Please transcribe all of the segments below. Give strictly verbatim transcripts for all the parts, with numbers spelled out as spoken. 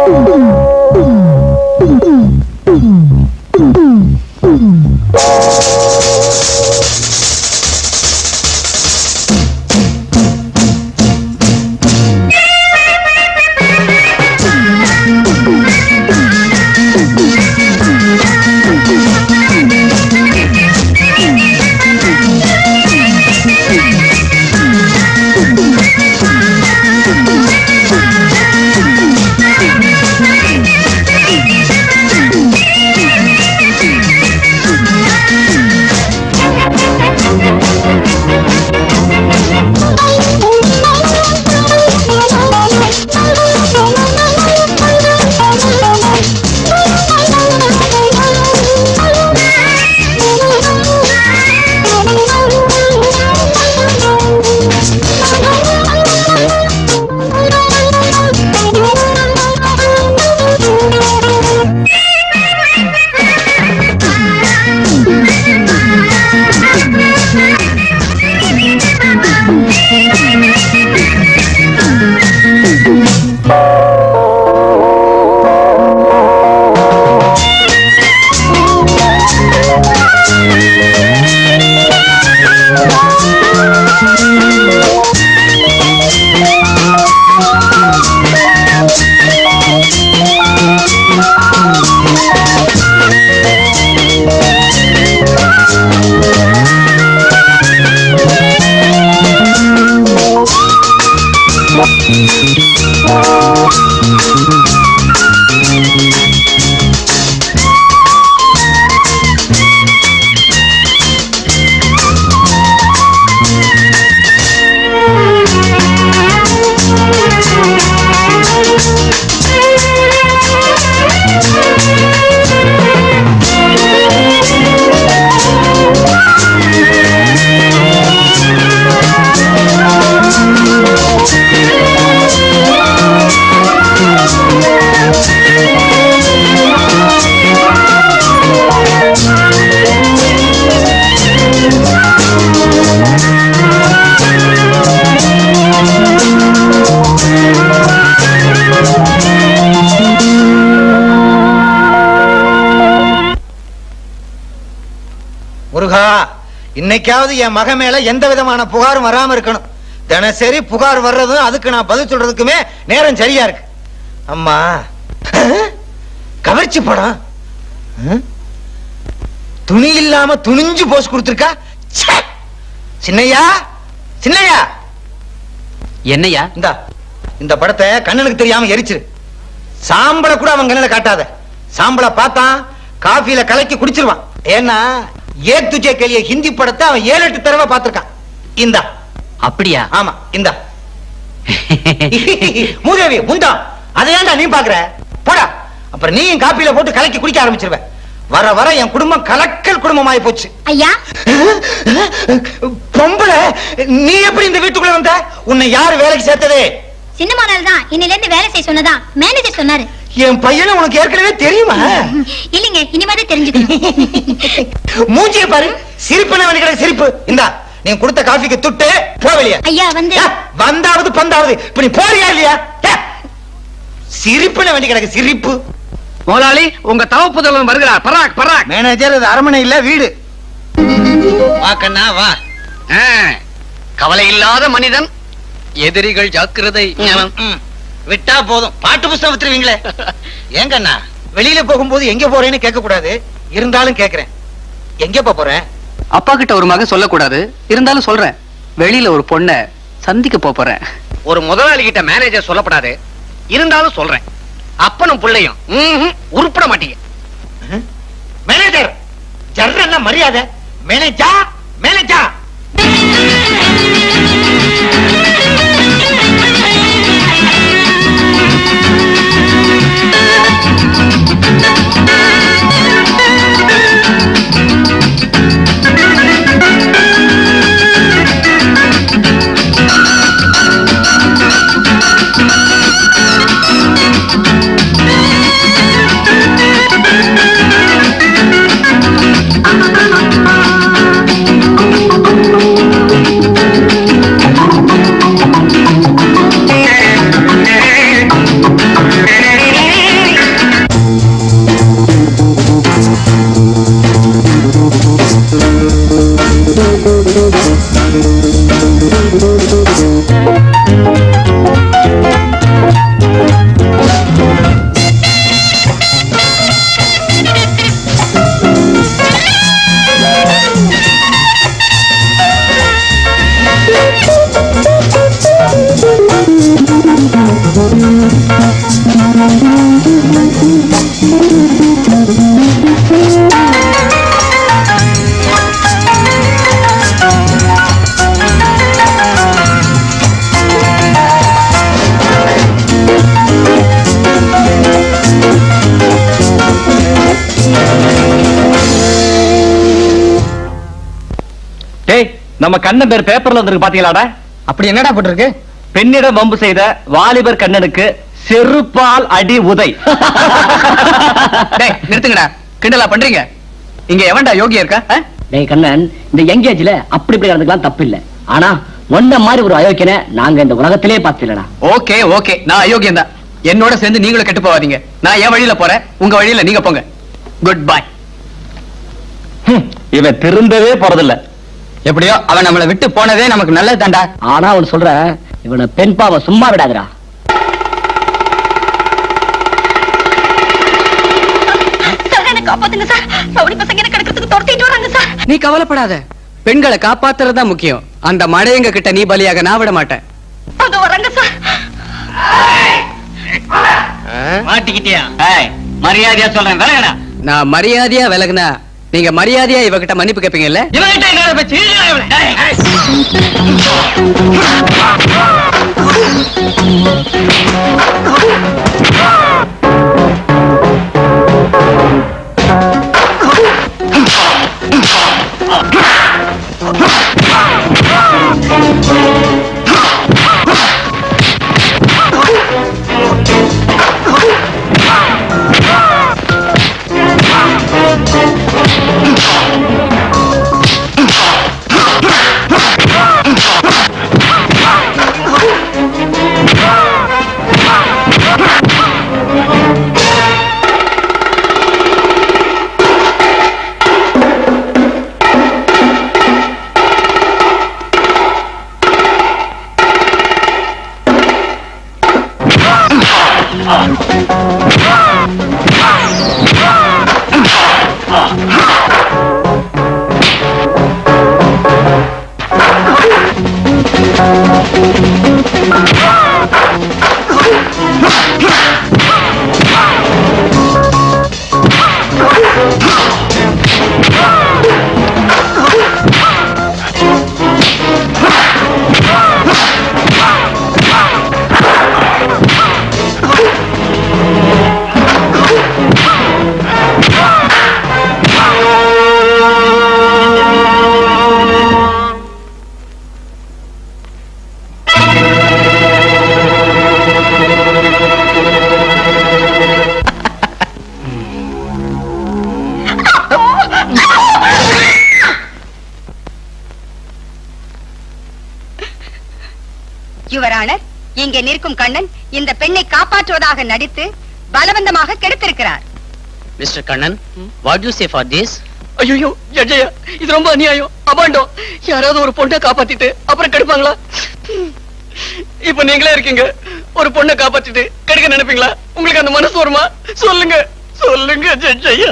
இன்னைக்காவது என் மக மேல எந்த விதமான புகாரும் வராம இருக்கணும். தினசரி புகார் வர்றதும் அதுக்கு நான் பதில் சொல்றதுக்குமே நேரம் சரியா இருக்கு. அம்மா கவர்ச்சி படம் துணி இல்லாம துணிஞ்சு போஸ் கொடுத்திருக்கா. சின்னையா சின்னையா என்னையா இந்த இந்த படத்தை கண்ணனுக்கு தெரியாம எரிச்சிரு. சாம்பலை கூட அவன் கண்ணில காட்டாத. சாம்பலை பார்த்தான் காஃபில கலக்கி குடிச்சிருவான். ஏன்னா ஏ துஜே கேலிய ஹிந்தி படத்தை அவன் ஏழு எட்டு தடவை பார்த்திருக்கான். இந்தா. அப்படியா? ஆமா இந்தா. மூதேவி முந்தா அதை ஏன்டா நீ பாக்குற? போடா. அப்புறம் நீயும் காப்பில போட்டு கலக்கி குடிக்க ஆரம்பிச்சிருவ. வர வர என் குடும்பம் கலக்கல் குடும்பமாயி போச்சு. ஐயா பொம்பளை நீ எப்படி இந்த வீட்டுக்குள்ள வந்த? உன்னை யாரு வேலைக்கு சேர்த்ததே? சின்னமானால தான் இன்னில இருந்து வேலை செய்ய சொன்னதா மேனேஜர் சொன்னாரு. என் பையனை உனக்கு ஏற்கனவே தெரியுமா? இல்லங்க இனிமே தெரிஞ்சுக்கணும். மூஞ்சிய பாரு சிரிப்பு வேண்டிய சிரிப்பு. இந்தா நீ கொடுத்த காஃபிக்கு துட்டு போ வெளியே. ஐயா வந்து வந்தாவது பந்தாவது இப்ப நீ போறியா இல்லையா? சிரிப்பு வேண்டி கிடக்கு சிரிப்பு. முதலாளி உங்க தவப்புதல்வன் வருகிறார். பராக் பராக். மேனேஜர் இது அரண்மனை இல்ல வீடு. வா கண்ணா வா. கவலை இல்லாத மனிதன் எதிரிகள் ஜாக்கிரதை. விட்டா போதும் பாட்டு புஸ்தகம் வித்துருவீங்களே. ஏங்க அண்ணா வெளியில போகும்போது எங்க போறேன்னு கேட்க கூடாது. இருந்தாலும் கேக்குறேன். எங்க போறேன்? அப்பா கிட்ட ஒரு மக சொல்லக்கூடாது. இருந்தாலும் சொல்றேன். வெளியில ஒரு பொண்ண சந்திக்க போறேன். ஒரு முதலாளி கிட்ட மேனேஜர் சொல்லப்படாது. இருந்தாலும் சொல்றேன். அப்பனும் பிள்ளையும் உருப்பட மாட்டீங்க. மேனேஜர் ஜர்ரன்னா மரியாதை. மேனேஜா மேனேஜா நம்ம கண்ணன் பேர் பேப்பர்ல வந்திருக்கு பாத்தீங்களாடா? அப்படி என்னடா போட்டிருக்கு? பெண்ணிடம் வம்பு செய்த வாலிபர் கண்ணனுக்கு செருப்பால் அடி உதை. டேய் நிறுத்துங்கடா, கிண்டலா பண்றீங்க? இங்க எவன்டா யோகியா இருக்கா? டேய் கண்ணன், இந்த யங் ஏஜ்ல அப்படி இப்படி நடந்துக்கலாம் தப்பு இல்ல. ஆனா ஒன்ன மாதிரி ஒரு அயோக்கியனை நாங்க இந்த உலகத்திலே பார்த்தீங்களா? ஓகே ஓகே, நான் அயோக்கியம் தான். என்னோட சேர்ந்து நீங்களும் கெட்டு போவாதீங்க. நான் என் வழியில போறேன், உங்க வழியில நீங்க போங்க. Good bye. இவன் திருந்தவே போறதில்ல. எப்படியோ அவன் நம்மளை விட்டு போனதே நமக்கு நல்லது தாண்டா. ஆனா அவன் சொல்ற இவனை பெண் பாவ சும்மா விடாதடா. நீ கவலைப்படாத, பெண்களை காப்பாத்துறதா முக்கியம். அந்த மடையங்க கிட்ட நீ பலியாக நான் விட மாட்டேன். மாட்டிக்கிட்டியா? மரியாதையா சொல்றேன், விலகடா. நான் மரியாதையா விலகுனா நீங்க மரியாதையா இவகிட்ட மன்னிப்பு கேப்பீங்கல்ல? இவகிட்ட என்ன பேச்சு? யுவரானர், இங்கே நிற்கும் கண்ணன் இந்த பெண்ணை காப்பாற்றுவதாக நடித்து பலவந்தமாக கெடுத்திருக்கிறார். Mister Kannan, what you say for this? ஐயோ ஜட்ஜயா, இது ரொம்ப அநியாயம், அபாண்டம். யாராவது ஒரு பொண்ணை காப்பாத்திட்டு அப்புறம் கெடுப்பாங்களா? இப்ப நீங்களே இருக்கீங்க, ஒரு பொண்ணை காப்பாத்திட்டு கெடுக்க நினைப்பீங்களா? உங்களுக்கு அந்த மனசு வருமா? சொல்லுங்க சொல்லுங்க ஜட்ஜயா.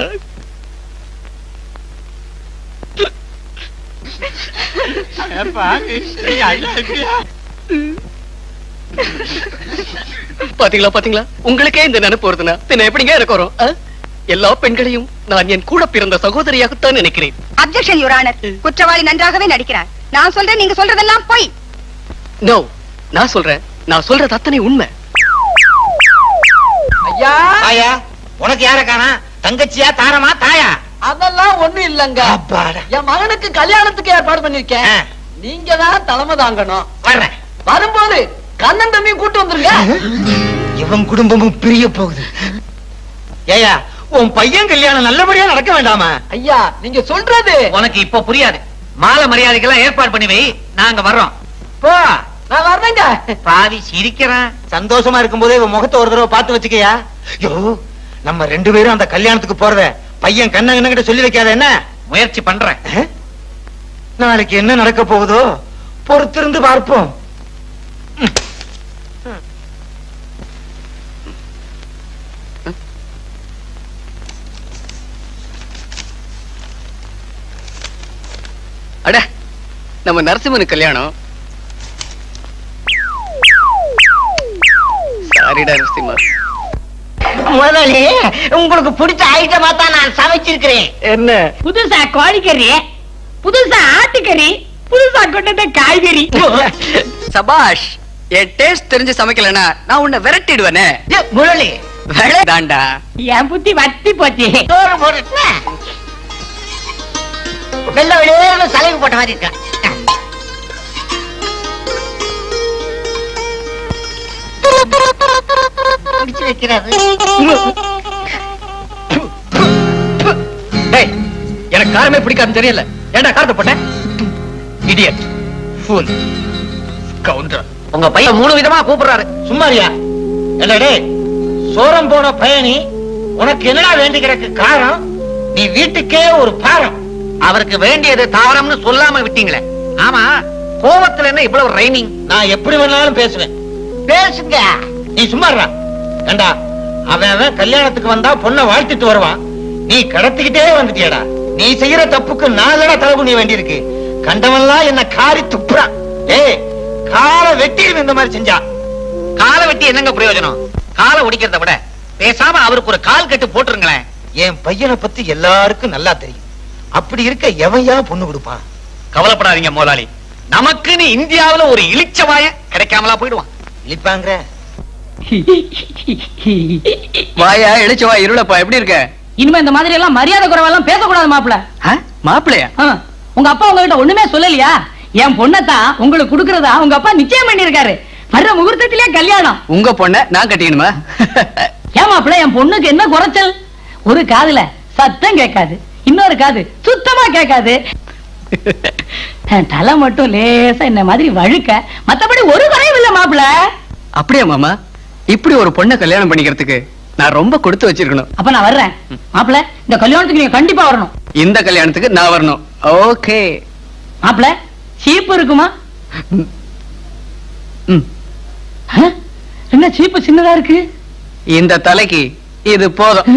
பாத்தீங்களா பாத்தீங்களா, உங்களுக்கே இந்த நினைப்பு வருதுன்னா பின்ன எப்படிங்க எனக்கு வரும்? எல்லா பெண்களையும் நான் என் கூட பிறந்த சகோதரியாகத்தான் நினைக்கிறேன். அப்ஜெக்ஷன் யுவரானர், குற்றவாளி நன்றாகவே நடிக்கிறார். நான் சொல்றேன், நீங்க சொல்றதெல்லாம் பொய். நோ, நான் சொல்றேன், நான் சொல்றது அத்தனை உண்மை. ஐயா ஐயா, உனக்கு யார காணா? தங்கச்சியா, தாரமா, தாயா? அதெல்லாம் ஒண்ணு இல்லங்க. அப்பாடா. என் மகனுக்கு கல்யாணத்துக்கு ஏற்பாடு பண்ணிருக்கேன். நீங்க தான் தலைமை தாங்கணும். வர்றேன். வரும்போது கண்ணன் தம்பியும் கூட்டு வந்துருங்க. இவன் குடும்பமும் பிரிய போகுது. ஏயா, உன் பையன் கல்யாணம் நல்லபடியா நடக்க வேண்டாமா? ஐயா, நீங்க சொல்றது உனக்கு இப்ப புரியாது. மாலை மரியாதைக்கெல்லாம் ஏற்பாடு பண்ணி வை, நாங்க வர்றோம். போ. நான் வர்றேங்க. பாவி சிரிக்கிறேன். சந்தோஷமா இருக்கும் போதே இவன் முகத்தை ஒரு தடவை பார்த்து வச்சுக்கயா. ஐயோ, நம்ம ரெண்டு பேரும் அந்த கல்யாணத்துக்கு போறத பையன் கண்ணன் கிட்ட சொல்லி வைக்காத என்ன? முயற்சி பண்றேன். நாளைக்கு என்ன நடக்க போகுதோ பொறுத்திருந்து பார்ப்போம். அட, நம்ம நரசிம்மனுக்கு கல்யாணம். சாரிடா நரசிம்மா. முதலாளி உங்களுக்கு பிடிச்ச ஐட்டமா தான் நான் சமைச்சிருக்கிறேன். என்ன? புதுசா கோழிக்கறி, புதுசா ஆட்டுக்கறி, புதுசா கொண்ட காய்கறி. சபாஷ். என் டேஸ்ட் தெரிஞ்சு சமைக்கலனா நான் உன்னை விரட்டிடுவேனே. முதலாளி தாண்டா என் புத்தி வத்தி போச்சு. சோறு போட்டு வெள்ள வெளியே சலைவு போட்ட மாதிரி இருக்கா. பிடிச்சு வைக்கிறாரு. எனக்கு காரமே பிடிக்காதுன்னு தெரியல. ஏன்டா காரத்தை போட்டேன்? இடியட், ஃபூல், கவுண்டர். உங்க பையன் மூணு விதமா கூப்பிடுறாரு. சும்மாரியா? என்னடே சோரம் போன பயணி, உனக்கு என்னடா வேண்டி கிடக்கு காரம்? நீ வீட்டுக்கே ஒரு பாரம். அவருக்கு வேண்டியது தாவரம்னு சொல்லாம விட்டீங்களே. ஆமா, கோவத்துல என்ன இவ்வளவு ரைனிங்? நான் எப்படி வேணாலும் பேசுவேன். பேசுங்க. நீ சும்மாறா. ஏண்டா அவன் அவன் கல்யாணத்துக்கு வந்தா பொண்ணை வாழ்த்திட்டு வருவான். நீ கடத்திக்கிட்டே வந்துட்டியடா. நீ செய்யற தப்புக்கு நாலடா தலை குனிய வேண்டியிருக்கு. கண்டவன்லாம் என்ன காரி துப்புறான். ஏய், காலை வெட்டி இந்த மாதிரி செஞ்சா. காலை வெட்டி என்னங்க பிரயோஜனம்? காலை ஒடிக்கிறத விட பேசாம அவருக்கு ஒரு கால் கட்டு போட்டுருங்களேன். என் பையனை பத்தி எல்லாருக்கும் நல்லா தெரியும். அப்படி இருக்க எவையா பொண்ணு கொடுப்பான்? கவலைப்படாதீங்க முதலாளி, நமக்குன்னு இந்தியாவுல ஒரு இளிச்சவாய கிடைக்காமலா போயிடுவான். இழிப்பாங்க. வாயா இழிச்சவா இருளப்பா, எப்படி இருக்க? இனிமே இந்த மாதிரி எல்லாம் மரியாதை குறைவெல்லாம் பேசக்கூடாது மாப்பிள. மாப்பிளையா? உங்க அப்பா உங்ககிட்ட ஒண்ணுமே சொல்லலையா? என் பொண்ணத்தான் உங்களுக்கு கொடுக்கறதா உங்க அப்பா நிச்சயம் பண்ணிருக்காரு. வர்ற முகூர்த்தத்திலே கல்யாணம். உங்க பொண்ண நான் கட்டிக்கணுமா? ஏன் மாப்பிள, என் பொண்ணுக்கு என்ன குறைச்சல்? ஒரு காதுல சத்தம் கேட்காது, இன்னொரு காது சுத்தமா கேட்காது. தலை மட்டும் லேசா என்ன மாதிரி வழுக்க, மத்தபடி ஒரு குறையும் இல்ல மாப்பிள. அப்படியா மாமா? இப்படி ஒரு பொண்ணை கல்யாணம் பண்ணிக்கிறதுக்கு நான் ரொம்ப கொடுத்து வச்சிருக்கணும். அப்ப நான் வர்றேன் மாப்பிள. இந்த கல்யாணத்துக்கு நீங்க கண்டிப்பா வரணும். இந்த கல்யாணத்துக்கு நான் வரணும். ஓகே மாப்பிள, சீப்பு இருக்குமா? என்ன சீப்பு சின்னதா இருக்கு? இந்த தலைக்கு இது போதும்.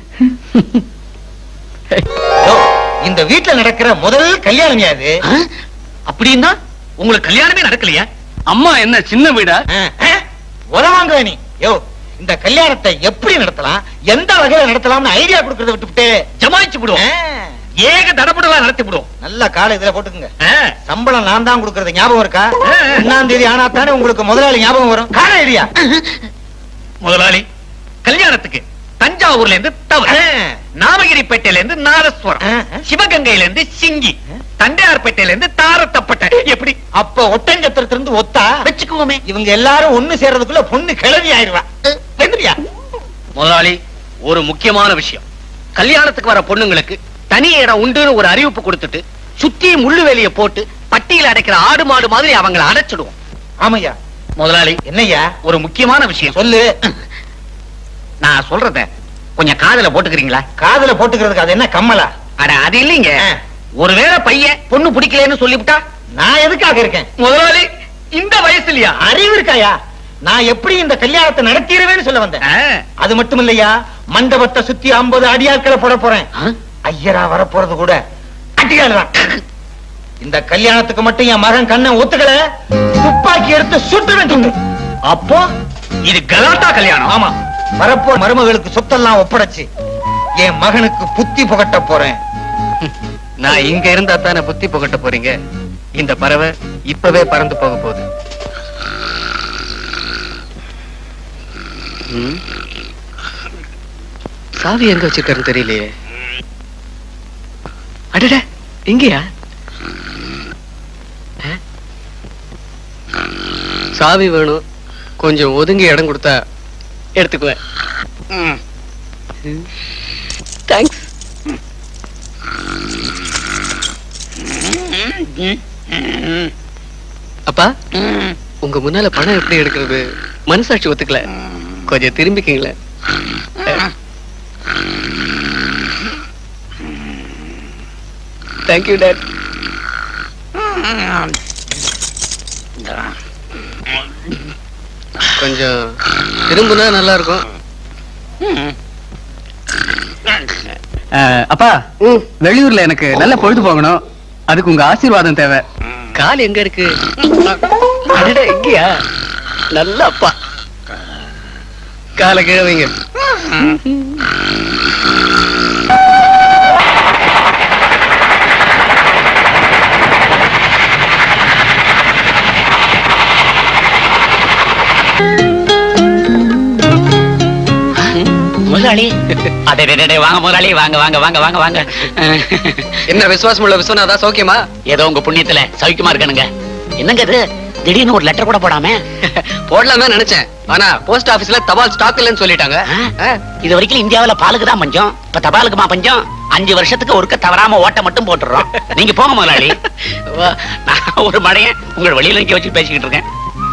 இந்த வீட்டுல நடக்கிற முதல் கல்யாணம் யாது? அப்படின்னா உங்களுக்கு கல்யாணமே நடக்கலையா? அம்மா என்ன சின்ன வீடா? உதவாங்க நீ. யோ, இந்த கல்யாணத்தை எப்படி நடத்தலாம், எந்த வகையில நடத்தலாம்னு ஐடியா கொடுக்கறத விட்டுவிட்டு ஜமாயிச்சு விடுவோம். ஏக தடபுடலா நடத்தி விடுவோம். நல்ல காலை இதுல போட்டுக்குங்க. சம்பளம் நான் தான் கொடுக்கறது ஞாபகம் இருக்கா? ஒன்னாம் தேதி ஆனா தானே உங்களுக்கு முதலாளி ஞாபகம் வரும். கால ஐடியா. முதலாளி, கல்யாணத்துக்கு தஞ்சாவூர்ல இருந்து தவறு, நாமகிரிப்பேட்டையில இருந்து நாதஸ்வரம், சிவகங்கையில இருந்து சிங்கி, தண்டையார்பேட்டையில இருந்து தாரத்தப்பட்ட. எப்படி? அப்ப ஒட்டஞ்சத்திரத்துல இருந்து ஒத்தா வச்சுக்குவோமே. இவங்க எல்லாரும் ஒண்ணு சேர்றதுக்குள்ள பொண்ணு கிளவி ஆயிடுவா. முதலாளி, ஒரு முக்கியமான விஷயம். கல்யாணத்துக்கு வர பொண்ணுங்களுக்கு தனி இடம் உண்டுன்னு ஒரு அறிவிப்பு கொடுத்துட்டு சுத்தி முள்ளு வேலிய போட்டு பட்டியல அடைக்கிற ஆடு மாடு மாதிரி அவங்களை அடைச்சிடுவோம். ஆமையா. முதலாளி, என்னையா? ஒரு முக்கியமான விஷயம் சொல்லு. நான் சொல்றத கொஞ்சம் காதுல போட்டுக்கிறீங்களா? காதுல போட்டுக்கிறதுக்கு அது என்ன கம்மலா? அட அது இல்லைங்க. ஒருவேளை பையன் பொண்ணு பிடிக்கலன்னு சொல்லிவிட்டா நான் எதுக்காக இருக்கேன்? முதலாளி, இந்த வயசுலயா? அறிவு இருக்காயா? நான் எப்படி இந்த கல்யாணத்தை நடத்திடுவேன்னு சொல்ல வந்தேன். அது மட்டும் இல்லையா, மண்டபத்தை சுத்தி ஐம்பது அடியாட்களை போட போறேன். ஐயரா வரப்போறது கூட அடியாள்தான். இந்த கல்யாணத்துக்கு மட்டும் என் மகன் கண்ணன் ஒத்துக்கல, துப்பாக்கி எடுத்து சுட்டுவேன். துண்டு. அப்போ இது கலாட்டா கல்யாணம். ஆமா, வரப்போ மருமகளுக்கு சொத்தெல்லாம் ஒப்படைச்சு என் மகனுக்கு புத்தி புகட்ட போறேன். நான் இங்க இருந்தா தானே புத்தி புகட்ட போறீங்க? இந்த பறவை இப்பவே பறந்து போக போகுது. சாவி எங்க வச்சிருக்காருன்னு தெரியலையே. அடட, இங்கயா? சாவி வேணும், கொஞ்சம் ஒதுங்கி இடம் கொடுத்தா எடுத்துக்குவேன். தேங்க்ஸ். அப்பா, உங்க முன்னால பணம் எப்படி எடுக்கிறது மனசாட்சி ஒத்துக்கல. கொஞ்சம் திரும்பிக்கீங்களேன். Thank you dot. கொஞ்சம் திரும்பினா நல்லா இருக்கும். அப்பா, வெளியூர்ல எனக்கு நல்ல பொழுது போகணும். அதுக்கு உங்க ஆசீர்வாதம் தேவை. கால் எங்க இருக்கு? இங்கயா? நல்ல அப்பா, கால கீழ வைங்க. முதலாளி அதே வாங்க முதலாளி வாங்க வாங்க வாங்க வாங்க வாங்க. என்ன விசுவாசம் உள்ள விஸ்வநாதா, சௌக்கியமா? ஏதோ உங்க புண்ணியத்துல சௌக்கியமா இருக்கானுங்க. என்னங்க இது திடீர்னு ஒரு லெட்டர் கூட போடாம? போடலாம் நினைச்சேன், ஆனா போஸ்ட் ஆபீஸ்ல தபால் ஸ்டாக் இல்லன்னு சொல்லிட்டாங்க. இது வரைக்கும் இந்தியாவில பாலுக்கு தான் பஞ்சம், இப்ப தபாலுக்குமா பஞ்சம்? அஞ்சு வருஷத்துக்கு ஒருக்க தவறாம ஓட்ட மட்டும் போட்டுறோம். நீங்க போங்க முதலாளி. நான் ஒரு மடையன் உங்க வெளியில நிக்க வச்சு பேசிக்கிட்டு இருக்கேன்.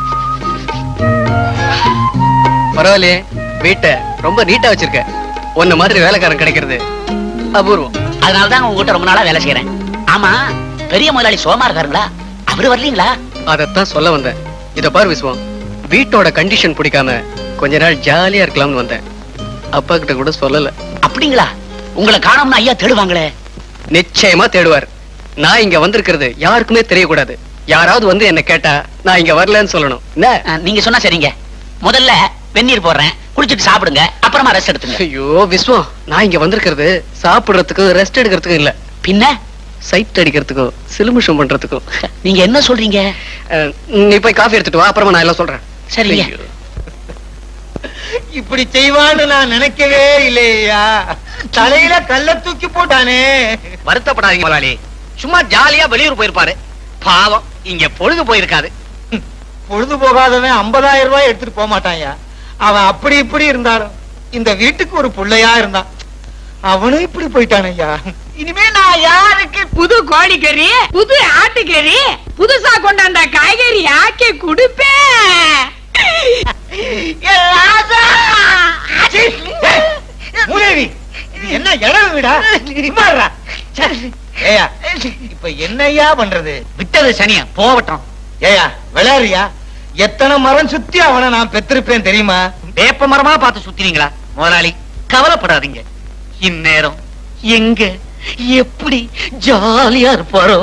பரவாயில்லையே, வீட்டை ரொம்ப நீட்டா வச்சிருக்க. உன்ன மாதிரி வேலைக்காரன் கிடைக்கிறது அபூர்வம். அதனாலதான் உங்ககிட்ட ரொம்ப நாளா வேலை செய்யறேன். ஆமா, பெரிய முதலாளி சோமா இருக்காருங்களா? அவரு வரலீங்களா? அதத்தான் சொல்ல வந்தேன். இத பாரு விஸ்வம், வீட்டோட கண்டிஷன் பிடிக்காம கொஞ்ச நாள் ஜாலியா இருக்கலாம்னு வந்தேன். அப்பா கிட்ட கூட சொல்லல. அப்படிங்களா? உங்களை காணோம்னு ஐயா தேடுவாங்களே. நிச்சயமா தேடுவார். நான் இங்க வந்திருக்கிறது யாருக்குமே தெரியக்கூடாது. யாராவது வந்து என்ன கேட்டா நான் இங்க வரலன்னு சொல்லணும். என்ன நீங்க சொன்னா சரிங்க. முதல்ல வெந்நீர் போடுறேன், குளிச்சுட்டு சாப்பிடுங்க, அப்புறமா ரெஸ்ட் எடுத்துங்க. ஐயோ விஸ்வம், நான் இங்க வந்திருக்கிறது சாப்பிடுறதுக்கு ரெஸ்ட் எடுக்கிறதுக்கு இல்ல, பின்ன சைட் அடிக்கிறதுக்கும் சிலுமிஷம் பண்றதுக்கும். நீங்க என்ன சொல்றீங்க? நீ போய் காஃபி எடுத்துட்டு வா, அப்புறமா நான் எல்லாம் சொல்றேன். சரிங்க. இப்படி செய்வான்னு நான் நினைக்கவே இல்லையா. தலையில கல்ல தூக்கி போட்டானே. வருத்தப்படாதீங்க முதலாளி, சும்மா ஜாலியா வெளியூர் போயிருப்பாரு. பாவம், இங்க பொழுது போயிருக்காது. பொழுது போகாதவன் ஐம்பதாயிரம் ரூபாய் எடுத்துட்டு போக மாட்டான்யா. அவன் அப்படி இப்படி இருந்தாலும் இந்த வீட்டுக்கு ஒரு பிள்ளையா இருந்தான். அவனும் இப்படி போயிட்டான் ஐயா. இனிமே நான் யாருக்கு புது கோழிக்கறி, புது ஆட்டுக்கறி, புதுசா கொண்டாந்த காய்கறி ஆக்கி கொடுப்பேன். மூதேவி, என்ன இடம் வீடா? ஏயா இப்ப என்னையா பண்றது? விட்டது சனியா போகட்டும். ஏயா விளையாடுறியா? எத்தனை மரம் சுத்தி அவனை நான் பெற்றிருப்பேன் தெரியுமா? வேப்ப மரமா பார்த்து சுத்தினீங்களா? முதலாளி கவலைப்படாதீங்க, இந்நேரம் எங்க எப்படி ஜாலியா இருப்பாரோ.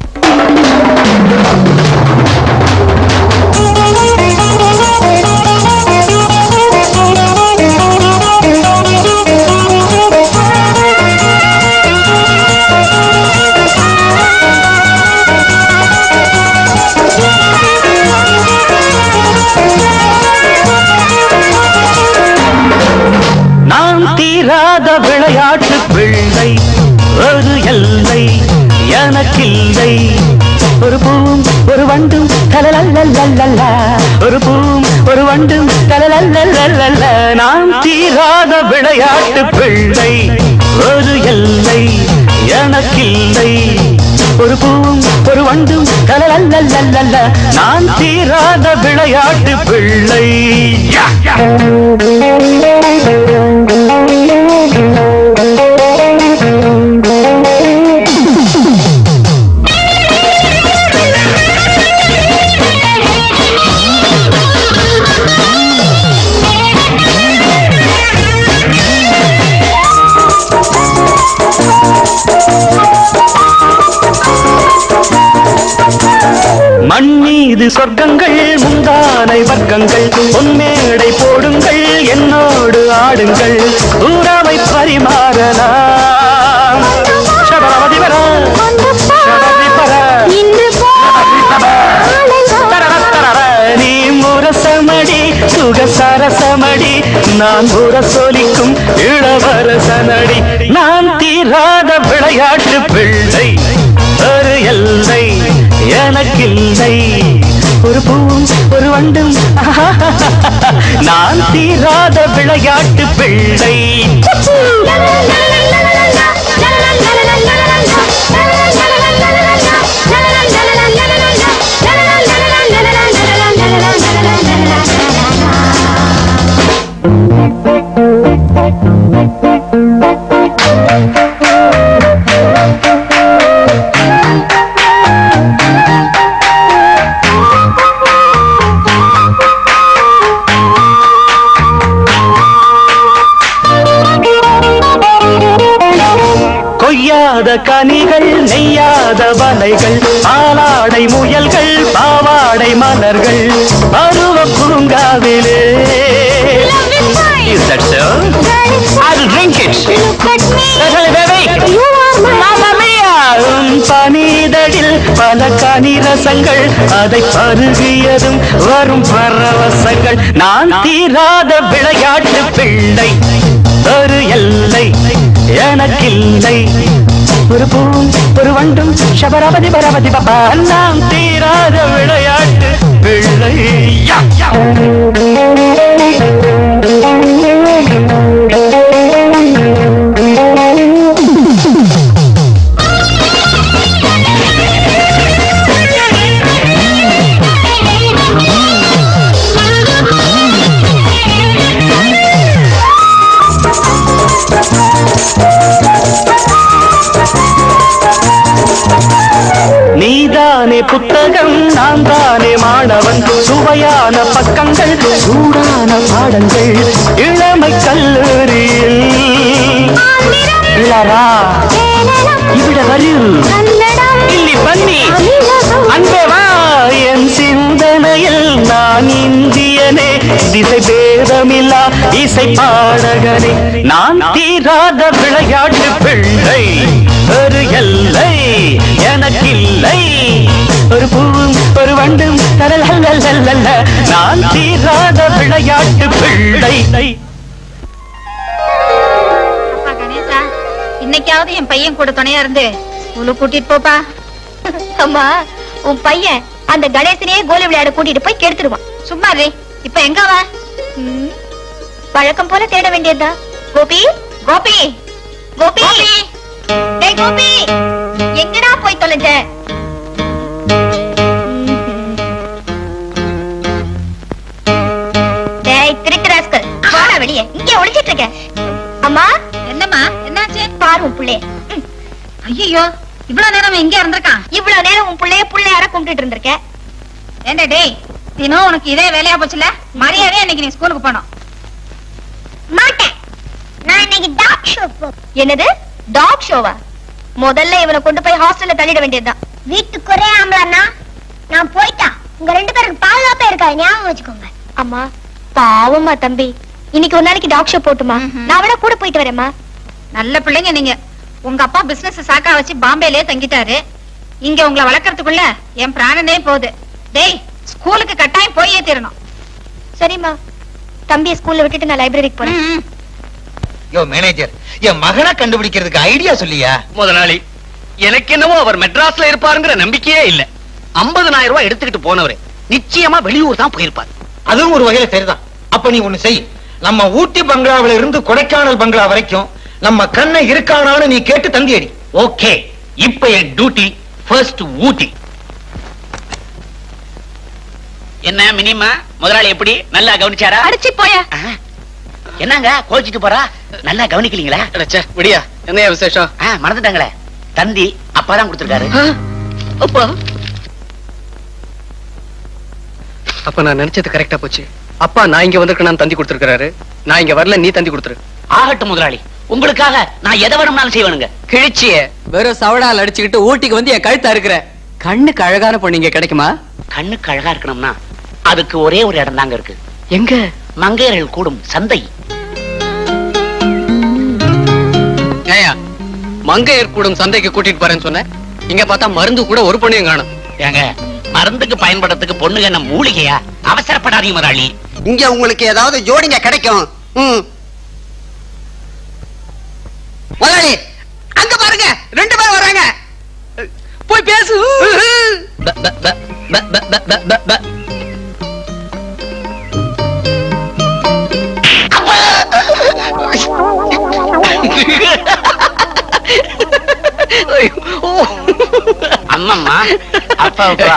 நாம் தீராத விளையாட்டு பிள்ளை, ஒரு எல்லை எனக்கில்லை. ஒரு பூவும் ஒரு வண்டும் கலலல்லல்லல்லா, ஒரு பூவும் ஒரு வண்டும் கலலல்லல்லல்லா. நாம் தீராத விளையாட்டு பிள்ளை, ஒரு எல்லை எனக்கில்லை. ஒரு பூவும் ஒரு வண்டும் கலலல்லல்லல்லா. நான் தீராத விளையாட்டு பிள்ளை. மண்ணீது சொர்க்கங்கள் முந்தானை வர்க்கங்கள், பொன்மேடை போடுங்கள் என்னோடு ஆடுங்கள், ஊராவை பரிமாறலாம். நீ முரசமடி சுகசரசமடி, நான் முரசொலிக்கும் இளவரசனடி. நான் தீராத விளையாட்டு பிள்ளை, ஒரு எல்லை எனக்கில்லை. ஒரு பூவும் ஒரு வண்டும் நான் தீராத விளையாட்டு பிள்ளை. கொய்யாத கனிகள் நெய்யாத வலைகள், பாலாடை முயல்கள் பாவாடை மலர்கள், பருவ பூங்காவிலே. Is that so? பனிதடில் பல கனிரசங்கள் அதை பருகியதும் வரும் பரவசங்கள் நான் தீராத விளையாட்டு பிள்ளை ஒரு எல்லை எனக்கில்லை ஒரு பூம் ஒரு வண்டும் சபரபதி பரபதி பபா நாம் தீராத விளையாட்டு பிள்ளை நீதானே புத்தகம் நான் தானே மாணவன் சுவையான பக்கங்கள் சூடான பாடங்கள் இளமை கல்லூரியில் இளரா இவிட வரு இல்லி பண்ணி அன்பே வா என் சிந்தனையில் நான் இந்தியனே திசை பேதமில்லா இசை பாடகனே நான் தீராத விளையாட்டு பிள்ளை ஒரு எல்லை எனக்கில்லை ஒரு பூவும் ஒரு வண்டும் தரலல்ல நான் தீராத விளையாட்டு பிள்ளை. அப்பா கணேசா, இன்னைக்காவது என் பையன் கூட துணையா இருந்து உள்ள கூட்டிட்டு போப்பா. அம்மா, உன் பையன் அந்த கணேசனையே கோலி விளையாட கூட்டிட்டு போய் கெடுத்துடுவான். சும்மா ரே, இப்ப எங்க வா? பழக்கம் போல தேட வேண்டியதுதான். கோபி, கோபி, கோபி, டேய் கோபி, எங்கடா போய் தொலைஞ்ச? டேய் திருக்கராஸ்கல், வாடா வெளியே. இங்கே ஒளிஞ்சிட்டு இருக்க. அம்மா, என்னம்மா? என்னாச்சு? பாரு உன் புள்ளைய. ஐயோ, இவ்வளவு நேரம் எங்க இருந்திருக்கான்? இவ்வளவு நேரம் உன் புள்ளைய புள்ளையார கும்பிட்டு இருந்திருக்க. ஏண்டா டேய், தினம் உனக்கு இதே வேலையா போச்சுல? மரியாதையா இன்னைக்கு நீ ஸ்கூலுக்கு போனோம். மாட்டேன், நான் இன்னைக்கு டாக் ஷோ போ. என்னது டாக் ஷோவா? முதல்ல இவனை கொண்டு போய் ஹாஸ்டல்ல தள்ளிட வேண்டியதுதான். வீட்டுக்கு ஒரே ஆம்பளனா நான் போயிட்டா உங்க ரெண்டு பேருக்கு பாதுகாப்பா இருக்கா, ஞாபகம் வச்சுக்கோங்க. அம்மா பாவமா தம்பி, இன்னைக்கு ஒரு நாளைக்கு டாக் ஷோ போட்டுமா? நான் வேணா கூட போயிட்டு வரேம்மா. நல்ல பிள்ளைங்க நீங்க. உங்க அப்பா பிசினஸ் சாக்கா வச்சு பாம்பேலயே தங்கிட்டாரு. இங்க உங்களை வளர்க்கறதுக்குள்ள என் பிராணனே போகுது. டேய், ஸ்கூலுக்கு கட்டாயம் போயே தீரணும். சரிம்மா, தம்பியை ஸ்கூல்ல விட்டுட்டு நான் லைப்ரரிக்கு போறேன். யோ மேனேஜர், என் மகனை கண்டுபிடிக்கிறதுக்கு ஐடியா சொல்லியா? முதலாளி, எனக்கு என்னவோ அவர் மெட்ராஸ்ல இருப்பாருங்கிற நம்பிக்கையே இல்ல. ஐம்பதனாயிரம் ரூபாய் எடுத்துக்கிட்டு போனவரு நிச்சயமா வெளியூர் தான் போயிருப்பார். அதுவும் ஒரு வகையில சரிதான். அப்ப நீ ஒண்ணு செய், நம்ம ஊட்டி பங்களாவில இருந்து கொடைக்கானல் பங்களா வரைக்கும் நம்ம கண்ணை இருக்கானான்னு நீ கேட்டு தந்தி அடி. ஓகே, இப்ப என் டியூட்டி ஃபர்ஸ்ட் ஊட்டி. என்ன மினிமா, முதலாளி எப்படி நல்லா கவனிச்சாரா? அடிச்சு போய. என்னங்க கோச்சிட்டு போறா? நல்லா கவனிக்கலீங்களா? விடியா, என்ன விசேஷம்? மறந்துட்டாங்களே, தந்தி அப்பாதான் கொடுத்திருக்காரு. அப்பா, அப்ப நான் நினைச்சது கரெக்டா போச்சு. அப்பா நான் இங்க வந்திருக்க நான் தந்தி கொடுத்திருக்காரு. நான் இங்க வரல, நீ தந்தி கொடுத்துரு. ஆகட்டும் முதலாளி, உங்களுக்காக நான் எதை வேணும்னாலும் செய்வேனுங்க. கிழிச்சிய வெறும் சவடால் அடிச்சுக்கிட்டு ஊட்டிக்கு வந்து என் கழுத்தா இருக்கிற கண்ணுக்கு அழகான பொண்ணு இங்க கிடைக்குமா? கண்ணுக்கு அழகா இருக்கணும்னா அதுக்கு ஒரே ஒரு இடம் தாங்க இருக்கு. எங்க? மங்கையர்கள் கூடும் சந்தை. ஏயா, மங்கையர் கூடும் சந்தைக்கு கூட்டிட்டு போறேன்னு சொன்ன, இங்க பார்த்தா மருந்து கூட ஒரு பொண்ணையும் காணும். ஏங்க, மருந்துக்கு பயன்படுறதுக்கு பொண்ணுங்க என்ன மூலிகையா? அவசரப்படாதீங்க முதலாளி. இங்க உங்களுக்கு ஏதாவது ஜோடிங்க கிடைக்கும். முதலாளி, அங்க பாருங்க, ரெண்டு பேர் வராங்க. போய் பேசு. அம்மம்மா, அப்பா அப்பா.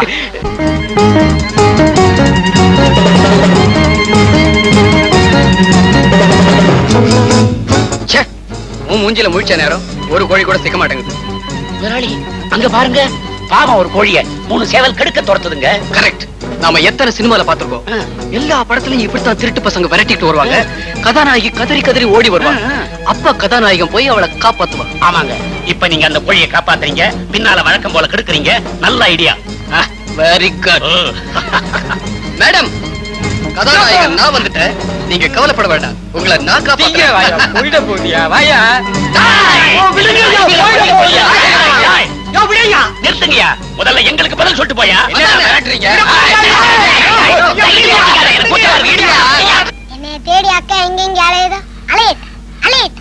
மூஞ்சில முழிச்ச நேரம் ஒரு கோழி கூட சிக்க மாட்டேங்குது. முதலாளி, அங்க பாருங்க, பாவம் ஒரு கோழிய மூணு சேவல் கெடுக்க துரத்துதுங்க. கரெக்ட். நாம எத்தனை சினிமால பாத்துருக்கோம். எல்லா படத்துலயும் இப்படித்தான் திருட்டு பசங்க விரட்டிட்டு வருவாங்க. கதாநாயகி கதறி கதறி ஓடி வருவாங்க. அப்ப கதாநாயகன் போய் அவளை காப்பாத்துவா. ஆமாங்க, இப்ப நீங்க அந்த கோழியை காப்பாத்துறீங்க, பின்னால வழக்கம் போல கெடுக்குறீங்க. நல்ல ஐடியா. Very good. மேடம், கதாநாயகன் நான் வந்துட்டேன். நீங்க கவலைப்பட வேண்டாம். உங்களை நான் காப்பாத்துறேன். போயிட போதியா வாயா. நிறுத்துங்கயா. முதல்ல எங்களுக்கு பதில் சொல்லிட்டு போயா. என்னை தேடி அக்கா எங்க எங்க அலையுதோ அலையட் அலையட்.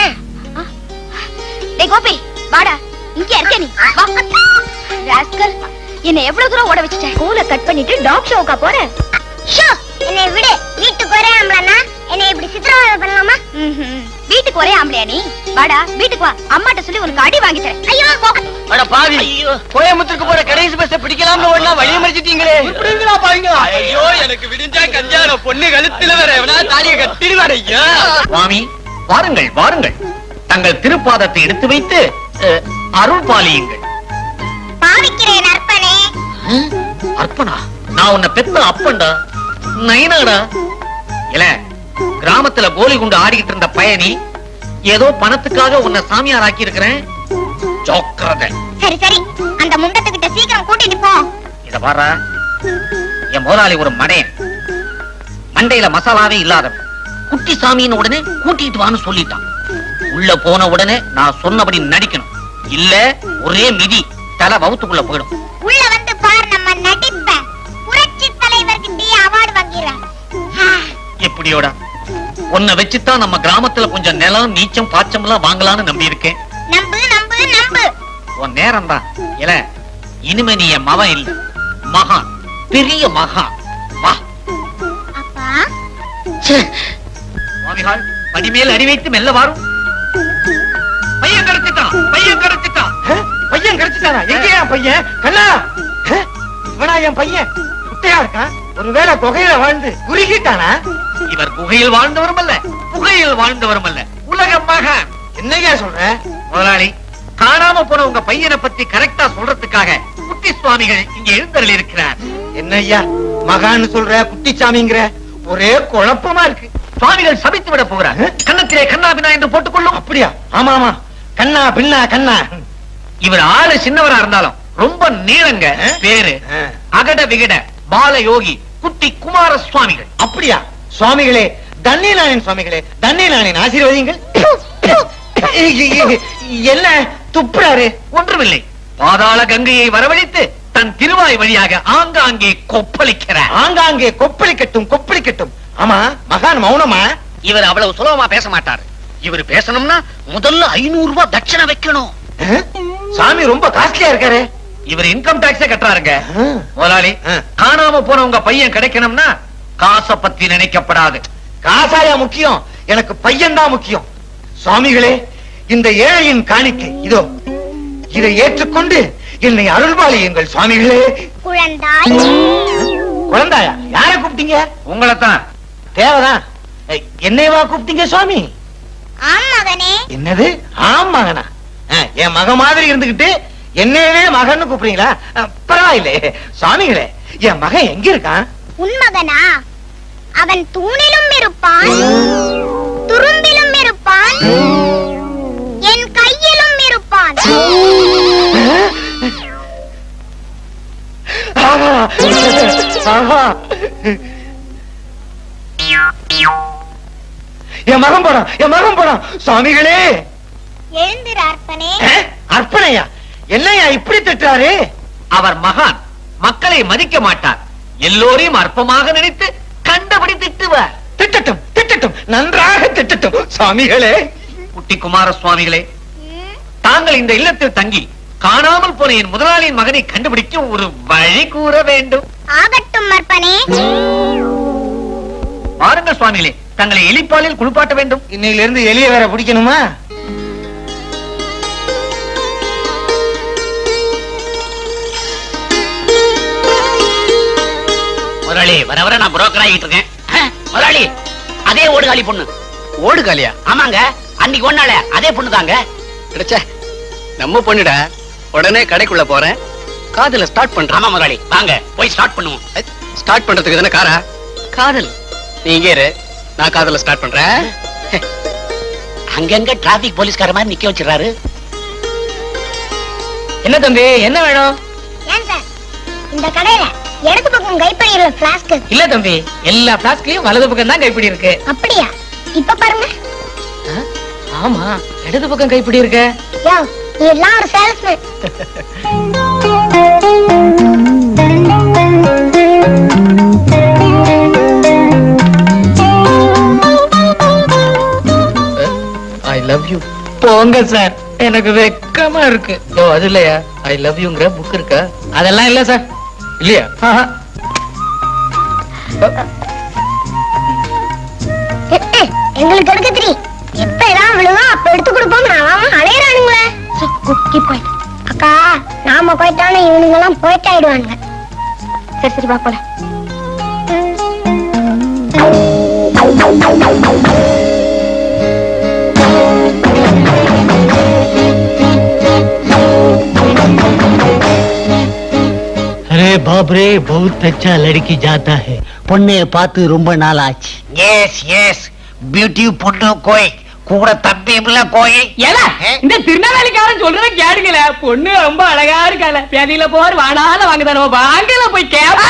டேய் கோபி வாடா, இங்க இருக்க நீ வா. ராஸ்கல், என்ன எவ்வளவு தூரம் ஓட வச்சிட்ட? ஸ்கூலை கட் பண்ணிட்டு டாக் ஷோக்கா போற? ஷோ, என்னை விடு. வீட்டுக்கு ஒரே ஆம்பளனா என்னை இப்படி சித்திரவதை பண்ணலாமா? வீட்டுக்கு ஒரே ஆம்பளையா நீ? வாடா வீட்டுக்கு வா, அம்மாட்ட சொல்லி உனக்கு அடி வாங்கி தரேன். ஐயோ அட பாவி, கோயம்புத்தூருக்கு போற கடைசி பஸ் பிடிக்கலாம்னு ஓடனா வழிய மறிச்சிட்டீங்களே. இப்படிங்களா பாருங்க. ஐயோ, எனக்கு விடிஞ்சா கஞ்சான பொண்ணு கழுத்துல வேற எவனா தாலியை கட்டிடுவாரு. ஐயா சுவாமி, வாருங்கள் வாருங்கள். தங்கள் திருப்பாதத்தை எடுத்து வைத்து அருள் பாலியுங்கள். பாவிக்கிறேன் அர்ப்பனே. அர்ப்பனா? நான் உன்னை பெத்த அப்பன்டா, நைனாடா. இல்ல, கிராமத்துல கோலி குண்டு ஆடிக்கிட்டு இருந்த பயணி ஏதோ பணத்துக்காக உன்னை சாமியார் ஆக்கி இருக்கிறேன். ஜோக்கிரதை. சரி சரி, அந்த முண்டத்துக்கிட்ட சீக்கிரம் கூட்டிட்டு போ. இத பாரா, என் முதலாளி ஒரு மடையன், மண்டையில மசாலாவே இல்லாதவன். குட்டி சாமின்னு உடனே கூட்டிட்டு வான்னு சொல்லிட்டான். உள்ள போன உடனே நான் சொன்னபடி நடிக்கணும், இல்ல ஒரே மிதி தலை வவுத்துக்குள்ள போயிடும். உள்ள வந்து பாரு, நம்ம நடிப்ப புரட்சி தலைவருக்கு டி அவார்டு வாங்கிடுறேன். எப்படியோடா, உன்னை வச்சுதான் நம்ம கிராமத்துல கொஞ்சம் நிலம் நீச்சம் பாச்சம் எல்லாம் வாங்கலாம்னு நம்பி இருக்கேன். நம்பு நம்பு நம்பு. உன் நேரம் தான். இல்ல, இனிமே நீ என் மகன் இல்ல, மகான், பெரிய மகான். வா. அப்பா சுவாமிகள், படிமேல் அடி வைத்து மெல்ல வாரும். பையன் கிடைச்சிட்டான், பையன் கிடைச்சிட்டான். பையன் கிடைச்சிட்டானா? எங்கயா பையன்? கண்ணா, இவனா என் பையன்? குட்டையா இருக்கான். ஒருவேளை குகையில வாழ்ந்து குறுகிட்டானா? இவர் குகையில் வாழ்ந்தவரும் அல்ல, புகையில் வாழ்ந்தவரும் அல்ல, உலக மகான். என்னையா சொல்ற? முதலாளி, காணாம போன உங்க பையனை பத்தி கரெக்டா சொல்றதுக்காக குட்டி சுவாமிகள் இங்க எழுந்தருள் இருக்கிறார். என்னய்யா மகான்னு சொல்ற, குட்டிச்சாமிங்கிற? ஒரே குழப்பமா இருக்கு. சுவாமிகள் சபித்து விட போகிறார். கண்ணத்திலே கண்ணா பின்னா என்று போட்டுக்கொள்ளும். அப்படியா? ஆமா ஆமா, கண்ணா பின்னா கண்ணா. இவர் ஆளு சின்னவரா இருந்தாலும் ரொம்ப நீளங்க. பேரு அகட விகட பால யோகி குட்டி குமார சுவாமிகள். அப்படியா? சுவாமிகளே, தண்ணி நானின் சுவாமிகளே, தண்ணி நானின் ஆசீர்வதிங்கள். என்ன துப்புறாரு? ஒன்றுமில்லை, பாதாள கங்கையை வரவழைத்து தன் திருவாய் வழியாக ஆங்காங்கே கொப்பளிக்கிறார். ஆங்காங்கே கொப்பளிக்கட்டும் கொப்பளிக்கட்டும். ஆமா, மகான் மௌனமா? இவர் அவ்வளவு சுலபமா பேச மாட்டார். இவர் பேசணும்னா முதல்ல ஐநூறு ரூபாய் தட்சணை வைக்கணும். சாமி ரொம்ப காஸ்ட்லியா இருக்காரு. இவர் இன்கம் டாக்ஸே கட்டுறாருங்க. முதலாளி, காணாம போன உங்க பையன் கிடைக்கணும்னா காசை பத்தி நினைக்கப்படாது. காசாயா முக்கியம்? எனக்கு பையன் தான் முக்கியம். சுவாமிகளே, இந்த ஏழையின் காணிக்கை இதோ, இதை ஏற்றுக்கொண்டு என்னை அருள்பாலியுங்கள் சுவாமிகளே. குழந்தாய். குழந்தாயா? யாரை கூப்பிட்டீங்க? உங்களைத்தான். தேவைதான். என்னைவா கூப்பிட்டீங்க சுவாமி? ஆம் மகனே. என்னது ஆம் மகனா? என் மக மாதிரி இருந்துகிட்டு என்னவே மகன்னு கூப்பிடுறீங்களா? பரவாயில்லை சுவாமிகளே, என் மகன் எங்க இருக்கான்? உன் மகனா? அவன் தூணிலும் இருப்பான், துரும்பிலும் இருப்பான், என் கையிலும் இருப்பான். என் மகன் போறான், என் மகன் போறான். சுவாமிகளே, எழுந்திரு அர்ப்பனே. அர்ப்பணையா? என்னையா இப்படி திட்டாரு? அவர் மகான், மக்களை மதிக்க மாட்டார். எல்லோரையும் அற்பமாக நினைத்து கண்டபடி திட்டுவார். திட்டட்டும் திட்டட்டும், நன்றாக திட்டட்டும் சுவாமிகளே. குட்டி குமார சுவாமிகளே, தாங்கள் இந்த இல்லத்தில் தங்கி காணாமல் போன என் முதலாளியின் மகனை கண்டுபிடிக்க ஒரு வழி கூற வேண்டும். ஆகட்டும் அர்ப்பனே. பாருங்கள் சுவாமிகளே, தங்களை எலிப்பாலில் குளிப்பாட்ட வேண்டும். இன்னையிலிருந்து எலிய வேற பிடிக்கணுமா? முதலாளி, வர வர நான் புரோக்கர் ஆகிட்டு இருக்கேன். முதலாளி, அதே ஓடுகாலி பொண்ணு. ஓடுகாலியா? ஆமாங்க, அன்னைக்கு ஒன்னால அதே பொண்ணு தாங்க. கிடைச்ச நம்ம பொண்ணுடா. உடனே கடைக்குள்ள போறேன், காதல ஸ்டார்ட் பண்றேன். ஆமா முதலாளி, வாங்க போய் ஸ்டார்ட் பண்ணுவோம். ஸ்டார்ட் பண்றதுக்கு தானே காரா? காதல். நீங்க இரு, நான் காதல ஸ்டார்ட் பண்றேன். அங்கங்க டிராபிக் போலீஸ்கார மாதிரி நிக்க வச்சிடறாரு. என்ன தம்பி, என்ன வேணும்? ஏன் சார், இந்த கடையில இடது பக்கம் கைப்பிடியில பிளாஸ்க் இல்ல தம்பி, எல்லா பிளாஸ்க்லயும் வலது பக்கம் தான் கைப்பிடி இருக்கு. அப்படியா? இப்ப பாருங்க. ஆமா, இடது பக்கம் கைப்பிடி இருக்கு. யோ, நீ எல்லாம் ஒரு சேல்ஸ்மேன். I love you. போங்க சார், எனக்கு வெக்கமா இருக்கு. ஓ, அது இல்லையா? ஐ லவ் யூங்கிற புக் இருக்கா? அதெல்லாம் இல்ல சார். இல்லையா? எங்களுக்கு எடுக்க தெரியும். எப்ப ஏதாவது விழுவா அப்ப எடுத்து கொடுப்போம். அவன் அலையறானுங்களே. அக்கா, நாம போயிட்டாலும் இவனுங்க எல்லாம் போயிட்டு ஆயிடுவானுங்க. சரி சரி வா போல. अरे बाप रे, बहुत अच्छा लड़की जाता है. பொண்ணே பார்த்து ரொம்ப நாள் ஆச்சு. எஸ் எஸ், பியூட்டி பொண்ணு கோய் கூட தம்பியும்ல கோய். ஏல இந்த திருநெல்வேலிக்காரன் சொல்றத கேளுங்களே, பொண்ணு ரொம்ப அழகா இருக்கால. பேதியில போர் வாடால வாங்குதானோ, வாங்கல போய் கேப்பா.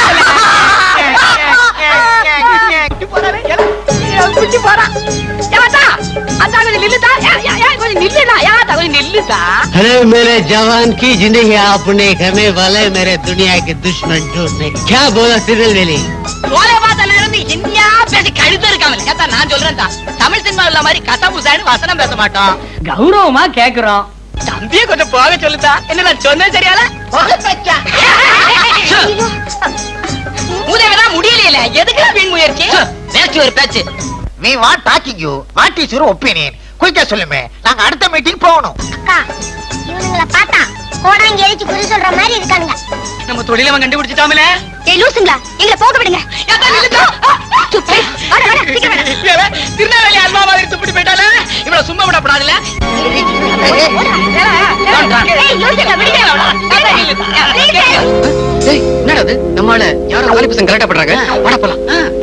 குட்டி போறா. ஏமாடா, அந்த கொஞ்சம் நில்லுதா. யா யா கொஞ்சம் நில்லுடா. யா கொஞ்சம் நில்லுதா. अरे मेरे जवान की जिंदगी आपने करने वाले मेरे दुनिया के दुश्मन ढूंढने. क्या बोला திருநெல்வேலி? ஓலே பாத்தல இருந்து இந்தியா பேசி கழுத்து இருக்காமல. ஏதா நான் சொல்றேன்டா, தமிழ் சினிமாவுல மாதிரி கசமுசான்னு வசனம் பேச மாட்டோம். கௌரவமா கேக்குறோம். தம்பியே கொஞ்சம் போக சொல்லுதா. என்ன நான் சொன்னேன் சரியால? போகச்சா. மூதேவனா முடியலையில. எதுக்குடா வீண் முயற்சி? பேச்சு ஒரு பேச்சு. We want talking you. What is your opinion? குயிக்கா சொல்லுமே, நாங்க அடுத்த மீட்டிங் போகணும். அக்கா, இவனுங்கள பார்த்தா கோடாங்கி எரிச்சு குறி சொல்ற மாதிரி இருக்கானுங்க. நம்ம தொழில அவன் கண்டுபிடிச்சிட்டாமல. ஏய் லூசுங்களா, எங்களை போக விடுங்க. ஏதா நில்லுதா. சுப்பே, வர வர சீக்கிரம் வர. திருநெல்வேலி அல்வா மாதிரி துப்பிட்டு போயிட்டால. இவ்வளவு சும்மா விடப்படாதுல. ஏய் லூசுங்களா, விடுங்க. ஏய், என்னடா இது? நம்மால யாரோ வாலி பசங்க கரெக்டா பண்றாங்க. வாடா போலாம்.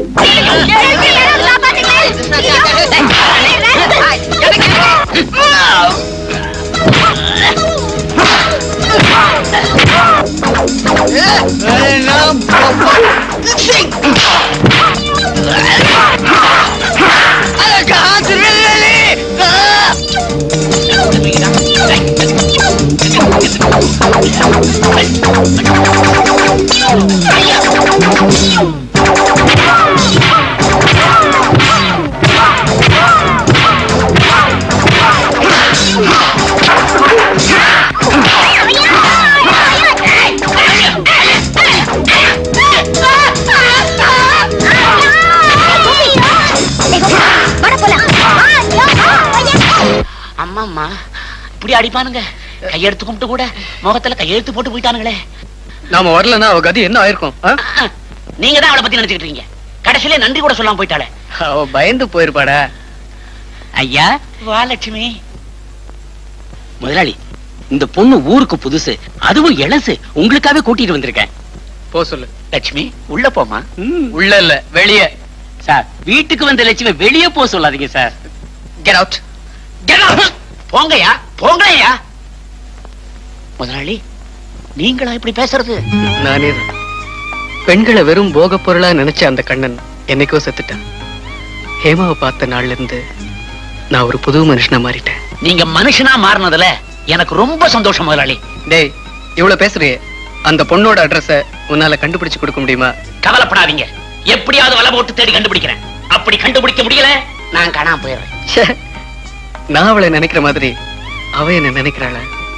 அம்மா இப்படி அடிப்பானுங்க. கையெடுத்து கும்பிட்டு கூட முகத்துல கையெழுத்து போட்டு போயிட்டானுங்களே. நாம வரலன்னா அவ கதி என்ன ஆயிருக்கும்? நீங்க தான் அவளை பத்தி நினைச்சுக்கிட்டு இருக்கீங்க. கடைசியில நன்றி கூட சொல்லாம போயிட்டாளே. அவ பயந்து போயிருப்பாடா. ஐயா வா லட்சுமி. முதலாளி, இந்த பொண்ணு ஊருக்கு புதுசு, அதுவும் இளசு. உங்களுக்காகவே கூட்டிட்டு வந்திருக்கேன். போ சொல்லு. லட்சுமி உள்ள போமா. உள்ள இல்ல, வெளியே. சார், வீட்டுக்கு வந்த லட்சுமி வெளியே போ சொல்லாதீங்க sir. Get out. Get out. போங்கயா, போங்கயா. முதலாளி, நீங்களா இப்படி பேசுறது? நானே பெண்களை வெறும் போக பொருளா நினைச்ச அந்த கண்ணன் என்னைக்கோ செத்துட்டான். ஹேமாவை பார்த்த நாள்ல இருந்து நான் ஒரு புது மனுஷனா மாறிட்டேன். நீங்க மனுஷனா மாறினதுல எனக்கு ரொம்ப சந்தோஷம் முதலாளி. டேய், இவ்வளவு பேசுறியே, அந்த பொண்ணோட அட்ரஸ உன்னால கண்டுபிடிச்சு கொடுக்க முடியுமா? கவலைப்படாதீங்க, எப்படியாவது வலை போட்டு தேடி கண்டுபிடிக்கிறேன். அப்படி கண்டுபிடிக்க முடியல, நான் காணாம போயிடுறேன். நான் அவளை நினைக்கிற மாதிரி அவ என்ன நினைக்கிறாள?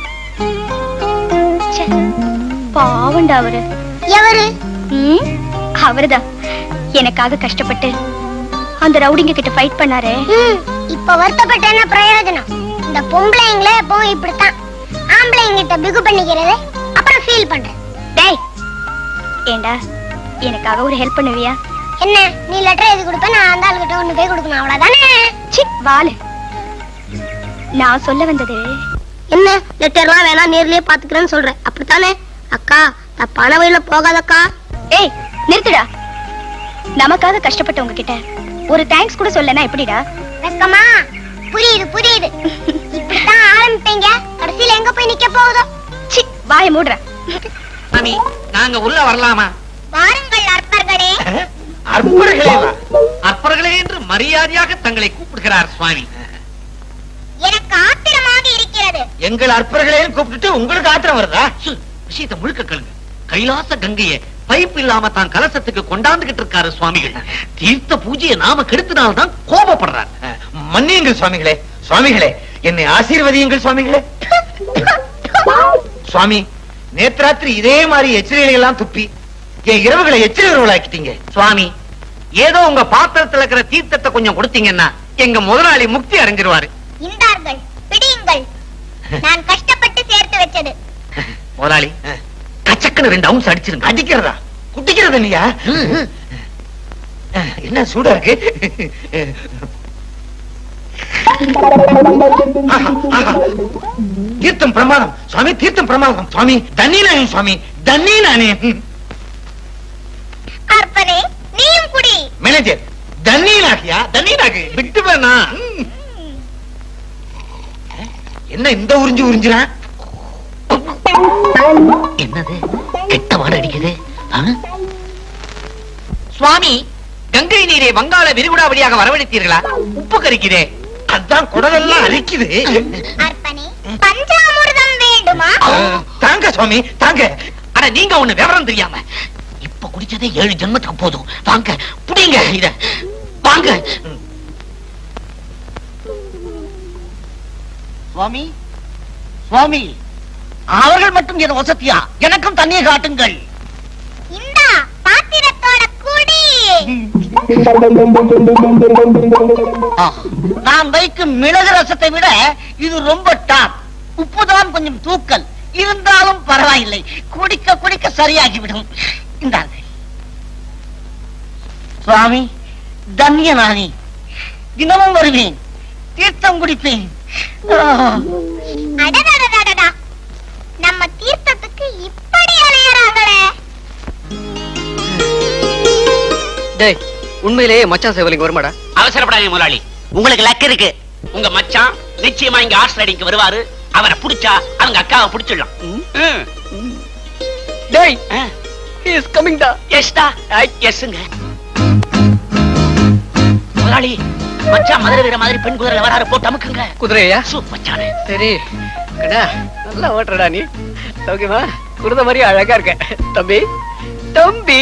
பாவண்டா அவரு. எவரு? அவருதான் எனக்காக கஷ்டப்பட்டு அந்த ரவுடிங்க கிட்ட ஃபைட் பண்ணாரே. இப்ப வருத்தப்பட்ட என்ன பிரயோஜனம்? இந்த பொம்பளைங்களே எப்பவும் இப்படித்தான். ஆம்பளைங்க கிட்ட பிகு பண்ணிக்கிறது, அப்புறம் ஃபீல் பண்றேன். டேய், ஏண்டா எனக்காக ஒரு ஹெல்ப் பண்ணுவியா? என்ன, நீ லெட்டர் எழுதி கொடுப்ப, நான் அந்த ஆளு கிட்ட ஒண்ணு போய் கொடுக்கணும், அவ்வளவுதானே? சி வாலு, நான் சொல்ல வந்தது என்ன, லெட்டர்லாம் வேணா நேர்லயே பாத்துக்கிறேன்னு சொல்றேன், அப்படித்தானே? அக்கா, தப்பான வழியில போகாதக்கா. ஏய் நிறுத்துடா. நமக்காக கஷ்டப்பட்டவங்க கிட்ட ஒரு தேங்க்ஸ் கூட சொல்லனா எப்படிடா? வெக்கமா? புரியுது புரியுது. இப்படிதான் ஆரம்பிப்பீங்க, கடைசியில எங்க போய் நிக்க போகுதோ? சி வாயை மூடுற. மாமி, நாங்க உள்ள வரலாமா? வாருங்கள் அற்பர்களே. அற்பர்களே அற்பர்களே என்று மரியாதையாக தங்களை கூப்பிடுகிறார் சுவாமி. எனக்கு ஆத்திரமாக இருக்கிறது. எங்கள் அற்பர்களே கூப்பிட்டுட்டு உங்களுக்கு ஆத்திரம் வருதா? விஷயத்தை முழுக்க கேளுங்க. கைலாச கங்கையை பைப் இல்லாம தான் கலசத்துக்கு கொண்டாந்துகிட்டு இருக்காரு சுவாமிகள். தீர்த்த பூஜையை நாம கெடுத்தனால்தான் கோபப்படுறார். மன்னியுங்கள் சுவாமிகளே. சுவாமிகளே, என்னை ஆசீர்வதியுங்கள் சுவாமிகளே. சுவாமி, நேத்ராத்திரி இதே மாதிரி எச்சரிகளை எல்லாம் துப்பி என் இரவுகளை எச்சரிக்கையாக்கிட்டீங்க. சுவாமி, ஏதோ உங்க பாத்திரத்துல இருக்கிற தீர்த்தத்தை கொஞ்சம் கொடுத்தீங்கன்னா எங்க முதலாளி முக்தி அடைஞ்சிருவாரு. இந்தார்கள், பிடியுங்கள். நான் கஷ்டப்பட்டு சேர்த்து வச்சது. முதலாளி, கச்சக்குன்னு ரெண்டு அவுன்ஸ் அடிச்சிருங்க. அடிக்கிறதா? குட்டிக்கிறது இல்லையா? என்ன சூடா இருக்கு? தீர்த்தம் பிரமாதம் சுவாமி, தீர்த்தம் பிரமாதம் சுவாமி. தண்ணி நாயம் சுவாமி, தண்ணி நானே. அற்பனே, நீயும் குடி. மேனேஜர், தண்ணி நாகியா? தண்ணி நாகு விட்டு வேணா. என்ன இந்த உறிஞ்சு உறிஞ்சுறான்? என்னது கெட்ட வாடை அடிக்குது? சுவாமி, கங்கை நீரை வங்காள விரிகுடா வழியாக வரவழைத்தீர்களா? உப்பு கரிக்குதே. அதான் குடலெல்லாம் அரிக்குது. அற்பனே, பஞ்சாமிர்தம் வேண்டுமா? தாங்க சுவாமி, தாங்க. ஆனா நீங்க ஒண்ணு விவரம் தெரியாம இப்ப குடிச்சதே ஏழு ஜென்மத்துக்கு போதும். வாங்க புடிங்க இத, வாங்க. சுவாமி, சுவாமி, அவர்கள் மட்டும் என் வசதியா? எனக்கும் தண்ணியை காட்டுங்கள். இந்தா பாத்திரத்தோட குடி. நான் வைக்கும் மிளகு ரசத்தை விட இது ரொம்ப டாப். உப்புதான் கொஞ்சம் தூக்கல் இருந்தாலும் பரவாயில்லை. குடிக்க குடிக்க சரியாகிவிடும். இந்தார்கள் சுவாமி, தன்ய நானி. தினமும் வருவேன், தீர்த்தம் குடிப்பேன். அடடடடடடா, நம்ம தீர்த்தத்துக்கு இப்படி அலையறாங்களே. டேய், உண்மையிலேயே மச்சான் சேவலிங்க வருமாடா? அவசரப்படாதீங்க முதலாளி, உங்களுக்கு லக் இருக்கு. உங்க மச்சான் நிச்சயமா இங்க ஹார்ஸ் ரைடிங்க்கு வருவாரு. அவரை புடிச்சா அவங்க அக்காவை புடிச்சிடலாம். டேய், he is coming டா. எஸ் டா. எஸ்ங்க முதலாளி. மச்சான் மதுரை வீர மாதிரி பெண் குதிரை வராரு, போட்டு அமுக்குங்க. குதிரையா? மச்சானே. சரி கண்ணா, நல்லா ஓட்டுறடா நீ. ஓகேவா? குருத மாதிரி அழகா இருக்க தம்பி. தம்பி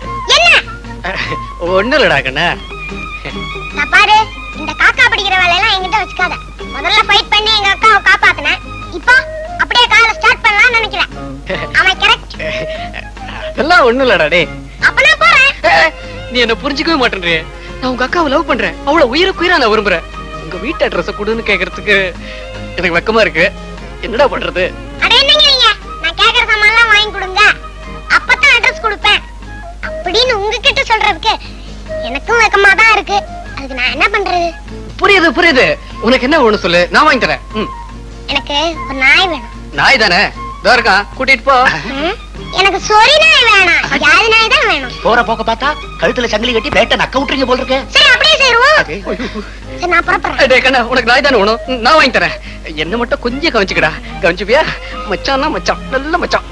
ஒண்ணு இல்லடா கண்ணா. நான் பாரு, இந்த காக்கா பிடிக்கிற வேலையெல்லாம் என்கிட்ட வச்சுக்காத. முதல்ல ஃபைட் பண்ணி எங்க அக்காவை காப்பாத்தினேன். இப்போ அப்படியே காலை ஸ்டார்ட் பண்ணலாம்னு நினைக்கிறேன். அவன் கரெக்ட். அதெல்லாம் ஒண்ணு இல்லடா டேய். அப்ப நான் போறேன். நீ என்ன புரிஞ்சுக்கவே மாட்டேன்றியே. நான் உங்க அக்காவை லவ் பண்றேன். அவளை உயிருக்கு உயிரா நான் விரும்புறேன். உங்க வீட்டு அட்ரஸ் கொடுன்னு கேக்குறதுக்கு எனக்கு வெக்கமா இருக்கு. என்னடா பண்றது? அட என்னங்க நீங்க, நான் கேக்குற சாமான்லாம் வாங்கி கொடுங்க, அப்பதான் அட்ரஸ் கொடுப்பேன் அப்படின்னு உங்ககிட்ட சொல்றதுக்கு எனக்கும் வெக்கமா தான் இருக்கு. அதுக்கு நான் என்ன பண்றது? புரியுது புரியுது. உனக்கு என்ன ஒண்ணு சொல்லு, நான் வாங்கி தரேன். எனக்கு ஒரு நாய் வேணும். நாய் தானே? இதோ இருக்கான், கூட்டிட்டு போ. எனக்கு சொறி நாய் வேணாம், ஜாதி நாய் தான் வேணும். போற போக்க பார்த்தா கழுத்துல சங்கிலி கட்டி பேட்டை நக்க விட்டுறீங்க போல இருக்கு. சரி, அப்படியே செய்வோம். சரி, நான் புறப்படுறேன். டேய் கண்ணா, உனக்கு நாய் தானே வேணும்? நான் வாங்கி தரேன். என்ன மட்டும் கொஞ்சம் கவனிச்சுக்கடா. கவனிச்சுப்பியா? மச்சான்னா மச்சான், நல்ல மச்சான்.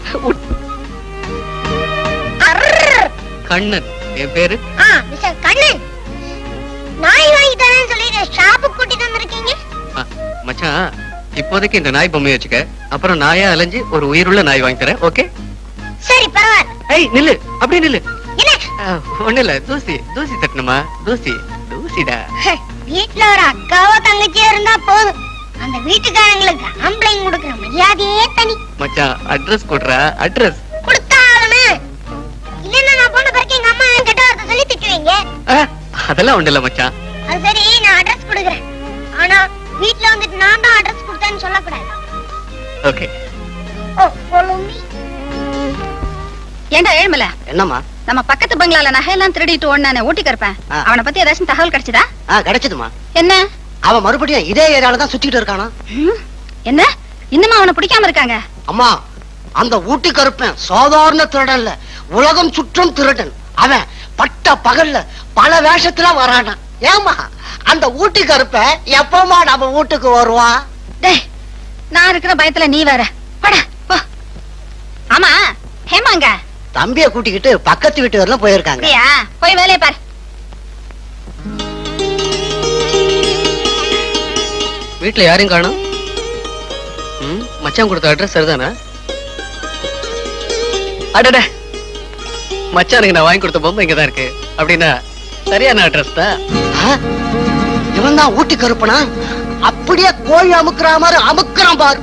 கண்ணன் என் பேரு. ஆ, மிஸ்டர் கண்ணன், நாய் வாங்கி தரேன்னு சொல்லி ஷாப்புக்கு கூட்டிட்டு வந்திருக்கீங்க. மச்சான், இப்போதைக்கு இந்த நாய் பொம்மையை வச்சுக்க. அப்புறம் நாயா அலைஞ்சு ஒரு உயிருள்ள நாய் வாங்கி தரேன். ஓகே? சரி, பரவாயில்ல. ஏய் நில்லு, அப்படியே நில்லு. என்ன? ஒண்ணு இல்ல, தூசி தூசி தட்டணுமா? தூசி தூசிடா. வீட்டுல ஒரு அக்காவோ தங்கச்சியோ இருந்தா போதும். அந்த வீட்டுக்காரங்களுக்கு ஆம்பளைங்க கொடுக்குற மரியாதையே தனி. மச்சான், அட்ரஸ் கொடுறா. அட்ரஸ் கொடுத்தாலுமே இல்லன்னா நான் போன பிறகு எங்க அம்மா கெட்ட வார்த்தை சொல்லி திட்டுவீங்க. அதெல்லாம் ஒண்ணு இல்ல மச்சான். அது சரி, நான் அட்ரஸ் கொடுக்குறேன். ஆனா வீட்டுல வந்துட்டு நான் தான் அட்ரஸ் கொடுத்தேன்னு சொல்லக்கூடாது. ஓகே. ஓ, follow me. ஏண்டா ஏழ்மல, என்னம்மா? நம்ம பக்கத்து பங்களால நகையெல்லாம் திருடிட்டு ஓடுனானே ஊட்டி கருப்பேன், அவனை பத்தி ஏதாச்சும் தகவல் கிடைச்சதா? கிடைச்சதுமா. என்ன? அவன் மறுபடியும் இதே ஏரியால தான் சுத்திட்டு இருக்கானா? என்ன, இன்னுமா அவனை பிடிக்காம இருக்காங்க? அம்மா, அந்த ஊட்டி கருப்பன் சாதாரண திருடன் இல்ல, உலகம் சுற்றும் திருடன். அவன் பட்ட பகல்ல பல வேஷத்துல வரானா. ஏமா, அந்த ஊட்டி கருப்ப எப்பமா நம்ம வீட்டுக்கு வருவான்? டேய், நான் இருக்கிற பயத்துல நீ வேற. போடா போ. ஆமா, ஹேமாங்க தம்பியை கூட்டிக்கிட்டு பக்கத்து வீட்டு வரலாம் போயிருக்காங்க. போய் வேலையை பாரு. வீட்டுல யாரையும் காணோம். மச்சான் கொடுத்த அட்ரஸ் சரிதானா? அடட, மச்சானுக்கு நான் வாங்கி கொடுத்த பொம்மை இங்கதான் இருக்கு. அப்படின்னா சரியான அட்ரஸ் தான். இவன் தான் ஊட்டி கருப்பனா? அப்படியே கோழி அமுக்குற மாதிரி அமுக்குறான் பாரு.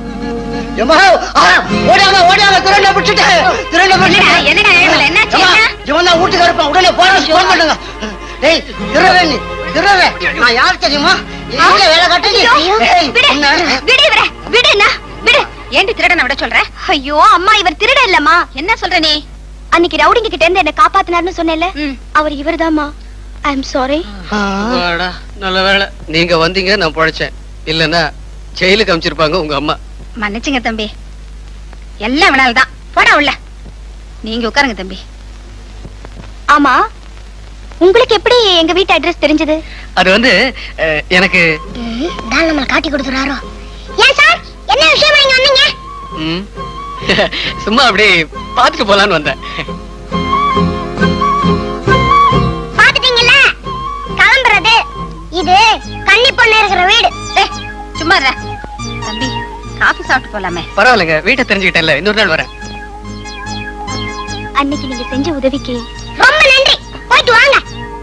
ஓடாம ஓடாம திரண்ட பிடிச்சிட்டு திரண்ட பிடிச்சிட்டு இவன் தான் ஊட்டி கருப்பான். உடனே போலீஸ் போன் பண்ணுங்க. டேய் திருவே, நீ திருவே, நான் யார் தெரியுமா? எங்க வேலை கட்டி ஏண்டி திருடனை விட சொல்ற? ஐயோ அம்மா, இவர் திருட இல்லம்மா. என்ன சொல்ற நீ? அன்னைக்கு ரவுடிங்க கிட்ட இருந்து என்ன காப்பாத்தினார்னு சொன்னேன்ல, அவர் இவர்தாம்மா. ஐ அம் சாரி. நல்ல வேளை நீங்க வந்தீங்க, நான் பொழைச்சேன். இல்லன்னா ஜெயிலுக்கு அமிச்சிருப்பாங்க உங்க அம்மா. மன்னிச்சுங்க தம்பி, எல்லாம் வினால்தான். போடா உள்ள. நீங்க உட்காருங்க தம்பி. ஆமா, உங்களுக்கு எப்படி எங்க வீட்டு அட்ரஸ் தெரிஞ்சது? அது வந்து எனக்கு நம்மள காட்டி கொடுத்துறாரோ. ஏன் சார், என்ன விஷயமா இங்க வந்தீங்க? சும்மா அப்படியே பாத்துட்டு போலான்னு வந்தேன். பாத்துட்டீங்கல்ல, கிளம்புறது. இது கன்னி பொண்ணு இருக்கிற வீடு. சும்மா தம்பி, காபி சாப்பிட்டு போலாமே. பரவாயில்லைங்க, வீட்டை தெரிஞ்சுக்கிட்டேன்ல, இன்னொரு நாள் வரேன். அன்னைக்கு நீங்க செஞ்ச உதவிக்கு ரொம்ப நன்றி. போயிட்டு வாங்க.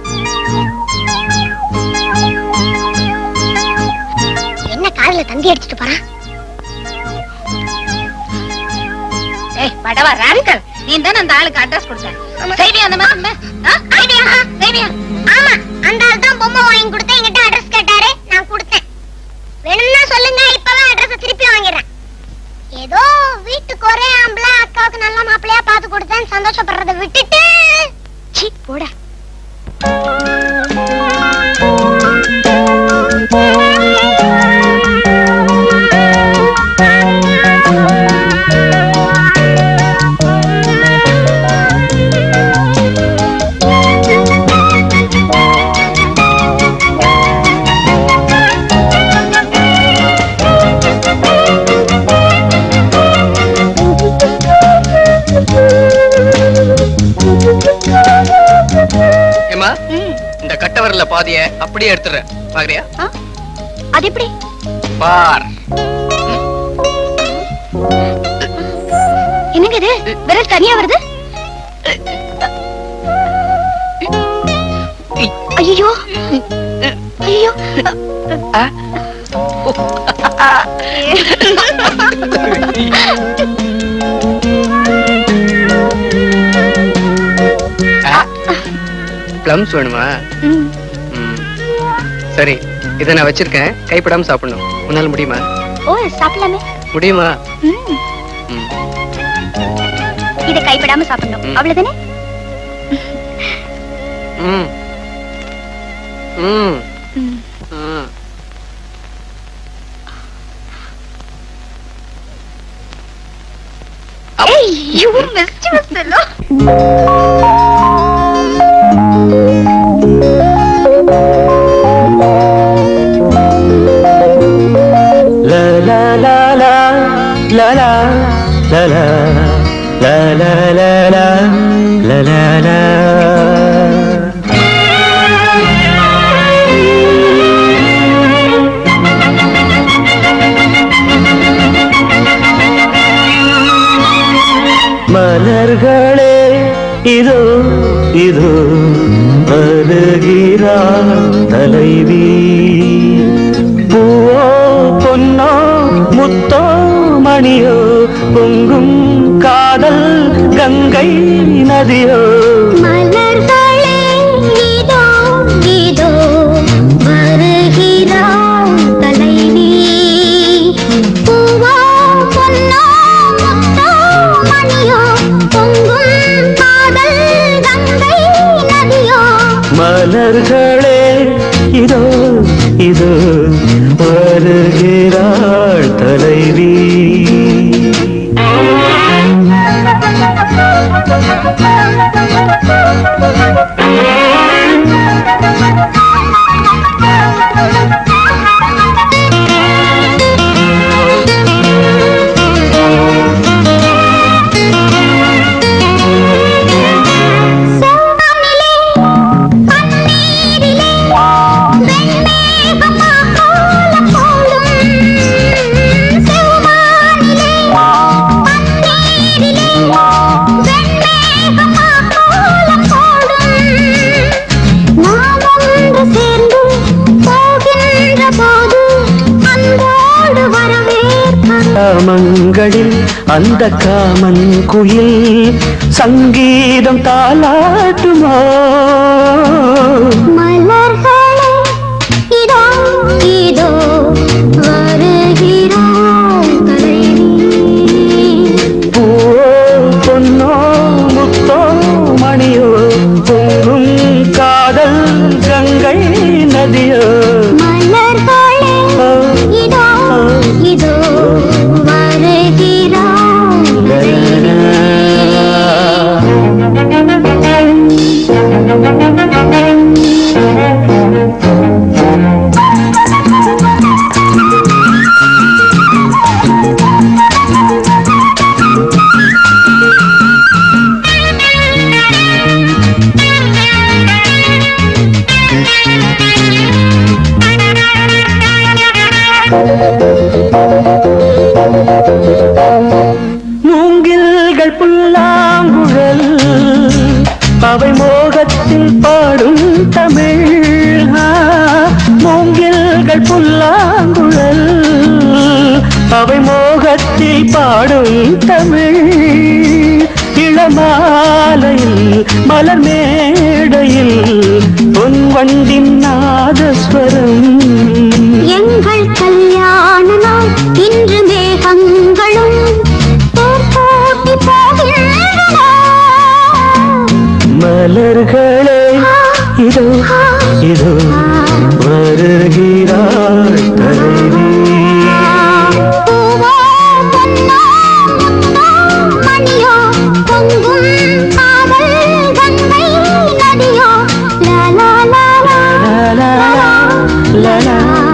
என்ன காலையில தந்தி அடிச்சுட்டு போறான்? ஏய் படவா ராஸ்கல், நீ தான அந்த ஆளுக்கு அட்ரஸ் கொடுத்த. செய்வியா அந்த மாதிரி? ஐடியா செய்வியா? ஆமா, அந்த ஆளு தான் பொம்மை வாங்கி கொடுத்து என்கிட்ட அட்ரஸ் கேட்டாரு, நான் கொடுத்தேன். வேணும்னா சொல்லுங்க, இப்பவே அட்ரஸ் திருப்பி வாங்கிடுறேன். ஏதோ வீட்டுக்கு ஒரே ஆம்பள அக்காவுக்கு நல்ல மாப்பிள்ளையா பார்த்து கொடுத்தேன்னு சந்தோஷப்படுறதை விட்டுட்டு சீ போட. இந்த கட்டவரல பாதிய அப்படியே எடுத்துறேன். பாக்குறியா? அது எப்படி? பார். என்னங்க இது? விரல் தனியா வருது. ஐயோ ஐயோ. பிளம்ஸ் வேணுமா? சரி, இதை நான் வச்சிருக்கேன், கைப்படாம சாப்பிடணும். உன்னால முடியுமா? ஓ, சாப்பிடலாமே. முடியுமா? இதை கைப்படாம சாப்பிடணும், அவ்வளவுதானே? ம் ம் ஏய், you mischievous fellow. La la la la la la la la la la la la la la la. மலர்களே இதோ இதோ வருகிறாள் தலைவி. பூவோ பொன்னோ முத்தோ மணியோ பொங்கும் காதல் கங்கை நதியோ. மலர்களே இதோ இதோ வருகிறாள் தலைவி. பூவோ பொன்னோ முத்தோ மணியோ பொங்கும் காதல் கங்கை நதியோ. மலர்களே இதோ இதோ வருகிறாள் தலைவி. காமங்களில் அந்த காமன் குயில் சங்கீதம் தாலாட்டுமோ மலர்களே இதோ இதோ வருகிறாய் பூவோ பொன்னோ முத்தோ மணியோ பொங்கும் காதல் கங்கை நதியோ மலர்களே இதோ இதோ மூங்கில்கள் புல்லாங்குழல் அவை மோகத்தில் பாடும் தமிழ் மூங்கில்கள் புல்லாங்குழல் அவை மோகத்தில் பாடும் தமிழ் இளமாலையில் மலர் மேடையில் பொன் வண்டின் நாதஸ்வரம் எங்கள் கல்யாண நாள் இன்று மேகங்களும் போட்டி போகின்றன மலர்களே இதோ இதோ வருகிறாள் தலைவி பூவோ பொன்னோ முத்தோ மணியோ பொங்கும் காதல் கங்கை நதியோ லா லா லா லா லா லா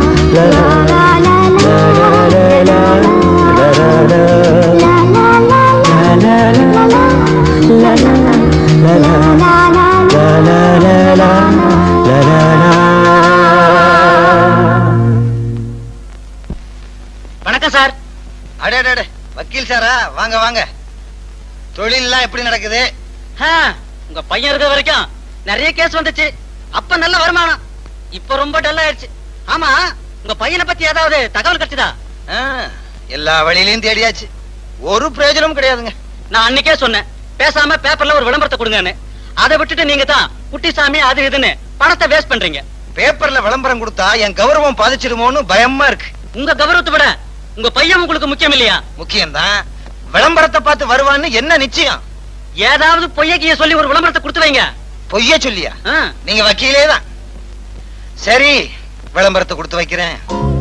வணக்கம் சார். அடே அடே வக்கீல் சாரா, வாங்க வாங்க. தொழிலெல்லாம் எப்படி நடக்குது? உங்க பையன் இருக்க வரைக்கும் நிறைய கேஸ் வந்துச்சு. அப்ப நல்ல வருமானம். இப்ப ரொம்ப டல் ஆயிடுச்சு. ஆமா, உங்க பையனை பத்தி ஏதாவது தகவல் கிடைச்சதா? எல்லா வழியிலையும் தேடியாச்சு, ஒரு பிரயோஜனமும் கிடையாதுங்க. நான் அன்னைக்கே சொன்னேன், பேசாம பேப்பர்ல ஒரு விளம்பரத்தை கொடுங்கன்னு. அதை விட்டுட்டு நீங்க தான் குட்டிசாமி அது இதுன்னு பணத்தை வேஸ்ட் பண்றீங்க. பேப்பர்ல விளம்பரம் கொடுத்தா என் கௌரவம் பாதிச்சிடுமோன்னு பயமா இருக்கு. உங்க கௌரவத்தை விட உங்க பையன் உங்களுக்கு முக்கியம் இல்லையா? முக்கியம்தான். விளம்பரத்தை பார்த்து வருவான்னு என்ன நிச்சயம்? ஏதாவது பொய்யக்கிய சொல்லி ஒரு விளம்பரத்தை கொடுத்து வைங்க. பொய்ய சொல்லியா? நீங்க வக்கீலே தான். சரி, விளம்பரத்தை கொடுத்து வைக்கிறேன்.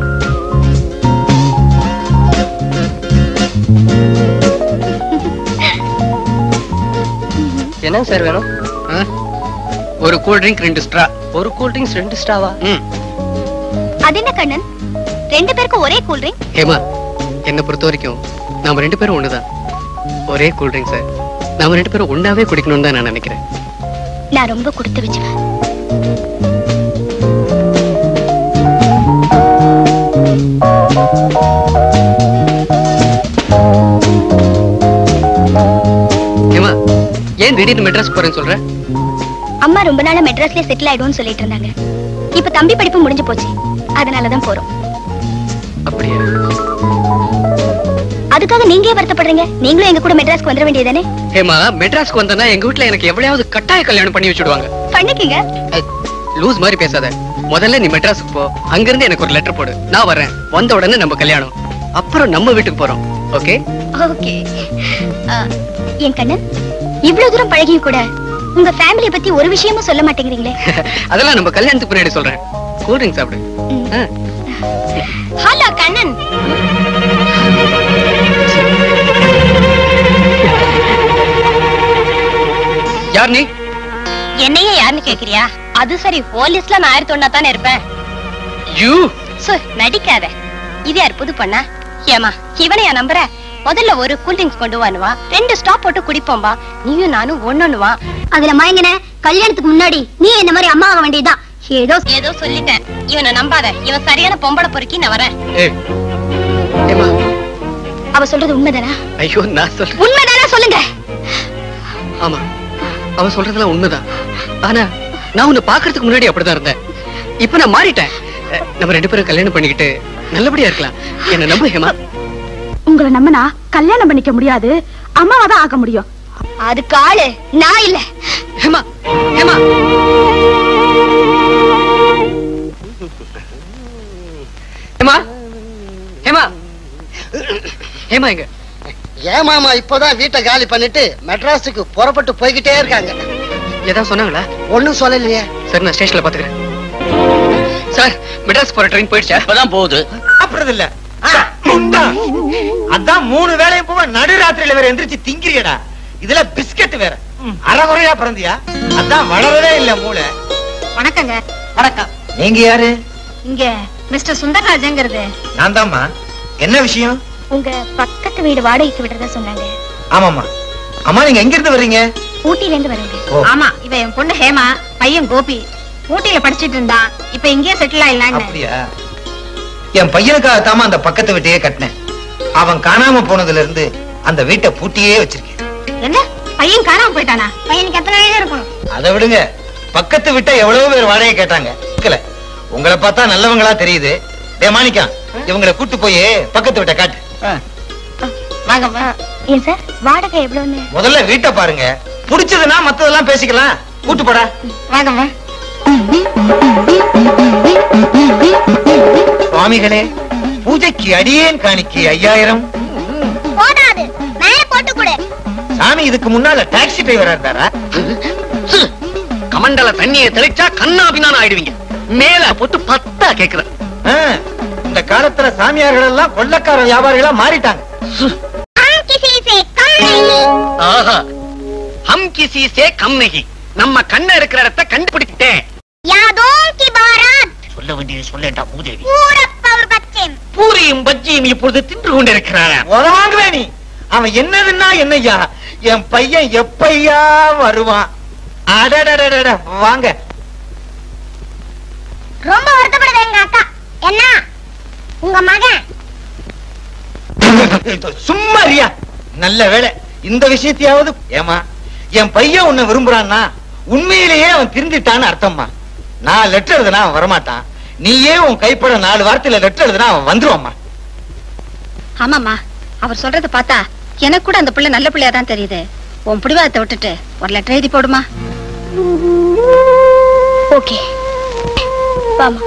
என்ன சார் வேணும்? ஒரு கூல் ட்ரிங்க் ரெண்டு ஸ்ட்ரா. ஒரு கூல் ட்ரிங்க்ஸ் ரெண்டு ஸ்ட்ராவா? அது என்ன கண்ணன், ரெண்டு பேருக்கும் ஒரே கூல் ட்ரிங்க்? ஹேமா, என்ன பொறுத்த வரைக்கும் நாம ரெண்டு பேரும் ஒண்ணுதான். ஒரே கூல் ட்ரிங்க் சார். நாம ரெண்டு பேரும் ஒண்ணாவே குடிக்கணும்னு தான் நான் நினைக்கிறேன். நான் ரொம்ப கொடுத்து வச்சுவேன். ஹேமா, ஏன் திடீர்னு மெட்ராஸ் போறேன்னு சொல்ற? அம்மா ரொம்ப நாளா மெட்ராஸ்லயே செட்டில் ஆயிடும்னு சொல்லிட்டு இருந்தாங்க. இப்ப தம்பி படிப்பு முடிஞ்சு போச்சு, அதனாலதான் போறோம். அப்படியா? அதுக்காக நீங்க ஏன் வருத்தப்படுறீங்க? நீங்களும் எங்க கூட மெட்ராஸ்க்கு வந்துட வேண்டியதானே? ஹேமா, மெட்ராஸ்க்கு வந்தனா எங்க வீட்ல எனக்கு எவ்வளவு கட்டாய கல்யாணம் பண்ணி வச்சிடுவாங்க. பண்ணிக்கங்க. லூஸ் மாதிரி பேசாத. முதல்ல நீ மெட்ராஸ்க்கு போ, அங்க இருந்து எனக்கு ஒரு லெட்டர் போடு. நான் வரேன். வந்த உடனே நம்ம கல்யாணம், அப்புறம் நம்ம வீட்டுக்கு போறோம். ஓகே? ஓகே. என் கண்ணன், இவ்வளவு தூரம் பழகியும் கூட உங்க ஃபேமிலியை பத்தி ஒரு விஷயமும் சொல்ல மாட்டேங்கிறீங்களே? அதெல்லாம் நம்ம கல்யாணத்துக்கு பின்னாடி சொல்றேன். கூல் ட்ரிங்க் சாப்பிடு. ஹலோ கண்ணன். யார் நீ? என்னையே யாருன்னு கேக்குறியா? அது சரி, போலீஸ்ல நான் ஆயிரத்தி ஒன்னா தானே இருப்பேன். யூ நடிக்காத. இது யார் புது பண்ணா? ஏமா, இவனையா நம்புற? முதல்ல ஒரு கூல் ட்ரிங்க்ஸ் கொண்டு வானுவா, ரெண்டு ஸ்டாப் போட்டு குடிப்போம்பா. நீயும் நானும் ஒண்ணுவா. அதுல மயங்கின கல்யாணத்துக்கு முன்னாடி நீ என்ன மாதிரி அம்மா ஆக வேண்டியதுதான். ஏதோ ஏதோ சொல்லிட்டேன். இவனை நம்பாத. இவன் சரியான பொம்பளை பொறுக்கி. நான் வரேன். அவ சொல்றது உண்மைதானா? ஐயோ, நான் சொல்றேன் உண்மைதானா சொல்லுங்க. ஆமா, அவ சொல்றதெல்லாம் உண்மைதான். ஆனா நான் உன்னை பாக்குறதுக்கு முன்னாடி அப்படிதான் இருந்தேன். இப்ப நான் மாறிட்டேன். நம்ம ரெண்டு பேரும் கல்யாணம் பண்ணிக்கிட்டு நல்லபடியா இருக்கலாம். என்ன நம்பு ஹேமா. உங்களை நம்பினா கல்யாணம் பண்ணிக்க முடியாது, அம்மாவை தான் ஆக்க முடியும். அதுக்கு ஆளு நான் இல்ல. ஹேமா ஹேமா ஹேமா ஹேமா ஹேமா எங்க? ஏன் மாமா இப்பதான் வீட்டை காலி பண்ணிட்டு மெட்ராஸுக்கு புறப்பட்டு போய்கிட்டே இருக்காங்க. ஏதாவது சொன்னாங்களா? ஒண்ணும் சொல்லலையே. சரி, நான் ஸ்டேஷன்ல பாத்துக்கிறேன். சார், மெட்ராஸ் போற ட்ரெயின் போயிடுச்சா? இப்பதான் போகுது. அப்புறம் இல்ல அதான் மூணு வேளையும் போக நடுராத்திரியில வேற எந்திரிச்சு திங்கிறியடா. இதுல பிஸ்கட் வேற அறகுறையா பிறந்தியா? அதான் வளரவே இல்ல மூளை. வணக்கங்க. வணக்கம். நீங்க யாரு? இங்க மிஸ்டர் சுந்தரராஜங்கிறது. நான் தான்மா. என்ன விஷயம்? உங்க பக்கத்து வீடு வாடகைக்கு விடுறதா சொன்னாங்க. ஆமாமா. அம்மா, நீங்க எங்க இருந்து வர்றீங்க? ஊட்டில இருந்து வரீங்க. ஓ. ஆமா, இவ என் பொண்ணு ஹேமா, பையன் கோபி. ஊட்டியில படிச்சிட்டு இருந்தான், இப்ப இங்கேயே செட்டில் ஆயிடலான்னு. அப்படியா? என் பையனுக்காக தாமா அந்த பக்கத்து வீட்டையே கட்டினேன். அவன் காணாம போனதுல இருந்து அந்த வீட்டை பூட்டியே வச்சிருக்கேன். என்ன, பையன் காணாம போயிட்டானா? பையனுக்கு எத்தனை வயசு இருக்கும்? அதை விடுங்க, பக்கத்து வீட்டை எவ்வளவு பேர் வாடகை கேட்டாங்க. கேட்கல. உங்களை பார்த்தா நல்லவங்களா தெரியுது. டே மாணிக்கம், இவங்களை கூட்டு போய் பக்கத்து வீட்டை காட்டு. வாங்க. ஏன் சார், வாடகை எவ்வளவுன்னு? முதல்ல வீட்டை பாருங்க, புடிச்சதுன்னா மத்ததெல்லாம் பேசிக்கலாம். கூட்டு போடா. வாங்கம்மா. சுவாமிகளே, பூஜைக்கு அடியேன் காணிக்கு ஐயாயிரம். போடாது, மேல போட்டு கொடு. சாமி இதுக்கு முன்னால டாக்ஸி டிரைவரா இருந்தாரா? கமண்டல தண்ணியை தெளிச்சா கண்ணா பின்னான்னு ஆயிடுவீங்க. மேல போட்டு பத்தா கேக்குறேன். இந்த காலத்துல சாமியார்கள் எல்லாம் கொள்ளக்கார வியாபாரிகளா மாறிட்டாங்க. ஆஹா, ஹம் கிசி சே கம் நஹி. நம்ம கண்ண இருக்கிற இடத்தை கண்டுபிடிச்சிட்டேன். சொல்ல வேண்டியது சொல்லேண்டா பூதேவி. பூரியும் பஜ்ஜியும் இப்பொழுது தின்று கொண்டிருக்கிறார். உதவாங்குவே நீ. அவன் என்னதுன்னா என்னையா? என் பையன் எப்பையா வருவான்? அடடடடட, வாங்க. ரொம்ப வருத்தப்படுது எங்க அக்கா. என்ன, உங்க மகன்? சும்மா ரியா. நல்ல வேளை இந்த விஷயத்தையாவது. ஏமா, என் பையன் உன்னை விரும்புறான்னா உண்மையிலேயே அவன் திருந்திட்டான்னு அர்த்தம்மா. நான் லெட்டர் எழுதுனா அவன் வரமாட்டான். நீயே உன் கைப்பட நாலு வார்த்தையில லெட்டர் எழுதுனா அவன் வந்துருவாம்மா. ஆமாமா, அவர் சொல்றத பார்த்தா எனக்கு கூட அந்த பிள்ளை நல்ல பிள்ளையா தான் தெரியுது. உன் பிடிவாதத்தை விட்டுட்டு ஒரு லெட்டர் எழுதி போடுமா? ஓகே, வாமா.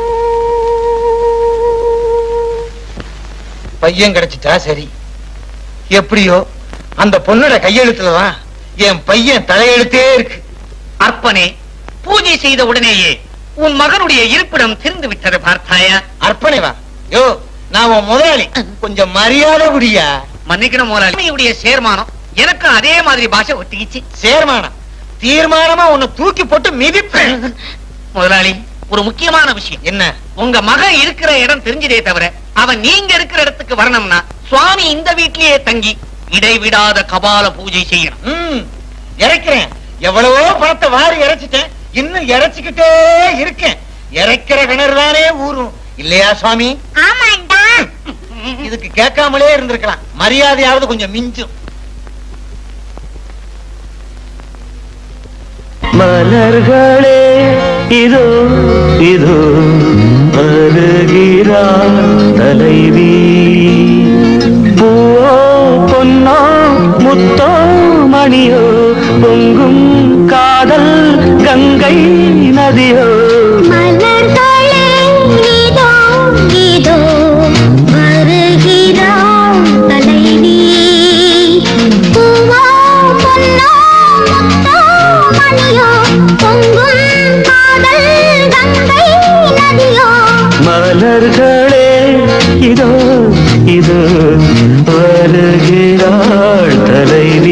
பையன் கிடைச்சிட்டா சரி. எப்படியோ அந்த பொண்ணோட கையெழுத்துலதான் என் பையன் தலையெழுத்தே இருக்கு. அர்ப்பனே, பூஜை செய்த உடனேயே உன் மகனுடைய இருப்பிடம் தெரிந்து விட்டது பார்த்தாயா? அர்ப்பனே வா. யோ, நான் உன் முதலாளி, கொஞ்சம் மரியாதை குடியா. மன்னிக்கணும் முதலாளியுடைய சேர்மானம் எனக்கும் அதே மாதிரி பாஷை ஒட்டிக்கிச்சு. சேர்மானம் தீர்மானமா உன்னை தூக்கி போட்டு மிதிப்பேன். முதலாளி, ஒரு முக்கியமான விஷயம். என்ன? உங்க மகன் இருக்கிற இடம் தெரிஞ்சதே தவிர அவன் நீங்க இருக்கிற இடத்துக்கு வரணும்னா சுவாமி இந்த வீட்டிலேயே தங்கி இடைவிடாத கபால பூஜை செய்யணும். இறைக்கிறேன். எவ்வளவோ பணத்தை வாரி இறைச்சிட்டேன், இன்னும் இறைச்சிக்கிட்டே இருக்கேன். இறைக்கிற கிணறு தானே ஊரும் இல்லையா சுவாமி? ஆமாண்டா. இதுக்கு கேட்காமலே இருந்திருக்கலாம். மரியாதையாவது கொஞ்சம் மிஞ்சும். மலர்களே இதோ இதோ வருகிறார் தலைவி. பூவோ பொன்னோ முத்தோ மணியோ பொங்கும் காதல் கங்கை நதியோ. மலர்களே இதோ இதோ வருகிறார் தலைவி. பூவோ பொன்னோ முத்தோ மணியோ பொங்கும் காதல் கங்கை நதியோ. மலர்களே இதோ இதோ வருகிறாள் தலைவி.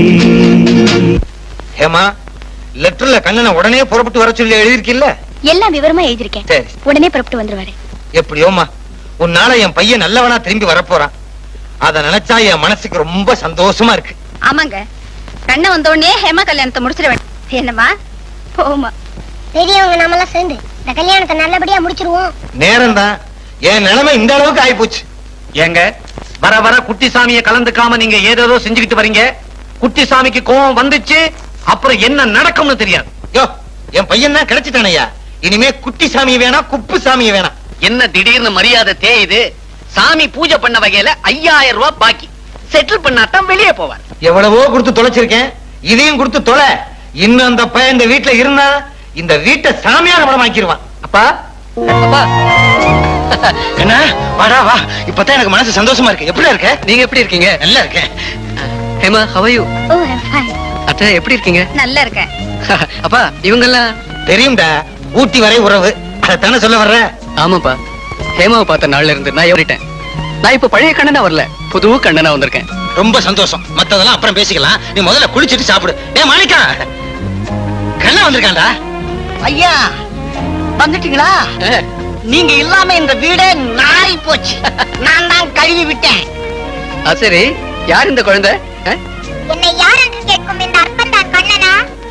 ஹேமா, லெட்டர்ல கண்ணனை உடனே புறப்பட்டு வர சொல்லி எழுதிருக்கில்ல? எல்லாம் விவரமா எழுதிருக்கேன். சரி, உடனே புறப்பட்டு வந்துருவாரு. எப்படியோமா, உன்னால என் பையன் நல்லவனா திரும்பி வரப்போறான். அத நினைச்சா என் மனசுக்கு ரொம்ப சந்தோஷமா இருக்கு. ஆமாங்க, கண்ண வந்த உடனே ஹேமா கல்யாணத்தை முடிச்சிட வேண்டும். என்னம்மா? போமா. பெரியவங்க நம்மளாம் சேர்ந்து இந்த கல்யாணத்தை நல்லபடியா முடிச்சிருவோம். நேரம் தான். என் நிலைமை இந்த அளவுக்கு ஆயிப்போச்சு. ஏங்க, வர வர குட்டிசாமியை கலந்துக்காம நீங்க ஏதேதோ செஞ்சுக்கிட்டு வரீங்க. குட்டிசாமிக்கு கோபம் வந்துச்சு, அப்புறம் என்ன நடக்கும்னு தெரியாது. யோ, என் பையன் தான் கிடைச்சிட்டானையா. இனிமே குட்டி சாமி வேணாம், குப்பு சாமி வேணாம். என்ன திடீர்னு மரியாதை தேயுது? சாமி பூஜை பண்ண வகையில ஐயாயிரம் ரூபாய் பாக்கி செட்டில் பண்ணாதான் வெளியே போவார். எவ்வளவோ கொடுத்து தொலைச்சிருக்கேன், இதையும் கொடுத்து தொலை. இன்னும் அந்த பையன் இந்த வீட்டுல இருந்தா இந்த வீட்டை சாமியான படமாக்கிடுவான். அப்பா அப்பா என்ன வாடா வா. இப்பதான் எனக்கு மனசு சந்தோஷமா இருக்கு. எப்படி இருக்க? நீங்க எப்படி இருக்கீங்க? நல்லா இருக்கேன். Hema, how are you? Oh I am fine. அத்தை எப்படி இருக்கீங்க? நல்லா இருக்கேன். அப்பா இவங்க எல்லாம் தெரியும்டா, ஊட்டி வரை உறவு. அதைத்தானே சொல்ல வர்ற? ஆமாப்பா, ஹேமாவை பார்த்த நாள்ல இருந்து நான் ஏறிட்டேன். நான் இப்ப பழைய கண்ணனா வரல, புது கண்ணனா வந்திருக்கேன். ரொம்ப சந்தோஷம். மத்ததெல்லாம் அப்புறம் பேசிக்கலாம். நீ முதல்ல குளிச்சிட்டு சாப்பிடு. ஏ மாணிக்கா, கண்ணா வந்திருக்காண்டா. ஐயா வந்துட்டீங்களா? நீங்க இல்லாம இந்த வீடே நாரி போச்சு. நான் தான் கழுவி விட்டேன். சரி, யார் இந்த குழந்தை? என்னை யார் என்று கேட்கும் இந்த அற்பன் தான் கண்ணனா?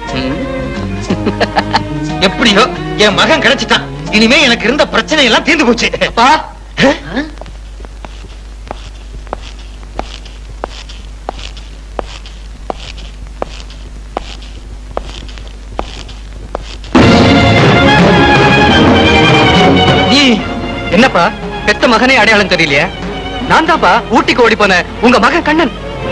எப்படியோ என் மகன் கிடைச்சிட்டான். இனிமே எனக்கு இருந்த பிரச்சனை எல்லாம் தீர்ந்து போச்சு. அப்பா என்னப்பா, பெத்த மகனே அடையாளம் தெரியலையா? நான் தான்ப்பா ஊட்டிக்கு ஓடி போன உங்க மகன் கண்ணன்.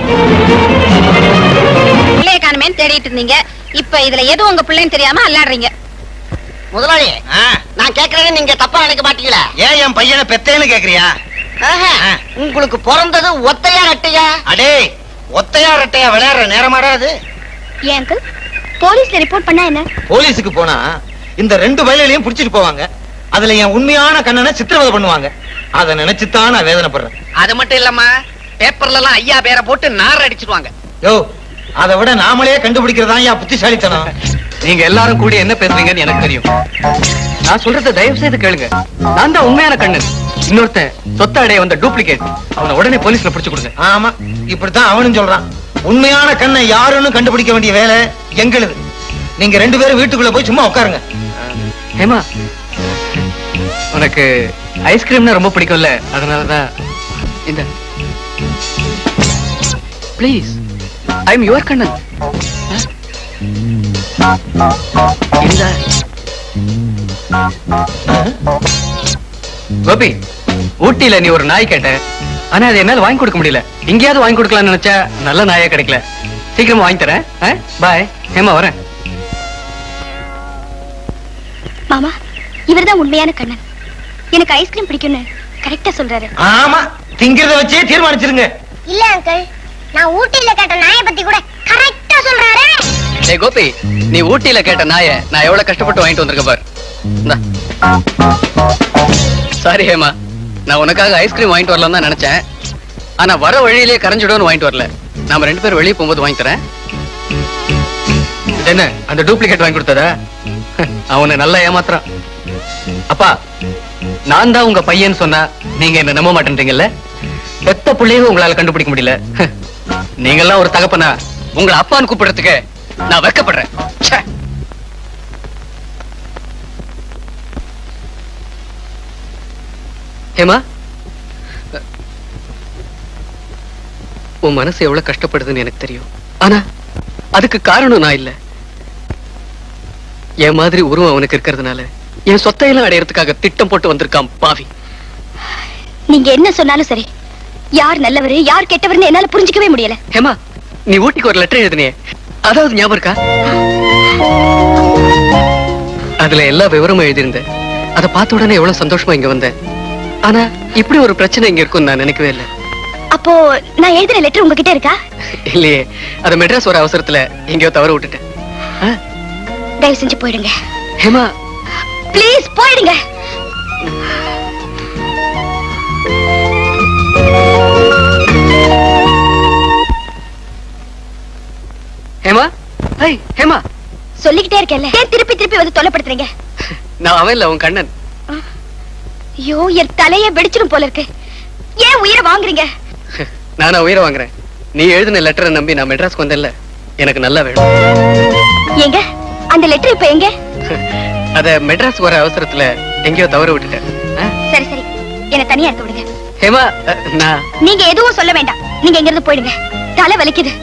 பிள்ளைய காணுமே தேடிட்டு இருந்தீங்க, இப்ப இதுல எது உங்க பிள்ளைன்னு தெரியாம அல்லாடுறீங்க. முதலாளி, நான் கேக்குறேன்னு நீங்க தப்பா நினைக்க மாட்டீங்களா? ஏன் என் பையனை பெத்தேன்னு கேக்குறியா? உங்களுக்கு பிறந்தது ஒத்தையா ரெட்டையா? அடே, ஒத்தையா ரெட்டையா விளையாடுற நேரமாடா அது? ஏன் அங்கிள், போலீஸ்ல ரிப்போர்ட் பண்ணா என்ன? போலீஸுக்கு போனா இந்த ரெண்டு வயலையும் புடிச்சிட்டு போவாங்க. அதுல என் உண்மையான கண்ணனை சித்திரவதை பண்ணுவாங்க. அதை நினைச்சுதான் நான் வேதனைப்படுறேன். அது மட்டும் இல்லம்மா, பேப்பர்ல எல்லாம் ஐயா பேரை போட்டு நார் அடிச்சிடுவாங்க. யோ, அதை விட நாமளே கண்டுபிடிக்கிறதா ஐயா புத்திசாலித்தனம். நீங்க எல்லாரும் கூடி என்ன பேசுறீங்கன்னு எனக்கு தெரியும். நான் சொல்றத தயவு செய்து கேளுங்க. நான் தான் உண்மையான கண்ணன். இன்னொருத்தன் சொத்த அடைய வந்த டூப்ளிகேட். அவனை உடனே போலீஸ்ல பிடிச்சு கொடுங்க. ஆமா, இப்படித்தான் அவனும் சொல்றான். உண்மையான கண்ணை யாருன்னு கண்டுபிடிக்க வேண்டிய வேலை எங்களுது. நீங்க ரெண்டு பேரும் வீட்டுக்குள்ள போய் சும்மா உட்காருங்க. ஹேமா, உனக்கு ஐஸ்கிரீம்னா ரொம்ப பிடிக்கும்ல, அதனாலதான் இந்த please I am your Kannan. இந்த கோபி, ஊட்டியில நீ ஒரு நாய் கேட்ட, ஆனா அதை என்னால வாங்கி கொடுக்க முடியல. இங்கேயாவது வாங்கி கொடுக்கலாம்னு நினைச்சா நல்ல நாயா கிடைக்கல. சீக்கிரமா வாங்கி தரேன். பாய் ஹேமா, வரேன். மாமா, இவர்தான் உண்மையான கண்ணன். எனக்கு ஐஸ்கிரீம் பிடிக்கும்னு கரெக்டா சொல்றாரு. ஆமா, திங்கிறத வச்சே தீர்மானிச்சிருங்க. இல்ல அங்கிள், நான் ஊட்டியில கேட்ட நாயை பத்தி கூட கரெக்டா சொல்றாரு. டேய் கோபி, நீ ஊட்டியில கேட்ட நாய நான் எவ்வளவு கஷ்டப்பட்டு வாங்கிட்டு வந்திருக்கேன் பாரு. சாரி ஹேமா, நான் உனக்காக ஐஸ்கிரீம் வாங்கிட்டு வரலாம் தான் நினைச்சேன். ஆனா வர வழியிலேயே கரைஞ்சிடும்னு வாங்கிட்டு வரல. நாம ரெண்டு பேரும் வெளியே போகும்போது வாங்கி தரேன். என்ன அந்த டூப்ளிகேட் வாங்கி கொடுத்ததா? அவனை நல்லா ஏமாத்துறான். அப்பா, நான் தான் உங்க பையன் சொன்னா நீங்க என்ன நம்ப மாட்டேன்றீங்கல்ல? பெத்த பிள்ளையும் உங்களால கண்டுபிடிக்க முடியல. நீங்க எல்லாம் ஒரு தகப்பனா உங்களை அப்பான்னு கூப்பிடுறதுக்கு நான் வெட்கப்படுறேன். ஹேமா, உன் மனசு எவ்வளவு கஷ்டப்படுதுன்னு எனக்கு தெரியும். ஆனா அதுக்கு காரணம் நான் இல்ல. என் மாதிரி உருவம் அவனுக்கு இருக்கிறதுனால என் சொத்தையெல்லாம் அடையறதுக்காக திட்டம் போட்டு வந்திருக்கான் பாவி. நீங்க என்ன சொன்னாலும் சரி, யார் நல்லவரு யார் கெட்டவர்னு என்னால புரிஞ்சுக்கவே முடியல. ஹேமா, நீ ஊட்டிக்கு ஒரு லெட்டர் எழுதினியே, அதாவது ஞாபகம் இருக்கா? அதுல எல்லா விவரமும் எழுதியிருந்தேன். அதை பார்த்த உடனே எவ்வளவு சந்தோஷமா இங்க வந்தேன். ஆனா இப்படி ஒரு பிரச்சனை இங்க இருக்கும் நான் நினைக்கவே இல்லை. அப்போ நான் எழுதின லெட்டர் உங்ககிட்ட இருக்கா? இல்லையே, அது மெட்ராஸ் ஒரு அவசரத்துல எங்கேயோ தவற விட்டுட்டேன். தயவு செஞ்சு போயிடுங்க. ஹேமா ப்ளீஸ் போயிடுங்க. ஹேமா, ஹை ஹேமா, சொல்லிக்கிட்டே இருக்கேன்ல, ஏன் திருப்பி திருப்பி வந்து தொலைப்படுத்துறீங்க? நான் அவன் இல்ல, உன் கண்ணன். ஐயோ, என் தலையே வெடிச்சிடும் போல இருக்கு. ஏன் உயிரை வாங்குறீங்க? நானா உயிரை வாங்குறேன்? நீ எழுதின லெட்டரை நம்பி நான் மெட்ராஸ்க்கு வந்தேன்ல, எனக்கு நல்லா வேணும். எங்க அந்த லெட்டர் இப்ப எங்க? அத மெட்ராஸ் வர அவசரத்துல எங்கேயோ தவற விட்டுட்டேன். சரி சரி, என்ன தனியா இருக்க விடுங்க. ஹேமா, நான் நீங்க எதுவும் சொல்ல வேண்டாம். நீங்க எங்க இருந்து போயிடுங்க, தலை வலிக்குது.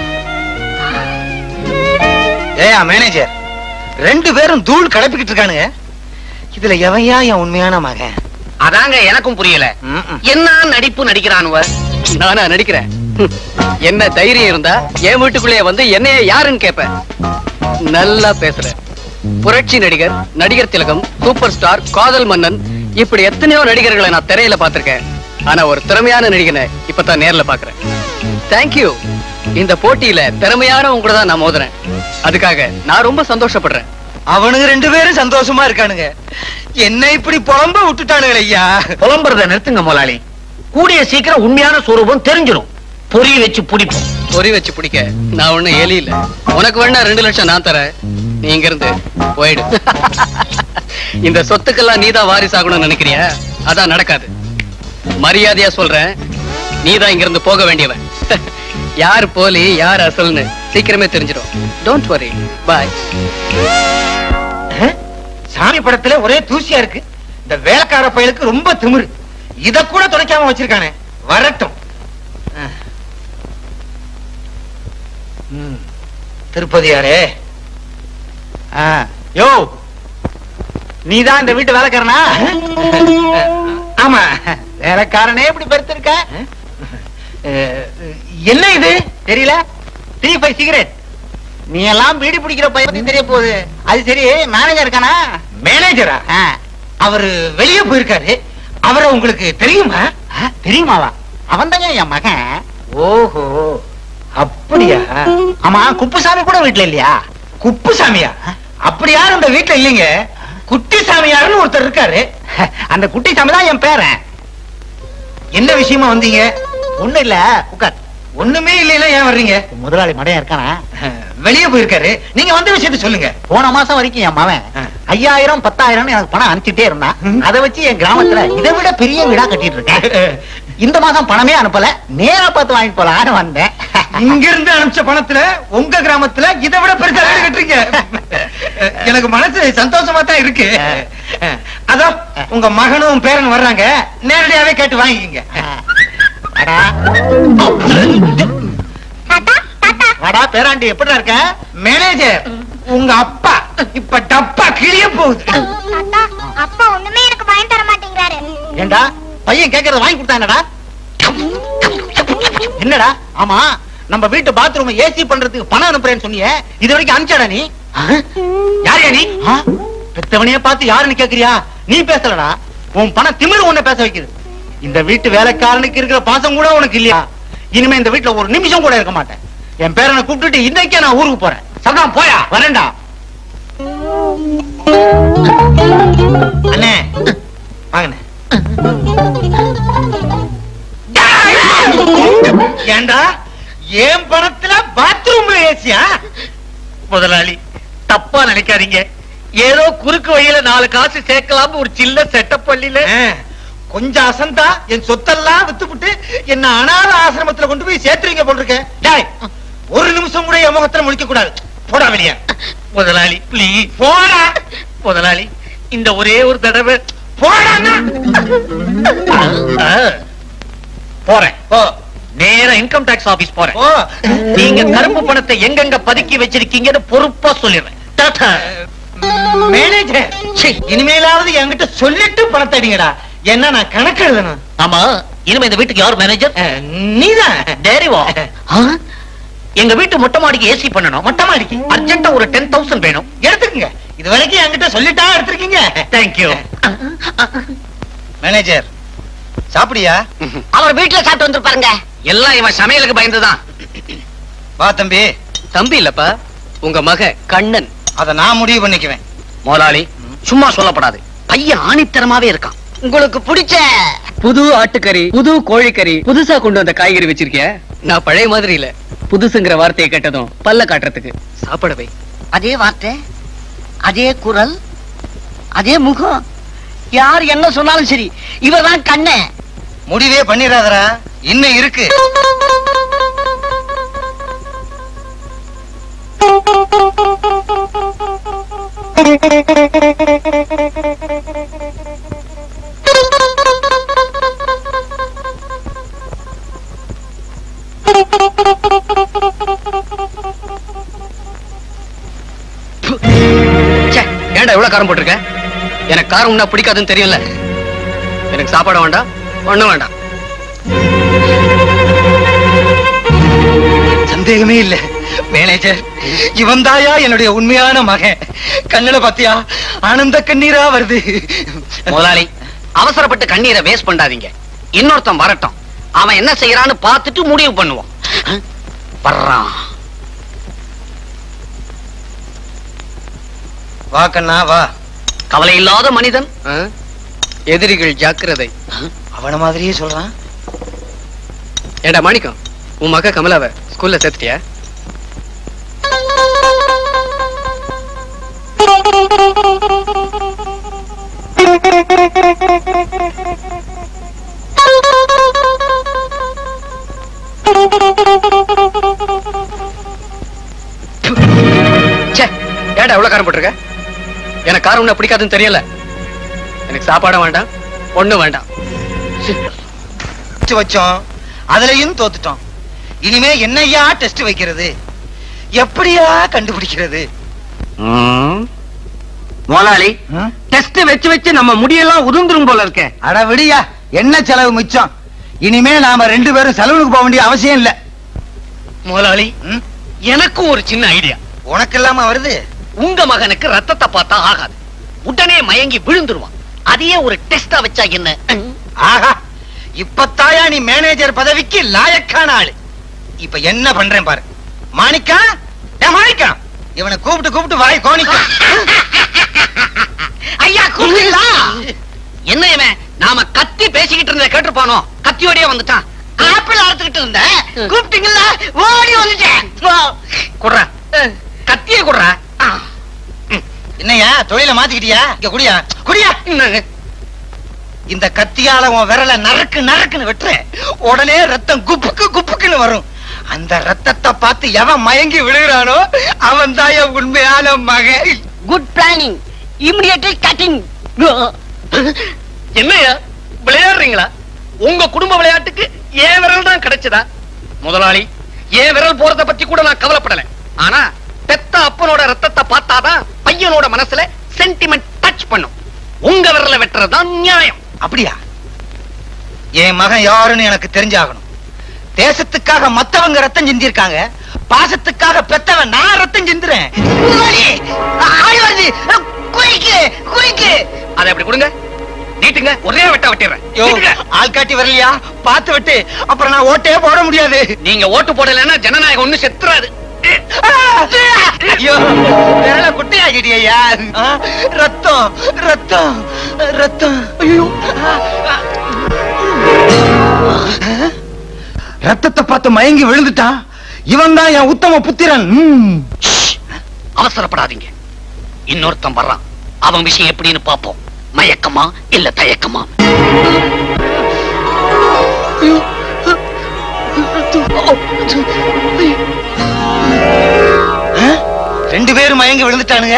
ஏயா மேனேஜர், ரெண்டு பேரும் தூள் கிளப்பிக்கிட்டு இருக்கானுங்க. இதுல எவையா என் உண்மையான மகன்? அதாங்க எனக்கும் புரியல. என்ன நடிப்பு நடிக்கிறானுவ? நானா நடிக்கிறேன்? என்ன தைரியம் இருந்தா என் வீட்டுக்குள்ளேயே வந்து என்னைய யாருன்னு கேப்ப. நல்லா பேசுற. புரட்சி நடிகர், நடிகர் திலகம், சூப்பர் ஸ்டார், காதல் மன்னன், இப்படி எத்தனையோ நடிகர்களை நான் திரையில பாத்திருக்கேன். ஆனா ஒரு திறமையான நடிகனை இப்பதான் நேர்ல பாக்குறேன். தேங்க்யூ. இந்த போட்டியில திறமையானவங்க கூட தான் நான் மோதுறேன். அதுக்காக நான் ரொம்ப சந்தோஷப்படுறேன். அவனுங்க ரெண்டு பேரும் சந்தோஷமா இருக்கானுங்க. என்ன இப்படி புலம்ப விட்டுட்டானுங்க ஐயா. புலம்புறத நிறுத்துங்க முதலாளி. கூடிய சீக்கிரம் உண்மையான சொரூபம் தெரிஞ்சிடும். பொறி வச்சு பிடிப்போம். பொறி வச்சு பிடிக்க நான் ஒண்ணு எலி இல்ல. உனக்கு வேணா ரெண்டு லட்சம் நான் தரேன். நீ இங்க இருந்து போயிடு. இந்த சொத்துக்கெல்லாம் நீதான் வாரிசாகணும்னு நினைக்கிறியா? அதான் நடக்காது. மரியாதையா சொல்றேன், நீதான் இங்க இருந்து போக வேண்டியவன். யார் போலி யார் அசல்னு சீக்கிரமே தெரிஞ்சிடும். Don't worry. பாய். சாமி படத்துல ஒரே தூசியா இருக்கு. இந்த வேலைக்கார பயலுக்கு ரொம்ப திமிரு. இத கூட துடைக்காம வச்சிருக்கானே. வரட்டும். திருப்பதியாரே. யோ, நீதான் இந்த வீட்டு வேலைக்காரனா? ஆமா. வேலைக்காரனே இப்படி பெருத்திருக்க. என்ன இது தெரியல? Three five cigarette. நீ எல்லாம் பீடி பிடிக்கிற பையன் தெரிய போகுது. அது சரி, மேனேஜர் இருக்கானா? மேனேஜரா? அவரு வெளியே போயிருக்காரு. அவரை உங்களுக்கு தெரியுமா? தெரியுமாவா? அவன் தாங்க என் மகன். ஓஹோ, அப்படியா? ஆமா, குப்புசாமி கூட வீட்டுல இல்லையா? குப்புசாமியா? அப்படி யாரும் இந்த வீட்டுல இல்லைங்க. குட்டி சாமியாருன்னு ஒருத்தர் இருக்காரு. அந்த குட்டி சாமி தான் என் பேரன். என்ன விஷயமா வந்தீங்க? ஒண்ணு இல்ல, உட்கார். ஒண்ணுமே இல்லைன்னா ஏன் வர்றீங்க? முதலாளி மடையா இருக்கானா? வெளியே போயிருக்காரு. நீங்க வந்த விஷயத்த சொல்லுங்க. போன மாசம் வரைக்கும் என் மவன் ஐயாயிரம் பத்தாயிரம் எனக்கு பணம் அனுப்பிச்சுட்டே இருந்தான். அதை வச்சு என் கிராமத்துல இதை விட பெரிய வீடா கட்டிட்டு இருக்கேன். இந்த மாசம் பணமே அனுப்பல. நேரா பார்த்து வாங்கிட்டு போலான்னு வந்தேன். இங்க இருந்து அனுப்பிச்ச பணத்துல உங்க கிராமத்துல இதை விட பெருசா வீடு கட்டுறீங்க. எனக்கு மனசு சந்தோஷமா தான் இருக்கு. அதோ உங்க மகனும் பேரன் வர்றாங்க. நேரடியாவே கேட்டு வாங்கிக்கங்க. வாடா பேராண்டி, எப்படிடா இருக்க? மேனேஜர், உங்க அப்பா இப்ப டப்பா கிளிய போகுது. அப்பா ஒண்ணுமே எனக்கு வாங்கி தர மாட்டேங்கிறாரு. ஏண்டா பையன் கேக்குறத வாங்கி கொடுத்தானடா? என்னடா? ஆமா, நம்ம வீட்டு பாத்ரூம் ஏசி பண்றதுக்கு பணம் அனுப்புறேன்னு சொன்னியே, இது வரைக்கும் அனுப்பிச்சாடா நீ? யாரையா நீ? பெத்தவனையே பார்த்து யாருன்னு கேக்குறியா? நீ பேசலடா. உன் பணம் திமிரு உன்னை பேச வைக்குது. இந்த வீட்டு வேலைக்காரனுக்கு இருக்கிற பாசம் கூட உனக்கு இல்லையா? இனிமே இந்த வீட்டுல ஒரு நிமிஷம் கூட இருக்க மாட்டேன். என் பேரனை கூப்பிட்டுட்டு இன்னைக்கே நான் ஊருக்கு போறேன். சதான் போயா? வரேன்டா. அண்ணே வாங்கண்ணே. ஏண்டா ஏன் பணத்துல பாத்ரூம்ல ஏசியா? முதலாளி தப்பா நினைக்காதீங்க. ஏதோ குறுக்கு வழியில நாலு காசு சேர்க்கலாம் ஒரு சில்ல செட்டப் பள்ளியில கொஞ்சம் அசந்தா என் சொத்தெல்லாம் வித்துப்புட்டு என்ன அனாத ஆசிரமத்துல கொண்டு போய் சேர்த்துறீங்க போல் இருக்க. டேய், ஒரு நிமிஷம் கூட என் முகத்துல முடிக்க கூடாது. போடா வெளியே. முதலாளி ப்ளீஸ் போடா. முதலாளி இந்த ஒரே ஒரு தடவை போடா. போறேன். நேரா இன்கம் டாக்ஸ் ஆபீஸ் போறேன். நீங்க கருப்பு பணத்தை எங்கெங்க பதுக்கி வச்சிருக்கீங்கன்னு பொறுப்பா சொல்லிடுறேன். மேனேஜர், இனிமேலாவது என்கிட்ட சொல்லிட்டு பணத்தை அடிங்கடா. என்ன நான் கணக்கு எழுதணும். ஆமா, இனிமே இந்த வீட்டுக்கு யார் மேனேஜர்? நீதான். டேரிவா, எங்க வீட்டு மொட்டை மாடிக்கு ஏசி பண்ணணும். மொட்டை மாடிக்கு அர்ஜென்ட்டா ஒரு டென் தௌசண்ட் வேணும். எடுத்துக்கங்க. இது வரைக்கும் என்கிட்ட சொல்லிட்டா எடுத்திருக்கீங்க. தேங்க்யூ. மேனேஜர் சாப்பிடியா? அவர் வீட்டுல சாப்பிட்டு வந்துருப்பாருங்க. எல்லாம் இவன் சமையலுக்கு பயந்துதான். வா தம்பி. தம்பி இல்லப்பா, உங்க மக கண்ணன். அத நான் முடிவு பண்ணிக்குவேன். முதலாளி சும்மா சொல்லப்படாது. பையன் ஆணித்தரமாவே இருக்கான். உங்களுக்கு பிடிச்ச புது ஆட்டுக்கறி, புது கோழிக்கறி, புதுசா கொண்டு வந்த காய்கறி வச்சிருக்கிய? நான் பழைய மாதிரி இல்ல. புதுசுங்கிற வார்த்தையை கேட்டதும் பல்ல காட்டுறதுக்கு சாப்பிடவே. அதே வார்த்தை, அதே குரல், அதே முகம். யார் என்ன சொன்னாலும் சரி, இவர்தான் கண்ணன். முடிவே பண்ணிடாதரா, இன்னும் இருக்கு. ஏன்டா இவ்வளவு காரம் போட்டிருக்க? எனக்கு காரம்னா பிடிக்காதுன்னு தெரியல. எனக்கு சாப்பாடு வேண்டாம், ஒண்ணும் வேண்டாம். சந்தேகமே இல்ல மேனேஜர், இவன் தாயா என்னுடைய உண்மையான மகன். கண்ணுல பாத்தியா ஆனந்த கண்ணீரா வருது. முதலாளி, அவசரப்பட்டு கண்ணீரை வேஸ்ட் பண்ணாதீங்க. இன்னொருத்தன் வரட்டும், அவன் என்ன செய்யறான்னு பார்த்துட்டு முடிவு பண்ணுவோம். வர்றான். வா கண்ணா வா. கவலை இல்லாத மனிதன். எதிரிகள் ஜாக்கிரதை. அவன மாதிரியே சொல்றான். ஏடா மாணிக்கம், உன் மக கமலாவை ஸ்கூல்ல சேர்த்துட்டியா? ஏடா எவ்வளவு காரம் போட்டிருக்க? எனக்கு காரம் ஒண்ணு பிடிக்காதுன்னு தெரியல. எனக்கு சாப்பாடும் வேண்டாம், ஒண்ணும் வேண்டாம். வச்சோம், அதுலயும் தோத்துட்டோம். இனிமே என்னையா டெஸ்ட் வைக்கிறது? எப்படியா கண்டுபிடிக்கிறது? முதலாளி, டெஸ்ட் வச்சு வச்சு நம்ம முடியெல்லாம் உதிர்ந்துரும் போல இருக்க. அட விடியா, என்ன செலவு மிச்சம்? இனிமே நாம ரெண்டு பேரும் செலவுக்கு போக வேண்டிய அவசியம் இல்ல. முதலாளி, எனக்கும் ஒரு சின்ன ஐடியா. உனக்கு இல்லாம வருது. உங்க மகனுக்கு ரத்தத்தை பார்த்தா ஆகாது, உடனே மயங்கி விழுந்துருவான். அதையே ஒரு டெஸ்டா வச்சா என்ன? ஆஹா, இப்பத்தாயா நீ மேனேஜர் பதவிக்கு லாயக்கான ஆளு. இப்ப என்ன பண்றேன் பாரு. மாணிக்கா, மாணிக்கா, இவனை கூப்பிட்டு கூப்பிட்டு வாய் கோணிக்க. ஐயா கூப்பிட்டீங்களா? என்ன இவன் நாம கத்தி பேசிக்கிட்டு இருந்த கேட்டிருப்பானோ, கத்தியோடய வந்துட்டான். ஆப்பிள் அறுத்துக்கிட்டு இருந்த கூப்பிட்டீங்களா, ஓடி வந்துட்டேன். குடுற கத்திய குடுற. என்னையா தொழில மாத்திக்கிட்டியா? இங்க குடியா குடியா. இந்த கத்தியால உன் விரல நறுக்கு நறுக்குன்னு வெட்டுற, உடனே ரத்தம் குப்புக்கு குப்புக்குன்னு வரும். அந்த ரத்தத்தை பார்த்து எவன் மயங்கி விழுகிறானோ அவன் தான் என் உண்மையான மகன். Good planning, immediately cutting. என்னையா விளையாடுறீங்களா? உங்க குடும்ப விளையாட்டுக்கு ஏன் விரல் தான் கிடைச்சதா? முதலாளி, ஏன் விரல் போறத பத்தி கூட நான் கவலைப்படல. ஆனா பெத்த அப்பனோட ரத்தத்தை பார்த்தாதான் பையனோட மனசுல சென்டிமெண்ட் டச் பண்ணும். உங்க விரல வெட்டுறதுதான் நியாயம். அப்படியா? என் மகன் யாருன்னு எனக்கு தெரிஞ்சாகணும். தேசத்துக்காக மத்தவங்க ரத்தம் சிந்திருக்காங்க, பாசத்துக்காக பெத்தவன் நான் ரத்தம் சிந்துறேன். அதை அப்படி கொடுங்க, நீட்டுங்க, ஒரே வெட்ட வெட்டிடுறேன். ஆள் காட்டி வரலையா? பார்த்து விட்டு அப்புறம் நான் ஓட்டே போட முடியாது. நீங்க ஓட்டு போடலன்னா ஜனநாயகம் ஒண்ணு செத்துறாது. ஐயோ, விரல குட்டையாகிட்டியா? ரத்தம் ரத்தம் ரத்தம். ஐயோ, ரத்தத்தை பார்த்து மயங்கி விழுந்துட்டான். இவன் தான் என் உத்தம புத்திரன். அவசரப்படாதீங்க, இன்னொருத்தன் வர்றான். அவன் விஷயம் எப்படின்னு பாப்போம். மயக்கமா இல்ல தயக்கமா? ரெண்டு பேரும் மயங்கி விழுந்துட்டானுங்க.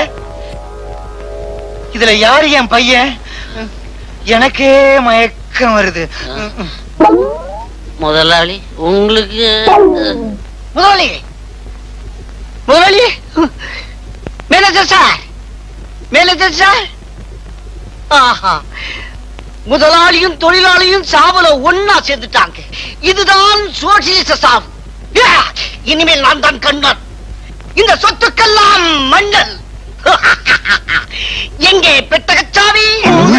இதுல யாரு என் பையன்? எனக்கே மயக்கம் வருது. முதலாளி, உங்களுக்கு முதலாளி, முதலாளி, மேனேஜர் சார், மேனேஜர் சார். ஆஹா, முதலாளியும் தொழிலாளியும் சாவல ஒன்னா சேர்ந்துட்டாங்க. இதுதான் சோசியலிச சாவு. இனிமேல் நான் தான் கண்ணன். இந்த சொத்துக்கெல்லாம் மன்னன். எங்கே பெட்டகச்சாவி?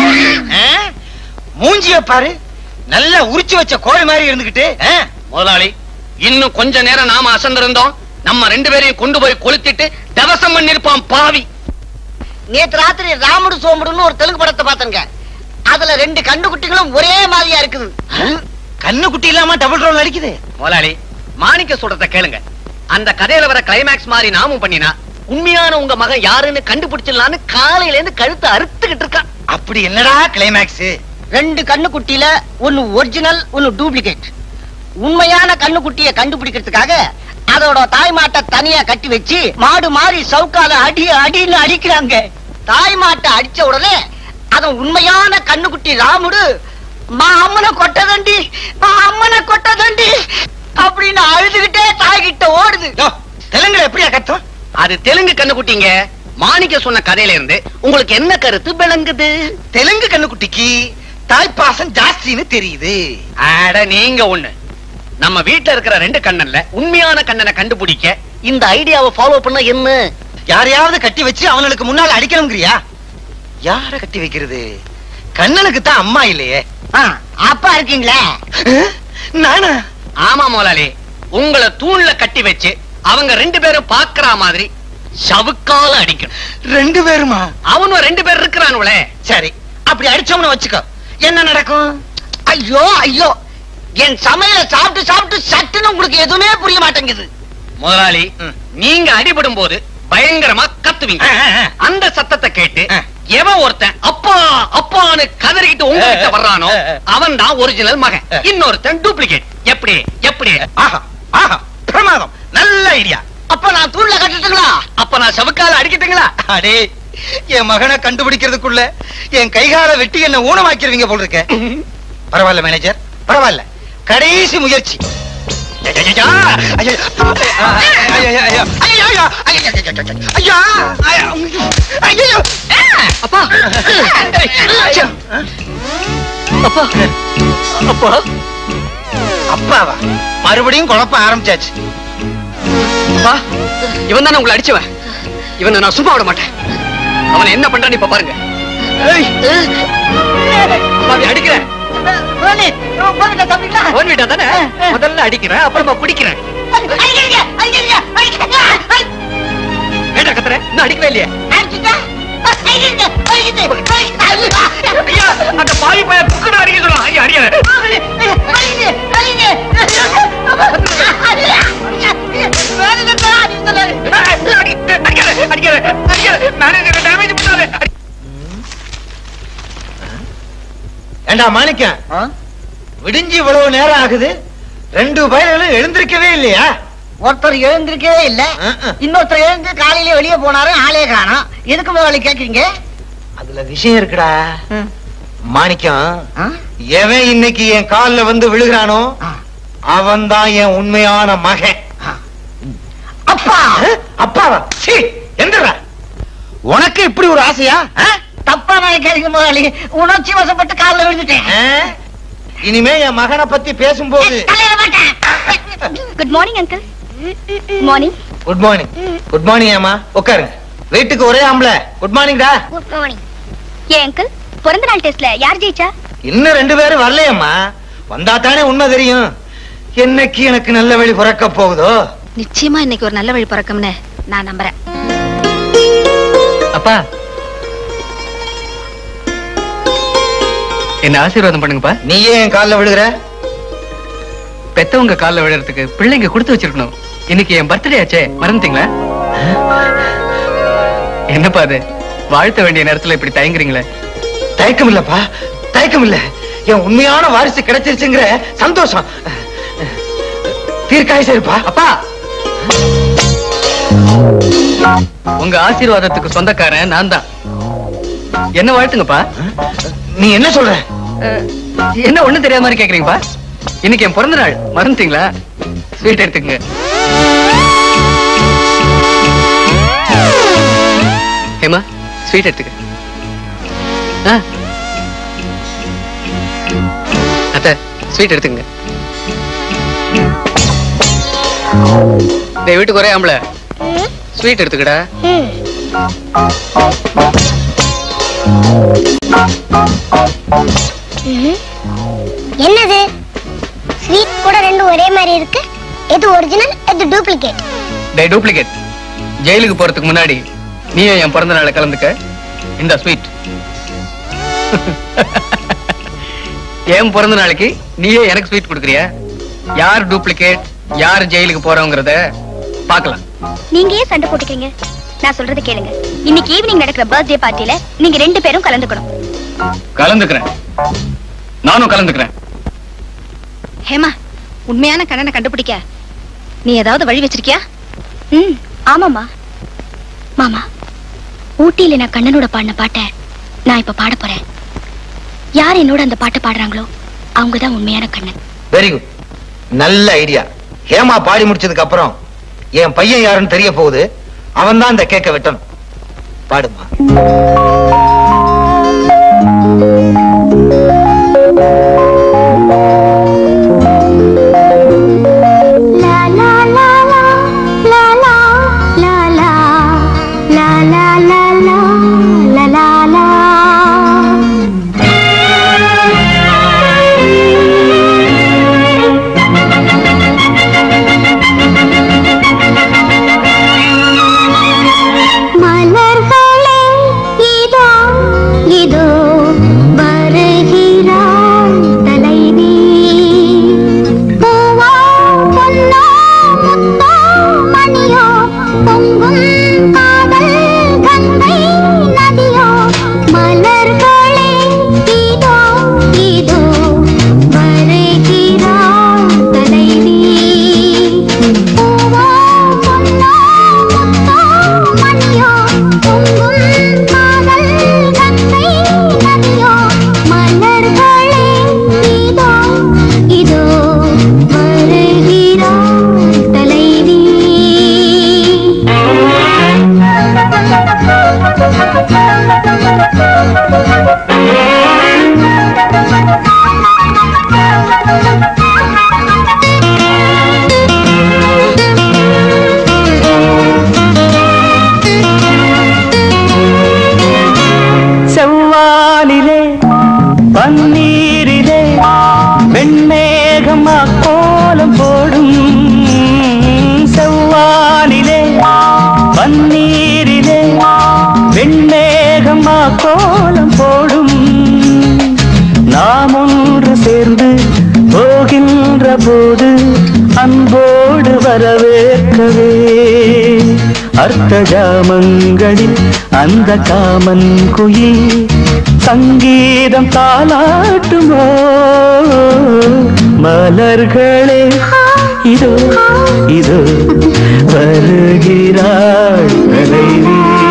மூஞ்சிய பாரு, நல்லா உரிச்சு வச்ச கோழி மாதிரி இருந்துகிட்டு. முதலாளி, இன்னும் கொஞ்ச நேரம் நாம அசந்திருந்தோம், நம்ம ரெண்டு பேரையும் கொண்டு போய் கொளுத்திட்டு தவசம் பண்ணிருப்பான் பாவி. நேத்து ராத்திரி ராமுடு சோமுடுன்னு ஒரு தெலுங்கு படத்தை பார்த்தேங்க. அதுல ரெண்டு கண்ணு குட்டிகளும் ஒரே மாதிரியா இருக்குது. கண்ணு குட்டி இல்லாம டபுள் ரோல் அடிக்குது. முதலாளி, மாணிக்க சொல்றத கேளுங்க. அந்த கதையில வர கிளைமேக்ஸ் மாதிரி நாமும் பண்ணினா உண்மையான உங்க மகன் யாருன்னு கண்டுபிடிச்சிடலான்னு காலையில இருந்து கழுத்தை அறுத்துக்கிட்டு இருக்கான். அப்படி என்னடா கிளைமேக்ஸ்? ரெண்டு கண்ணு குட்டியில ஒன்னு ஒரிஜினல், ஒன்னு டூப்ளிகேட். உண்மையான கண்ணு குட்டியை கண்டுபிடிக்கிறதுக்காக அதோட தாய் மாட்டை தனியா கட்டி வச்சு மாடு மாறி சவுக்கால அடி அடின்னு அடிக்கிறாங்க. தாய் மாட்டை அடிச்ச உடனே அதன் உண்மையான கண்ணுக்குட்டி ராமுடு மா அம்மனை கொட்டதண்டி, மா அம்மனை கொட்டதண்டி அப்படின்னு அழுதுகிட்டே தாய்கிட்ட ஓடுது. தெலுங்குல எப்படியா கத்தும்? அது தெலுங்கு கண்ணுக்குட்டிங்க. மாணிக்க சொன்ன கதையில இருந்து உங்களுக்கு என்ன கருத்து விளங்குது? தெலுங்கு கண்ணுக்குட்டிக்கு தாய்ப்பாசம் ஜாஸ்தின்னு தெரியுது. அட நீங்க ஒண்ணு, நம்ம வீட்டுல இருக்கிற ரெண்டு கண்ணன்ல உண்மையான கண்ணனை கண்டுபிடிக்க இந்த ஐடியாவை ஃபாலோ பண்ண என்ன? யாரையாவது கட்டி வச்சு அவனுக்கு முன்னால அடிக்கணுங்கிறியா? யார கட்டி வைக்கிறது? கண்ணனுக்கு தான் அம்மா இல்லையே. அப்பா இருக்கீங்களே. நானா? ஆமா முதலாளி, உங்களை தூண்ல கட்டி வச்சு அவங்க ரெண்டு பேரும் பாக்குற மாதிரி சவுக்கால அடிக்கணும். ரெண்டு பேருமா? அவனும் ரெண்டு பேர் இருக்கிறானுங்களே. சரி, அப்படி அடிச்சவன வச்சுக்கோ, என்ன நடக்கும்? ஐயோ ஐயோ, என் சமையல சாப்பிட்டு சாப்பிட்டு சட்டுன்னு உங்களுக்கு எதுவுமே புரிய மாட்டேங்குது. முதலாளி, நீங்க அடிபடும் போது பயங்கரமா கத்துவீங்க. அந்த சத்தத்தை கேட்டு எவன் ஒருத்தன் அப்பா அப்பான்னு கதறிக்கிட்டு உங்ககிட்ட வர்றானோ அவன் தான் ஒரிஜினல் மகன், இன்னொருத்தன் டூப்ளிகேட். எப்படி எப்படி? ஆஹா ஆஹா, பிரமாதம், நல்ல ஐடியா. அப்ப நான் தூண்ல கட்டுட்டுங்களா? அப்ப நான் சவுக்கால அடிக்கட்டுங்களா? அடே, என் மகனை கண்டுபிடிக்கிறதுக்குள்ள என் கைகால வெட்டி என்ன ஊனமாக்கிருவீங்க போல இருக்க. பரவாயில்ல மேனேஜர், பரவாயில்ல, கடைசி முயற்சி. அப்பா அப்பா அப்பா அப்பாவா? மறுபடியும் குழப்பம் ஆரம்பிச்சாச்சு. அப்பா, இவன் தானே உங்களை அடிச்சவன். இவனை நான் சும்மா விட மாட்டேன். அவனை என்ன பண்றான்னு இப்ப பாருங்க. அடிக்கிறேன். முதல்ல அடிக்கிறேன், அப்புறமா பிடிக்கிறேன். ஏண்டா கத்துற? இன்னும் அடிக்கவே இல்லையே. அந்த பாவி பைய குக்கட அடிக்க சொல்லுவான். ஐயா அடிக்கிறேன். ஏண்டா மாணிக்கம், விடிஞ்சு இவ்வளவு நேரம் ஆகுது, ரெண்டு பயல்களும் எழுந்திருக்கவே இல்லையா? ஒருத்தர் எழுந்திருக்கவே இல்ல, இன்னொருத்தர் எழுந்து காலையில வெளியே போனாரு, ஆளே காணோம். எதுக்கு முதலாளி கேக்குறீங்க? அதுல விஷயம் இருக்குடா மாணிக்கம். எவன் இன்னைக்கு என் கால்ல வந்து விழுகிறானோ அவன் தான் என் உண்மையான மகன். அப்பா அப்பாவா? எந்திரா, உனக்கு இப்படி ஒரு ஆசையா? தப்பா நினைக்காதீங்க முதலாளி, உணர்ச்சி வசப்பட்டு காலில் விழுந்துட்டேன். இனிமே என் மகனை பத்தி பேசும்போது. Good morning uncle. Morning. Good morning. Good morning அம்மா, உட்காருங்க. வீட்டுக்கு ஒரே ஆம்பளை குட் மார்னிங் டா. Good morning. ஏன் அங்கிள், பிறந்த நாள் டெஸ்ட்ல யார் ஜெயிச்சா? இன்னும் ரெண்டு பேரும் வரலையம்மா, வந்தா தானே உண்மை தெரியும். என்னைக்கு எனக்கு நல்ல வழி பிறக்க போகுதோ. நிச்சயமா இன்னைக்கு ஒரு நல்ல வழி பிறக்கும்னு நான் நம்புறேன். அப்பா, என்ன ஆசீர்வாதம் பண்ணுங்கப்பா. நீயே என் காலில் விழுகிற? பெத்தவங்க காலில் விழுறதுக்கு பிள்ளைங்க கொடுத்து வச்சிருக்கணும். இன்னைக்கு என் பர்த்டே ஆச்சே, மறந்துட்டீங்களா? என்னப்பா அது, வாழ்த்த வேண்டிய நேரத்துல இப்படி தயங்குறீங்களே? தயக்கம் இல்லப்பா, தயக்கம் இல்ல. என் உண்மையான வாரிசு கிடைச்சிருச்சுங்கிற சந்தோஷம். தீர்க்காய் சரிப்பா. அப்பா, உங்க ஆசீர்வாதத்துக்கு சொந்தக்காரன் நான் தான். என்ன வாழ்த்துங்கப்பா. நீ என்ன சொல்ற? என்ன ஒண்ணும் தெரியாத மாதிரி கேக்குறீங்கப்பா. இன்னைக்கு என் பிறந்த நாள், மறந்துட்டீங்களா? ஸ்வீட் எடுத்துக்கங்க. ஏமா, ஸ்வீட் எடுத்துக்க. அத்த, ஸ்வீட் எடுத்துக்கங்க. வீட்டுக்கு ஒரே ஆம்பளை, ஸ்வீட் எடுத்துக்கடா. என்னது ஸ்வீட் கூட ரெண்டும் ஒரே மாதிரி இருக்கு? எது ஒரிஜினல், எது டூப்ளிகேட்? டேய் டூப்ளிகேட், ஜெயிலுக்கு போறதுக்கு முன்னாடி நீயும் என் பிறந்த நாளை கலந்துக்க. இந்த ஸ்வீட் என் பிறந்த நாளைக்கு நீயே எனக்கு ஸ்வீட் கொடுக்குறியா? யார் டூப்ளிகேட், யார் ஜெயிலுக்கு போறோங்கிறத பார்க்கலாம். நீங்க ஏன் சண்டை போட்டுக்கீங்க? நான் சொல்றது கேளுங்க. இன்னைக்கு ஈவினிங் நடக்கிற பர்த்டே பார்ட்டில நீங்க ரெண்டு பேரும் கலந்துக்கணும். கலந்துக்கிறேன், நானும் கலந்துக்கிறேன். ஹேமா, உண்மையான கண்ணனை கண்டுபிடிக்க நீ ஏதாவது வழி வச்சிருக்கியா? ம், ஆமாமா. மாமா, ஊட்டியில நான் கண்ணனோட பாடின பாட்டை நான் இப்ப பாட போறேன். யார் என்னோட அந்த பாட்டை பாடுறாங்களோ அவங்கதான் உண்மையான கண்ணன். வெரி குட், நல்ல ஐடியா. ஹேமா பாடி முடிச்சதுக்கு அப்புறம் என் பையன் யாருன்னு தெரிய போகுது. அவன் தான் இந்த கேக்க வெட்டணும். பாடுமா. கோலம் போடும் செவ்வானிலே பன்னீரிலே வெண்மேகமா கோலம் போடும் நாம் ஒன்று சேர்ந்து போகின்ற போது அன்போடு வரவேற்கவே அர்த்த ஜாமங்களில் அந்த காமன் குயில் சங்கீதம் தாலாட்டுமோ மலர்களே இதோ இதோ வருகிறாள் தலைவி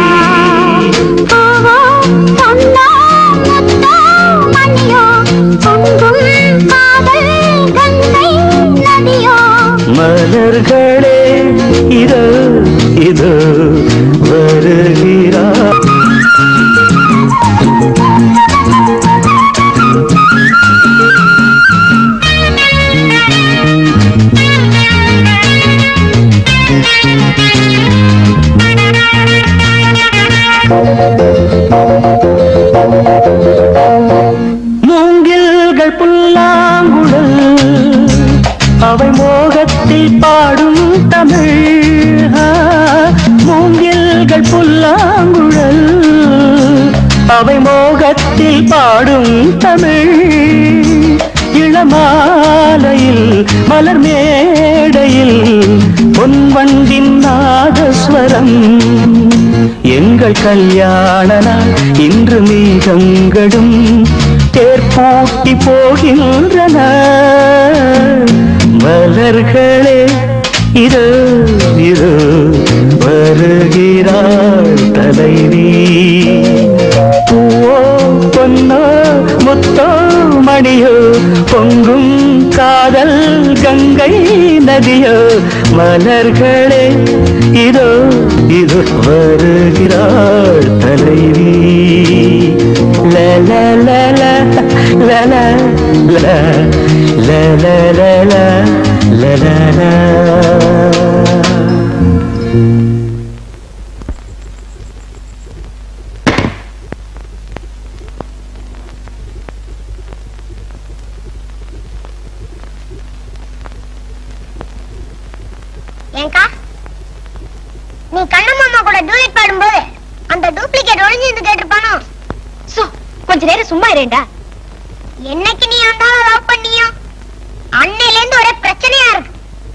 மலர்களே இதோ இதோ வருகிறாள் மூங்கில்கள் புல்லாங்குழல் அவை மோகத்தில் பாடும் தமிழ் மூங்கில்கள் புல்லாங்குழல் அவை மோகத்தில் பாடும் தமிழ் இளமாலையில் மலர் மேடையில் பொன்வண்டின் நாதஸ்வரம் எங்கள் கல்யாண நாள் இன்று மேகங்களும் தேர்பூட்டி போகின்றன மலர்களே இதோ இதோ வருகிறாள் தலைவி பூவோ பொன்னோ முத்தோ மணியோ பொங்கும் காதல் கங்கை நதியோ மலர்களே இதோ இதோ வருகிறாள் தலைவி லல லல லல லல லல லல ஏங்கா நீ கண்ணம்மா கூட டூயட் பாடும்போது அந்த டூப்ளிகேட் ஒளிஞ்சு இருந்து கேட்டிருப்பானோ சோ கொஞ்ச நேரம் சும்மா இருடா என்னைக்கு நீ அந்த லவ் பண்ணியா அன்னையில இருந்து ஒரே பிரச்சனையா இருக்கு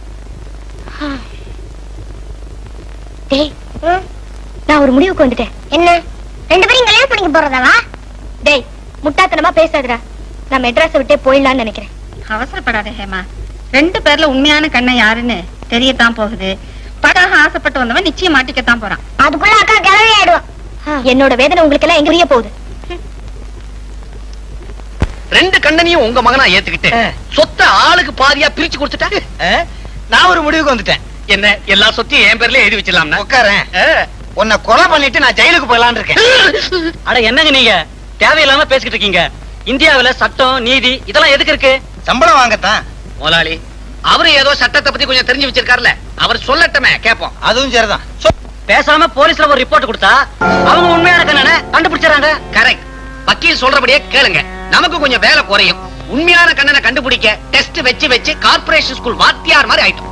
டேய் நான் ஒரு முடிவுக்கு வந்துட்டேன் என்ன ரெண்டு பேரும் கல்யாணம் பண்ணிக்க போறதாவா டேய் முட்டாத்தனமா பேசாதடா நான் மெட்ராஸை விட்டே போயிடலாம்னு நினைக்கிறேன் அவசரப்படாத ஹேமா ரெண்டு பேர்ல உண்மையான கண்ணன் யாருன்னு தெரியத்தான் போகுது படாக ஆசைப்பட்டு வந்தவன் நிச்சயம் மாட்டிக்கத்தான் போறான் அதுக்குள்ள அக்கா கிளவி ஆயிடுவா என்னோட வேதனை உங்களுக்கு எல்லாம் எங்க புரிய போகுது ரெண்டு கண்ணனையும் உங்க மகனா ஏத்துக்கிட்டு சொத்தை ஆளுக்கு பாதியா பிரிச்சு கொடுத்துட்டா நான் ஒரு முடிவுக்கு வந்துட்டேன் என்ன எல்லா சொத்தையும் என் பேர்ல எழுதி வச்சிடலாம் உட்காரேன் உன்னை கொலை பண்ணிட்டு நான் ஜெயிலுக்கு போகலான்னு இருக்கேன் அட என்னங்க நீங்க தேவையில்லாம பேசிக்கிட்டு இருக்கீங்க இந்தியாவுல சட்டம் நீதி இதெல்லாம் எதுக்கு இருக்கு சம்பளம் வாங்கத்தான் முதலாளி அவரு ஏதோ சட்டத்தை பத்தி கொஞ்சம் தெரிஞ்சு வச்சிருக்காருல அவர் சொல்லட்டுமே கேப்போம் அதுவும் சரிதான் பேசாம போலீஸ்ல ஒரு ரிப்போர்ட் கொடுத்தா அவங்க உண்மையான கண்ணனை கண்டுபிடிச்சாங்க கரெக்ட் வக்கீல் சொல்றபடியே கேளுங்க நமக்கு கொஞ்சம் வேலை குறையும் உண்மையான கண்ணனை கண்டுபிடிக்க டெஸ்ட் வச்சு வச்சு கார்ப்பரேஷன் ஸ்கூல் வாத்தியார் மாதிரி ஆயிட்டோம்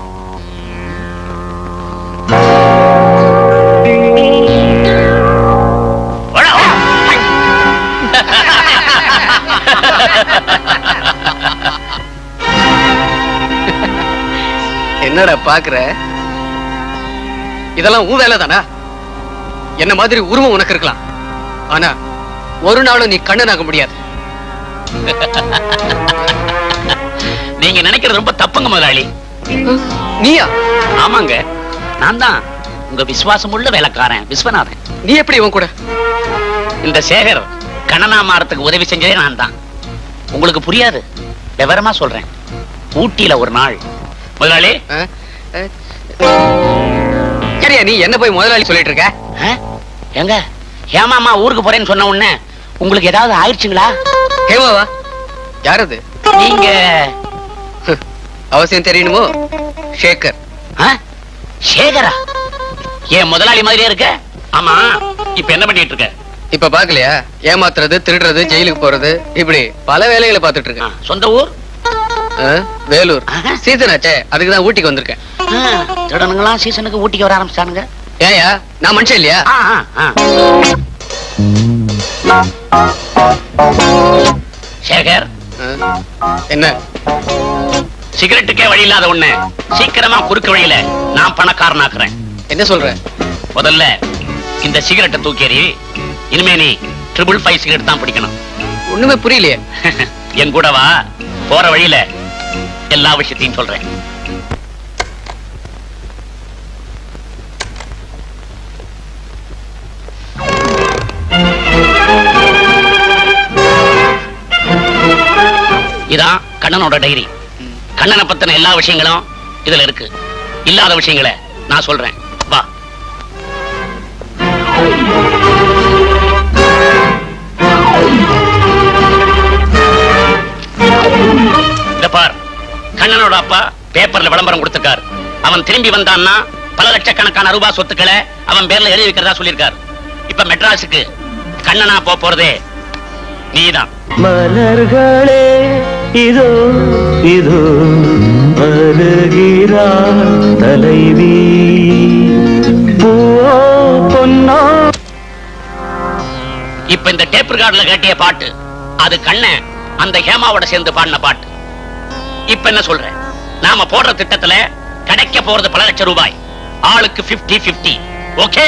என்னடா பாக்குற இதெல்லாம் உன் வேலை தானா என்ன மாதிரி உருவம் உனக்கு இருக்கலாம் ஆனா ஒரு நாளும் நீ கண்ணனாக முடியாது நீங்க நினைக்கிறது ரொம்ப தப்புங்க முதலாளி நீயா ஆமாங்க நான் தான் உங்க விசுவாசம் உள்ள வேலைக்காரன் விஸ்வநாதன் நீ எப்படி இவன் கூட இந்த சேகர் கண்ணனா மாறத்துக்கு உதவி செஞ்சதே நான் தான் உங்களுக்கு புரியாது விவரமா சொல்றேன் ஊட்டியில ஒரு நாள் முதலாளி சரியா நீ என்ன போய் முதலாளி சொல்லிட்டு இருக்க எங்க ஹேமாமா ஊருக்கு போறேன்னு சொன்ன உடனே உங்களுக்கு ஏதாவது ஆயிடுச்சுங்களா ஹேமாவா யாரது நீங்க அவசியம் தெரியணுமோ சேகர் சேகரா ஏன் முதலாளி மாதிரியே இருக்க ஆமா இப்ப என்ன பண்ணிட்டு இருக்க இப்ப பாக்கலையா ஏமாத்துறது திருடுறது ஜெயிலுக்கு போறது இப்படி பல வேலைகளை பாத்துட்டு இருக்கேன் சொந்த ஊர் வேலூர் சீசன் ஆச்சே, அதுக்குதான் ஊட்டிக்கு வந்திருக்கேன். திருடனுங்களாம் சீசனுக்கு ஊட்டிக்கு வர ஆரம்பிச்சானுங்க. ஏயா நான் மனுஷன் இல்லையா? சேகர், என்ன சிகரெட்டுக்கே வழி இல்லாத ஒண்ணு சீக்கிரமா குறுக்கு வழியில நான் பணக்காரனாக்குறேன். என்ன சொல்ற? முதல்ல இந்த சிகரெட்டை தூக்கி எறி. இனிமே நீ ட்ரிபிள் ஃபைவ் சிகரெட் தான் பிடிக்கணும். ஒண்ணுமே புரியலையே. என் கூட வா, போற வழியில எல்லா விஷயத்தையும் சொல்றேன். இதான் கண்ணனோட டைரி. கண்ணனை பத்தின எல்லா விஷயங்களும் இதுல இருக்கு. இல்லாத விஷயங்களை நான் சொல்றேன். வா. இந்த பார், கண்ணனோட அப்பா பேப்பர்ல விளம்பரம் கொடுத்திருக்கார். அவன் திரும்பி வந்தான்னா பல லட்சக்கணக்கான ரூபாய் சொத்துக்களை அவன் பேர்ல எழுதி வைக்கிறதா சொல்லியிருக்கார். இப்ப மெட்ராஸுக்கு கண்ணனா போறதே நீதான். மலர்களே இதோ இதோ வருகிறார் தலைவி, பூவோ பொன்னோ. இப்ப இந்த டேப் ரெக்கார்ட்ல கேட்டிய பாட்டு அது கண்ணன் அந்த ஹேமாவோட சேர்ந்து பாடின பாட்டு. இப்ப என்ன சொல்ற? நாம போடுற திட்டத்துல கிடைக்க போறது பல லட்சம் ரூபாய். ஆளுக்கு பிப்டி பிப்டி. Okay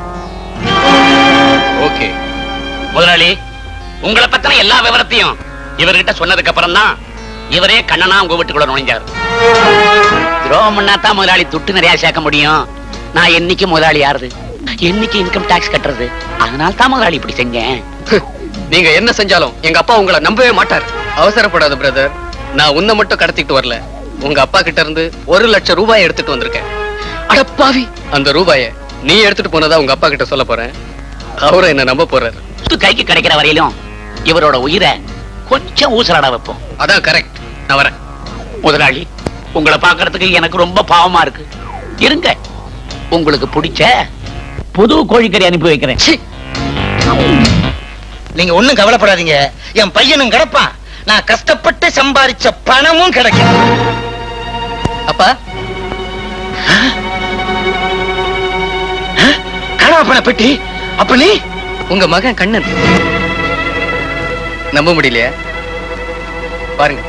okay. முதலாளி, உங்களை பத்தின எல்லா விவரத்தையும் இவர்கிட்ட சொன்னதுக்கு அப்புறம் தான் இவரே கண்ணனா உங்க வீட்டுக்குள்ள நுழைஞ்சாரு. துரோகம் பண்ணாதான் முதலாளி துட்டு நிறைய சேர்க்க முடியும். நான் என்னைக்கு முதலாளி யாருது, என்னைக்கு இன்கம் டாக்ஸ் கட்டுறது? அதனால தான் முதலாளி இப்படி செஞ்சேன். நீங்க என்ன செஞ்சாலும் எங்க அப்பா உங்களை நம்பவே மாட்டார். அவசரப்படாத பிரதர். நான் உன்னை மட்டும் கடத்திட்டு வரல, உங்க அப்பா கிட்ட இருந்து ஒரு லட்சம் ரூபாய் எடுத்துட்டு வந்திருக்கேன். அடப்பாவி, அந்த ரூபாய நீ எடுத்துட்டு போனதா உங்க அப்பா கிட்ட சொல்ல போறேன். அவரும் என்ன நம்ப போறாரு. கைக்கு கிடைக்கிற வரையிலும் இவரோட உயிரை கொஞ்சம் ஊசலாட வைப்போம். அதான் கரெக்ட். நான் வரேன். முதலாளி, உங்களை பாக்குறதுக்கு எனக்கு ரொம்ப பாவமா இருக்கு. இருங்க, உங்களுக்கு பிடிச்ச புது கோழிக்கறி அனுப்பி வைக்கிறேன். நீங்க ஒண்ணும் கவலைப்படாதீங்க, என் பையனும் கிடப்பான். நான் கஷ்டப்பட்டு சம்பாதிச்ச பணமும் கிடைக்கும். அப்பா, கனவா பண பெட்டி. அப்ப நீ உங்க மகன் கண்ணன். நம்ப முடியலையா? பாருங்க.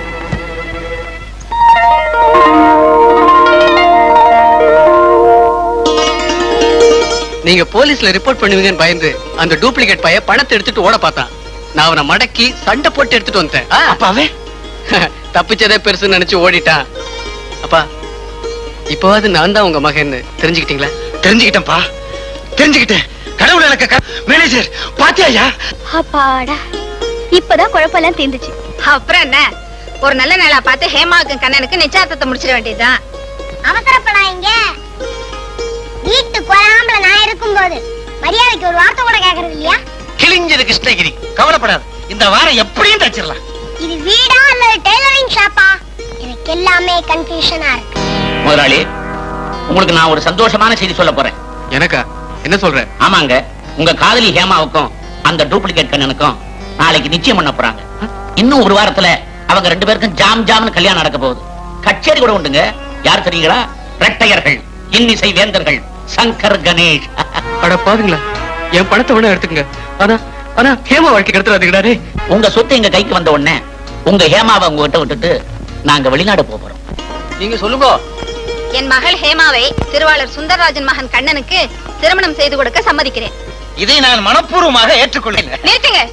நீங்க போலீஸ்ல ரிப்போர்ட் பண்ணுவீங்கன்னு பயந்து அந்த டூப்ளிகேட் பைய பணத்தை எடுத்துட்டு ஓட பார்த்தான். நான் அவனை மடக்கி சண்டை போட்டு எடுத்துட்டு வந்துட்டேன். அப்பாவே தப்பிச்சதே பெருசுன்னு நினைச்சு ஓடிட்டான். அப்பா, இப்பவாது நான் தான் உங்க மகன் தெரிஞ்சுக்கிட்டீங்களா? தெரிஞ்சுக்கிட்டேன்ப்பா, தெரிஞ்சுக்கிட்டேன். கடவுள் எனக்கு மேனேஜர் பாத்தியா? அப்பாடா, இப்பதான் குழப்பெல்லாம் தீர்ந்துச்சு. அப்புறம் என்ன, ஒரு நல்ல நாளா பார்த்து ஹேமாவுக்கு கண்ணனுக்கு நிச்சயத்தை முடிச்சிட வேண்டியதுதான். அவசரப்படாதீங்க. வீட்டுக்கு வராமல நான் இருக்கும்போது மரியாதைக்கு ஒரு வார்த்தை கூட கேக்குறது இல்லையா? கிழிஞ்சது கிருஷ்ணகிரி. கவலைப்படாது, இந்த வாரம் எப்படியும் தச்சிடலாம். இது வீடா இல்ல டெய்லரிங் ஷாப்பா? எனக்கு எல்லாமே கன்ஃபியூஷனா இருக்கு. முதலாளி, உங்களுக்கு நான் ஒரு சந்தோஷமான செய்தி சொல்ல போறேன். எனக்கா? என்ன சொல்ற? ஆமாங்க, உங்க காதலி ஹேமாவுக்கும் அந்த டூப்ளிகேட் கண்ணனுக்கும் நாளைக்கு நிச்சயம் பண்ண போறாங்க. இன்னும் ஒரு வாரத்துல அவங்க ரெண்டு பேருக்கும் ஜாம் ஜாம்னு கல்யாணம் நடக்க போகுது. கச்சேரி கூட உண்டுங்க. யார் தெரியுங்களா? ரெட்டையர்கள், இன்னிசை வேந்தர்கள், சங்கர் கணேஷ். அட பாருங்களா, என் பணத்தை வேணா எடுத்துங்க. ஆனா ஆனா ஹேமா வாழ்க்கை எடுத்துறாதீங்கடா. உங்க சொத்து எங்க கைக்கு வந்த உடனே உங்க ஹேமாவை உங்ககிட்ட விட்டுட்டு நாங்க வெளிநாடு போறோம். நீங்க சொல்லுங்க. என் மகள் ஹேமாவை திருவாளர் சுந்தரராஜன் மகன் கண்ணனுக்கு திருமணம் செய்து கொடுக்க சம்மதிக்கிறேன். இதை நான் மனப்பூர்வமாக ஏற்றுக்கொள்ளேன். நிறுத்துங்க.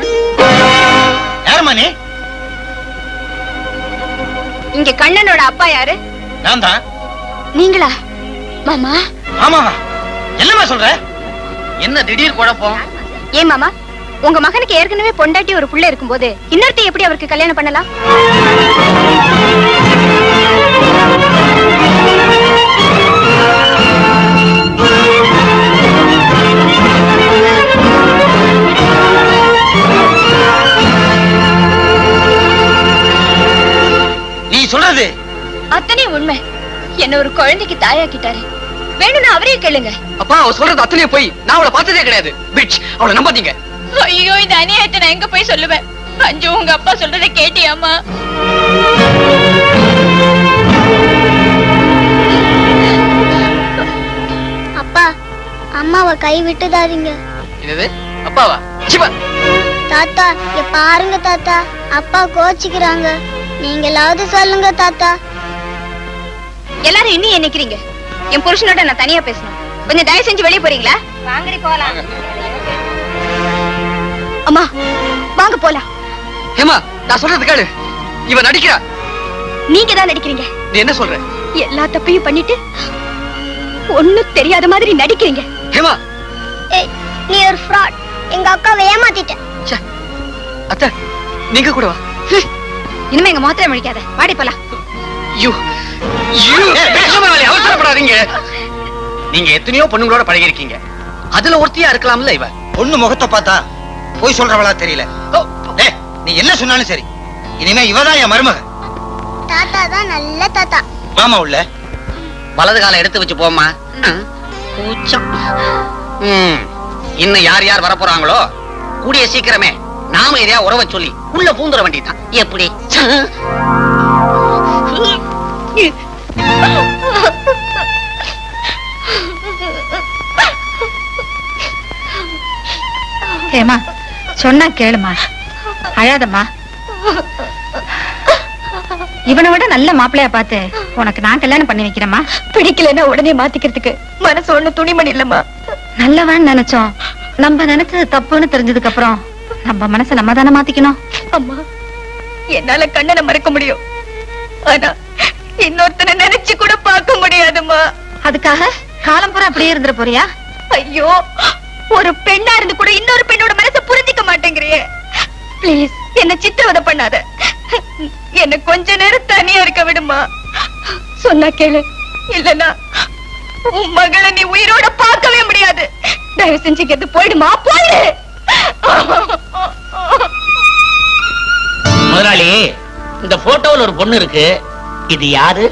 யார் மணி? இங்க கண்ணனோட அப்பா யாரு? நான் தான். நீங்களா மாமா? ஆமாவா? என்னமா சொல்ற? என்ன திடீர் குழப்பம்? ஏன் மாமா, உங்க மகனுக்கு ஏற்கனவே பொண்டாட்டி ஒரு புள்ள இருக்கும்போது இன்னொருத்தி எப்படி அவருக்கு கல்யாணம் பண்ணலாம்? நீ சொல்றது அத்தனை உண்மை. என்ன ஒரு குழந்தைக்கு தாயாக்கிட்டாரு. வேணும்னா அவரே கேளுங்க. அப்பா, அவ சொல்றது அத்தனையே போய். நான் அவளை பார்த்ததே கிடையாது. பிட்ச், அவளை நம்பாதீங்க. ஐயோ, இந்த அநியாயத்தை நான் எங்க போய் சொல்லுவேன்? அஞ்சு, உங்க அப்பா சொல்றதை கேட்டியாமா? அம்மாவை கை விட்டுதாதீங்க. என்னது அப்பாவா? சிவா தாத்தா இங்க பாருங்க தாத்தா, அப்பா கோச்சிக்கிறாங்க. நீங்களாவது சொல்லுங்க தாத்தா. எல்லாரும் இன்னும் நினைக்கிறீங்க? என் புருஷனோட நான் தனியா பேசணும். கொஞ்சம் தயவு செஞ்சு வெளியே போறீங்களா? வாங்கடி போலாம். அம்மா வாங்க போலாம். ஏமா நான் சொல்றது கேளு. இவன் நடிக்கிறா. நீங்க தான் நடிக்கிறீங்க. நீ என்ன சொல்ற? எல்லா தப்பையும் பண்ணிட்டு ஒண்ணும் தெரியாத மாதிரி நடிக்கிறீங்க. ஏமா ஏய் நீ ஒரு ஃப்ராட். எங்க அக்காவை ஏமாத்திட்ட. அத்தை நீங்க கூட வா. இனிமே எங்க மாத்திரை முடிக்காத. வாடி போலாம். யூ யூ அவசரப்படாதீங்க. நீங்க எத்தனையோ பொண்ணுங்களோட பழகி இருக்கீங்க. அதுல ஒருத்தியா இருக்கலாம்ல இவ. பொண்ணு முகத்தை பார்த்தா போய் சொல்றவளா தெரியல. டேய் நீ என்ன சொன்னாலும் சரி, இனிமே இவதான் என் மருமக. தாத்தா தான் நல்ல தாத்தா. மாமா உள்ள வலது காலை எடுத்து வச்சு போமா. கூச்சம். ம், இன்னும் யார் யார் வர போறாங்களோ கூடிய சீக்கிரமே நாம எதையா உறவை சொல்லி உள்ள பூந்துற வேண்டியதான். எப்படி? ஏமா சொன்னா கேளுமா, அழாதம்மா. இவனை விட நல்ல மாப்பிள்ளையா பார்த்து உனக்கு நான் கல்யாணம் பண்ணி வைக்கிறேம்மா. பிடிக்கலன்னா உடனே மாத்திக்கிறதுக்கு மனசு ஒண்ணு துணிமணி இல்லம்மா. நல்லவன் நினைச்சோம், நம்ம நினைச்சது தப்புன்னு தெரிஞ்சதுக்கு அப்புறம் நம்ம மனசை நம்ம தானே மாத்திக்கணும். அம்மா என்னால கண்ணனை மறக்க முடியும், ஆனா இன்னொருத்தனை நினைச்சு கூட பார்க்க முடியாதும்மா. அதுக்காக காலம் பூரா அப்படியே இருந்துட போறியா? ஐயோ, ஒரு பெண்ணா இருந்து கூட இன்னொரு பெண்ணோட மனசை புரிஞ்சிக்க மாட்டேங்கிறியே. பிளீஸ் என்ன சித்திரவதை பண்ணாத. என்ன கொஞ்ச நேரம் தனியா இருக்க விடுமா. சொன்னா கேளு, இல்லனா உன் மகளை நீ உயிரோட பார்க்கவே முடியாது. தயவு செஞ்சு கேட்டு போயிடுமா, போயிடு. முதலாளி, இந்த போட்டோல ஒரு பொண்ணு இருக்கு. இது யாரு?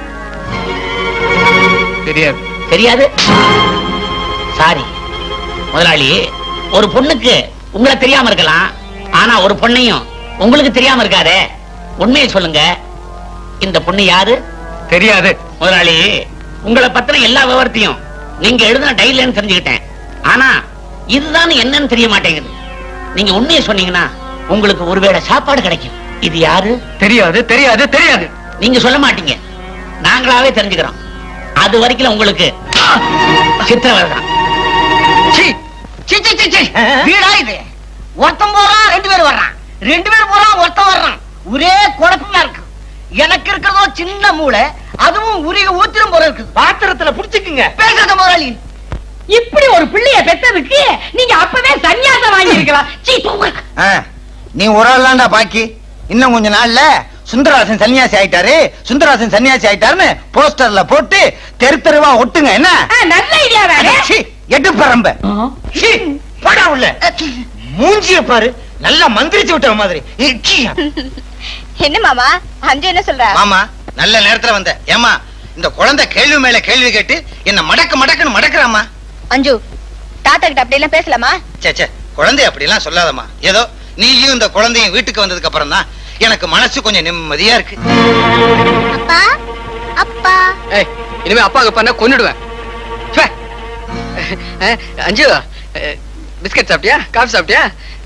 தெரியாது. தெரியாது? சாரி முதலாளி, ஒரு பொண்ணுக்கு உங்களை தெரியாம இருக்கலாம், ஆனா ஒரு பொண்ணையும் உங்களுக்கு தெரியாம இருக்காதே. உண்மையை சொல்லுங்க, இந்த பொண்ணு யாரு? தெரியாது. முதலாளி, உங்களை பத்தின எல்லா விவரத்தையும் நீங்க எழுதின டைரியில தெரிஞ்சுக்கிட்டேன், ஆனா இதுதான் என்னன்னு தெரிய மாட்டேங்குது. நீங்க உண்மையை சொன்னீங்கன்னா உங்களுக்கு ஒருவேளை சாப்பாடு கிடைக்கும். இது யாரு? தெரியாது தெரியாது தெரியாது. நீங்க சொல்ல மாட்டீங்க, நாங்களாவே தெரிஞ்சுக்கிறோம். அது வரைக்கும் உங்களுக்கு சித்திரவதை தான். வீடா இது? ஒருத்தன் போறான், ரெண்டு பேர் வர்றான், ரெண்டு பேர் போறான், ஒருத்தன் வர்றான். ஒரே குழப்பமா இருக்கு. எனக்கு இருக்கிறதோ சின்ன மூளை, அதுவும் உரிய ஊத்திரம் போல இருக்கு. பாத்திரத்துல புடிச்சுக்குங்க. பேசுறது முதலாளி. இப்படி ஒரு பிள்ளைய பெற்றதுக்கு நீங்க அப்பவே சன்னியாசம் வாங்கி இருக்கலாம். நீ ஒரு ஆள் தான்டா பாக்கி. இன்னும் கொஞ்ச நாள்ல சுந்தரராசன் சன்னியாசி ஆயிட்டாரு, சுந்தரராசன் சன்னியாசி ஆயிட்டாருன்னு போஸ்டர்ல போட்டு தெரு தெருவா ஒட்டுங்க. என்ன நல்ல ஐடியா வேற. எட்டு பரம்ப படா உள்ள மூஞ்சிய பாரு, நல்லா மந்திரிச்சு விட்ட மாதிரி. என்ன மாமா அஞ்சு என்ன சொல்ற? மாமா நல்ல நேரத்துல வந்த. ஏமா இந்த குழந்தை கேள்வி மேல கேள்வி கேட்டு என்ன மடக்கு மடக்குன்னு மடக்குறாமா. அஞ்சு தாத்தா கிட்ட அப்படி எல்லாம் பேசலாமா? சே குழந்தை அப்படி எல்லாம் சொல்லாதம்மா. ஏதோ நீயும் இந்த குழந்தையும் வீட்டுக்கு வந்ததுக்கு அப்புறம் தான் எனக்கு மனசு கொஞ்சம் நிம்மதியா இருக்கு. அப்பா அப்பா ஏய், இனிமே அப்பாக்கு பண்ண கொன்னுடுவேன். அஞ்சு, பிஸ்கட் சாப்பிட்டியா? காஃபி சாப்பிட்டியா?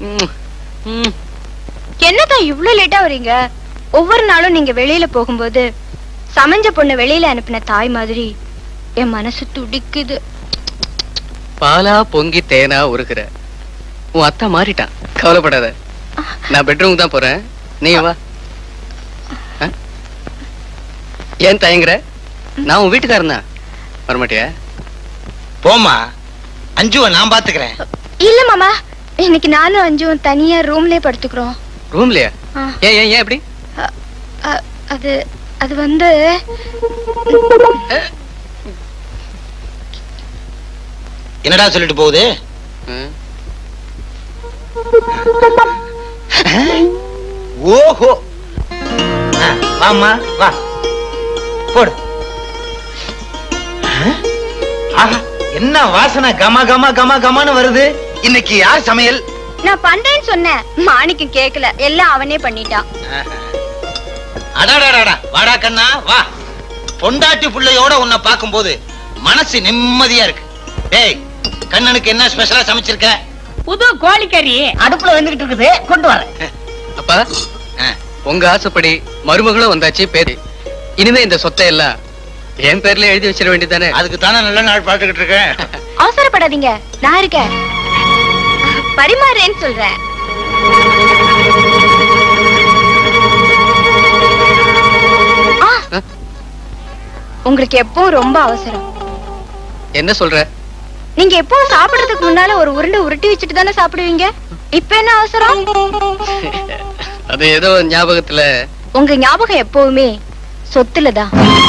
என்னதான் இவ்வளவு லேட்டா வரீங்க? ஒவ்வொரு நாளும் நீங்க வெளியில போகும்போது சமைஞ்ச பொண்ணு வெளியில அனுப்பின தாய் மாதிரி என் மனசு துடிக்குது. பாலா பொங்கி தேனா உருகுற உன் அத்தா மாறிட்டான், கவலைப்படாத. நான் பெட்ரூம் தான் போறேன், நீ வா. ஏன் தயங்குற? நான் உன் வீட்டுக்காரன் தான், வரமாட்டியா? போமா, அஞ்சுவ நான் பாத்துக்கிறேன். இல்ல மாமா, இன்னைக்கு நானும் அஞ்சும் தனியா ரூம்லயே படுத்துக்கிறோம். ரூம்லயா? ஏன் ஏன் ஏன் எப்படி? அது அது வந்து என்னடா சொல்லிட்டு போகுது? ஓஹோ, வாமா வா, போடு. என்ன வாசனை கம கம கம கமன்னு வருது. இன்னைக்கு யார் சமையல்? நான் பண்றேன்னு சொன்னேன், மாணிக்கம் கேக்கல, எல்லாம் அவனே பண்ணிட்டான். அடாடாடா, வாடா கண்ணா வா. பொண்டாட்டி பிள்ளையோட உன்னை பார்க்கும் போது மனசு நிம்மதியா இருக்கு. டேய் கண்ணனுக்கு என்ன ஸ்பெஷலா சமைச்சிருக்க? புது கோழிக்கறி அடுப்புல வந்துகிட்டு இருக்குது, கொண்டு வரேன். அப்பா உங்க ஆசைப்படி மருமகளும் வந்தாச்சு பேரு. இனிமே இந்த சொத்தை எல்லாம் என் பேர்ல எழுதி வச்சிட வேண்டியதானே? அதுக்கு தானே நல்ல நாள் பார்த்துக்கிட்டு இருக்கேன். அவசரப்படாதீங்க, நான் இருக்கேன், பரிமாறேன்னு சொல்றேன். உங்களுக்கு எப்பவும் ரொம்ப அவசரம். என்ன சொல்ற? நீங்க எப்பவும் சாப்பிடுறதுக்கு முன்னால ஒரு உருண்டை உருட்டி வச்சுட்டு தானே சாப்பிடுவீங்க. இப்ப என்ன அவசரம்? அது ஏதோ ஞாபகத்துல. உங்க ஞாபகம் எப்பவுமே சொத்துலதான்.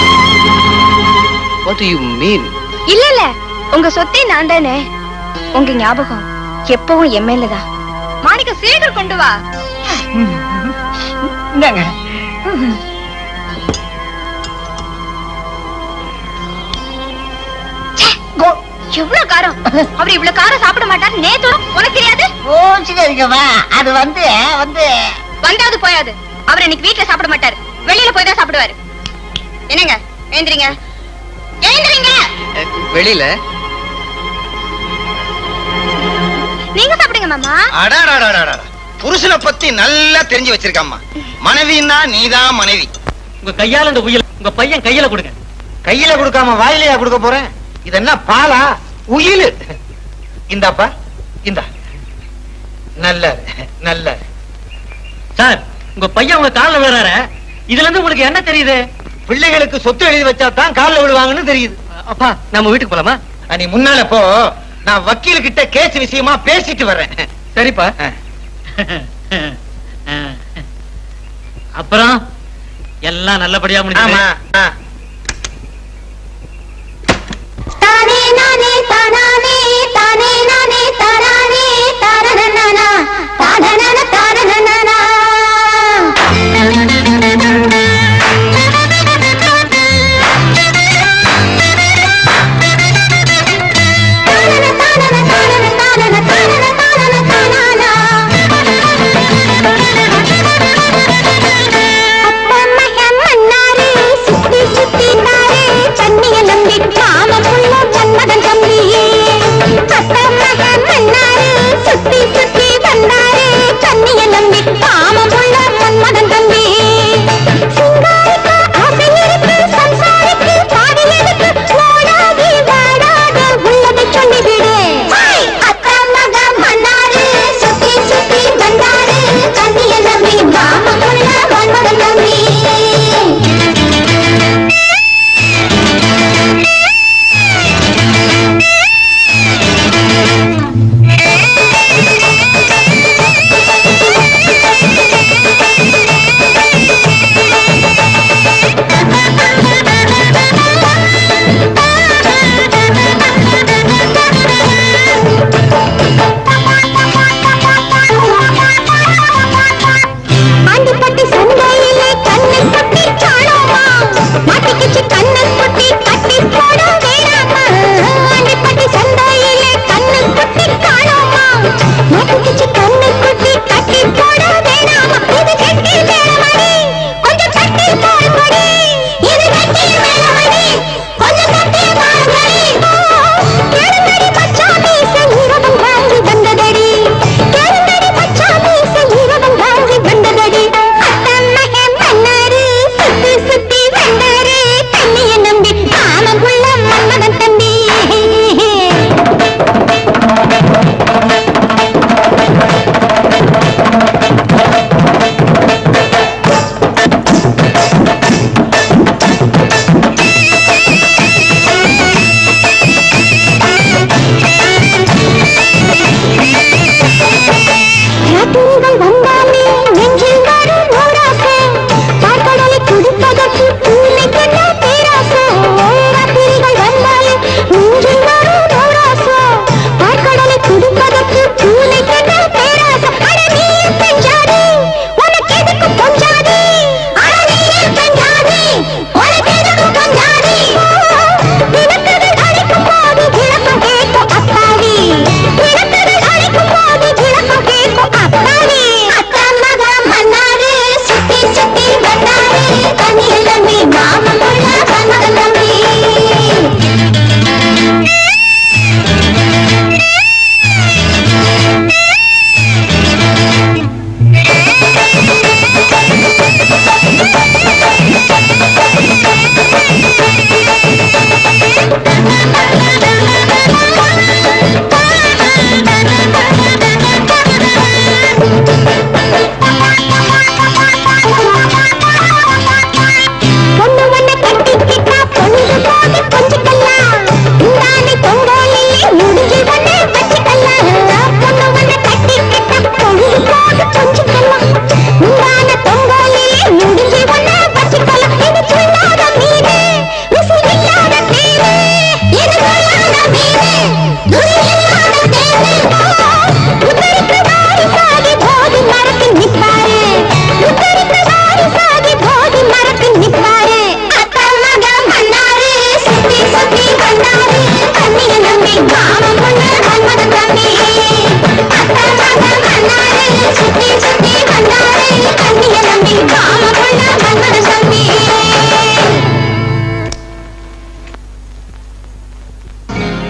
What do you mean? இல்ல இல்ல, உங்க சொத்தே நான் தானே. உங்க ஞாபகம் எப்பவும் என் மேலதான். மாணிக்க சீக்கிரம் கொண்டு வா. இந்தாங்க. எவ்வளவு காரம்! அவர் இவ்வளவு காரம் சாப்பிட மாட்டாரு. நேத்து உனக்கு தெரியாது? ஓச்சிக்கமா, அது வந்து வந்து வந்தாது போயாது. அவர் இன்னைக்கு வீட்டுல சாப்பிட மாட்டாரு, வெளியில போய் தான் சாப்பிடுவாரு. என்னங்க, எழுந்திரீங்க எழுந்திரீங்க. வெளியில நீங்க சாப்பிடுங்க மாமா. அடாடாடாடா, புருஷனை பத்தி நல்லா தெரிஞ்சு வச்சிருக்காம்மா. மனைவின்னா நீதான் மனைவி. உங்க கையால இந்த உயிர் உங்க பையன் கையில கொடுங்க. கையில கொடுக்காம வாயிலையா கொடுக்க போறேன்? இது என்ன பாலா? உயிர். இந்தாப்பா, இந்தா. நல்ல நல்ல சார், உங்க பையன் உங்க காலில் விழுறாரு. இதுல இருந்து உங்களுக்கு என்ன தெரியுது? பிள்ளைகளுக்கு சொத்து எழுதி வச்சா தான் காலில் விழுவாங்கன்னு தெரியுது. அப்பா, நம்ம வீட்டுக்கு போலாமா? நீ முன்னால போ, நான் வக்கீல் கிட்ட கேஸ் விஷயமா பேசிட்டு வர்றேன். சரிப்பா. அப்புறம் எல்லாம் நல்லபடியா முடியுமா? தானே நானே தானானே தானே நானே தாரானே தாரனனா தானனன தாரனனா அப்பா மகன் மன்னாரே சுத்தி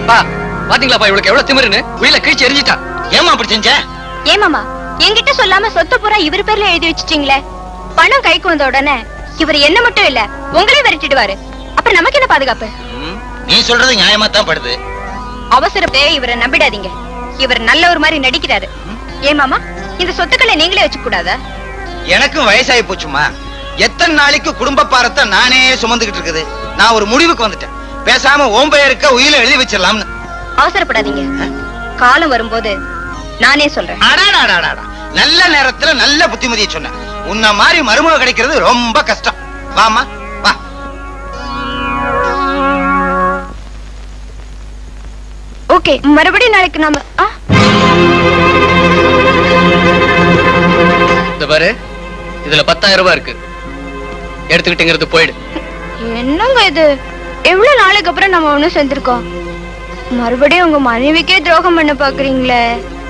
பா பாத்தீங்களாப்பா இவளுக்கு எவ்வளவு திமிருன்னு உயில கிழிச்சு எரிஞ்சிட்டா. ஏமா அப்படி செஞ்ச? ஏமாமா என்கிட்ட சொல்லாம சொத்து பூரா இவர் பேர்ல எழுதி வச்சுட்டீங்களே. பணம் கைக்கு வந்த உடனே இவர் என்ன மட்டும் இல்ல உங்களே விரட்டிடுவாரு. அப்புறம் நமக்கு என்ன பாதுகாப்பு? நீ சொல்றது நியாயமா தான் படுது. அவசரப்பே இவரை நம்பிடாதீங்க. இவர் நல்ல ஒரு மாதிரி நடிக்கிறாரு. ஏமாமா இந்த சொத்துக்களை நீங்களே வச்சுக்க கூடாதா? எனக்கும் வயசாகி போச்சுமா. எத்தனை நாளைக்கு குடும்ப பாரத்தை நானே சுமந்துகிட்டு இருக்குது. நான் ஒரு முடிவுக்கு வந்துட்டேன். பேசாம ஓம் பெயருக்க உயிரை எழுதி வச்சிடலாம்னு. அவசரப்படாதீங்க. காலம் வரும்போது நானே சொல்றேன். நல்ல நேரத்துல நல்ல புத்திமதியை சொன்ன. உன்ன மாதிரி மருமக கிடைக்கிறது ரொம்ப கஷ்டம். வாமா வா. ஓகே மறுபடியும் நாளைக்கு நாம இந்த பாரு இதுல பத்தாயிரம் ரூபாய் இருக்கு. எடுத்துக்கிட்டேங்கிறது போயிடு. என்னங்க இது? எவ்வளவு நாளைக்கு அப்புறம் நம்ம ஒண்ணு சேர்ந்திருக்கோம். மறுபடியும் உங்க மனைவிக்கே துரோகம் பண்ண பாக்குறீங்களே.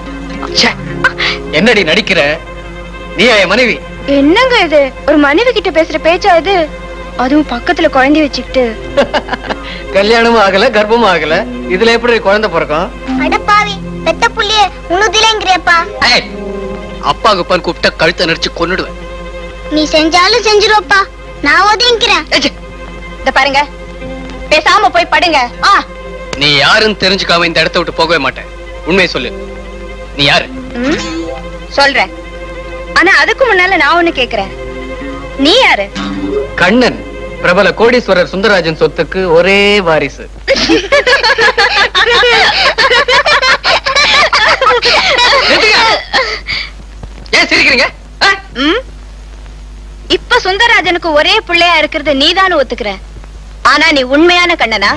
என்னடி நடிக்கிற? நீ என் மனைவி. என்னங்க இது? ஒரு மனைவி கிட்ட பேசுற பேச்சா இது? அதுவும் பக்கத்துல குழந்தை வச்சுக்கிட்டு. கல்யாணமும் ஆகல கர்ப்பமும் ஆகல. இதுல எப்படி குழந்தை பிறக்கும்? அடப்பாவி பெத்த புள்ளியே உனதிலேங்கறேப்பா. அப்பா குப்பான் கூப்பிட்ட கழுத்தை நெரிச்சு கொன்னுடுவேன். நீ செஞ்சாலும் செஞ்சிருப்பா. நான் ஒதுங்கிறேன். இத பாருங்க. பேசாம போய் படுங்க. ஆ நீ யாருன்னு தெரிஞ்சுக்காம இந்த இடத்தை விட்டு போகவே மாட்டேன். உண்மையை சொல்லு. நீ யாரு? சொல்றேன். ஆனா அதுக்கு முன்னால நான் ஒண்ணு கேக்குறேன். நீ யாரு? கண்ணன், பிரபல கோடீஸ்வரர் சுந்தரராஜன் சொத்துக்கு ஒரே வாரிசு. ஏன் சிரிக்கிறீங்க? இப்ப சுந்தரராஜனுக்கு ஒரே பிள்ளையா இருக்கிறது நீதானு ஒத்துக்கிற. ஆனா நீ உண்மையான கண்ணனா?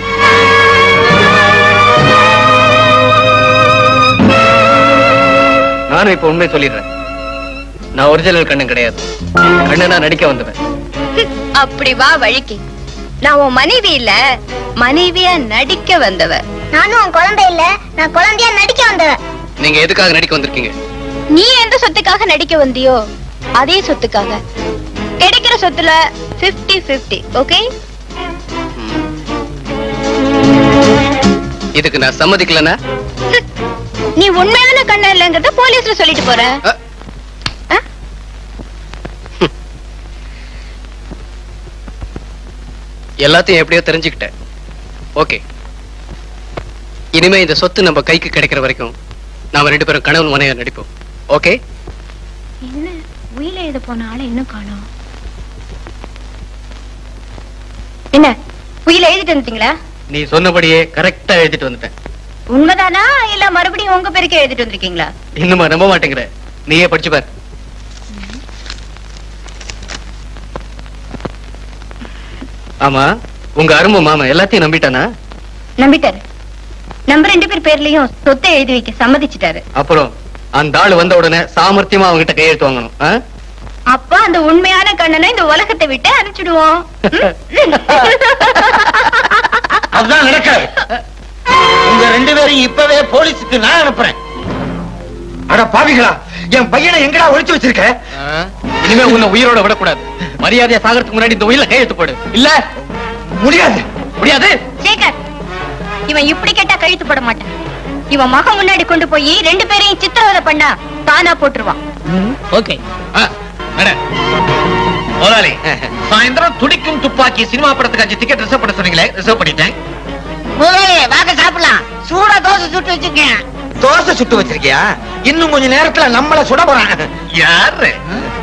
நானும் இப்ப உண்மை சொல்லிடுறேன். நான் ஒரிஜினல் கண்ணன் கிடையாது. கண்ணனா நடிக்க வந்தவன். அப்படி வா வழிக்கு. நான் உன் மனைவி இல்ல, மனைவியா நடிக்க வந்தவ. நானும் உன் குழந்தை இல்ல, நான் குழந்தையா நடிக்க வந்தவ. நீங்க எதுக்காக நடிக்க வந்திருக்கீங்க? நீ எந்த சொத்துக்காக நடிக்க வந்தியோ அதே சொத்துக்காக. கிடைக்கிற சொத்துல பிப்டி பிப்டி. ஓகே? இதுக்கு நான் சம்மதிக்கலனா? நீ உண்மையான கண்ணன் இல்லங்கறத போலீஸ்ல சொல்லிட்டு போற. எல்லாத்தையும் எப்படியோ தெரிஞ்சுக்கிட்டேன். ஓகே, இனிமே இந்த சொத்து நம்ம கைக்கு கிடைக்கிற வரைக்கும் நாம ரெண்டு பேரும் கணவன் மனைவியா நடிப்போம். ஓகே? என்ன உயில எழுத போன ஆளை இன்னும் காணோம். என்ன உயில எழுதிட்டு வந்துட்டீங்களா? நீ சொன்னபடியே கரெக்டா எழுதிட்டு வந்துட்டேன். உண்மைதானா இல்ல மறுபடியும் உங்க பேருக்கே எழுதிட்டு வந்திருக்கீங்களா? இன்னுமா நம்ப மாட்டேங்கிற? நீயே படிச்சு பாரு. ஆமா, உங்க அருமை மாமா எல்லாத்தையும் நம்பிட்டானா? நம்பிட்டாரு. நம்ம ரெண்டு பேர் பேர்லயும் சொத்தை எழுதி வைக்க சம்மதிச்சிட்டாரு. அப்புறம் அந்த ஆளு வந்த உடனே சாமர்த்தியமா அவங்கிட்ட கையெழுத்து வாங்கணும். அப்ப அந்த உண்மையான கண்ணனை இந்த உலகத்தை விட்டு அனுப்பிச்சிடுவோம். அதுதான் நடக்காது. உங்க ரெண்டு பேரும் இப்பவே போலீஸுக்கு நான் அனுப்புறேன். அட பாவிகளா, என் பையனை எங்கடா ஒளிச்சு வச்சிருக்க? இனிமே உன்னை உயிரோட விடக்கூடாது. மரியாதையா சாகறதுக்கு முன்னாடி இந்த உயிரை கையெழுத்து போடு. இல்ல முடியாது. முடியாது. சேகர், இவன் இப்படி கேட்டா கழுத்து போட மாட்டான். இவன் மகன் முன்னாடி கொண்டு போய் ரெண்டு பேரையும் சித்திரவதை பண்ணா தானா போட்டுருவான். ஓகே. முதலாளி, சாயந்தரம் துடிக்கும் துப்பாக்கி சினிமா படத்துக்கு அஞ்சு டிக்கெட் ரிசர்வ் பண்ண சொன்னீங்களே, ரிசர்வ் பண்ணிட்டேன். முதலாளி வாங்க சாப்பிடலாம். சூடா தோசை சுட்டு வச்சிருக்கேன். தோசை சுட்டு வச்சிருக்கியா? இன்னும் கொஞ்ச நேரத்துல நம்மள சுட போறாங்க. யாரு?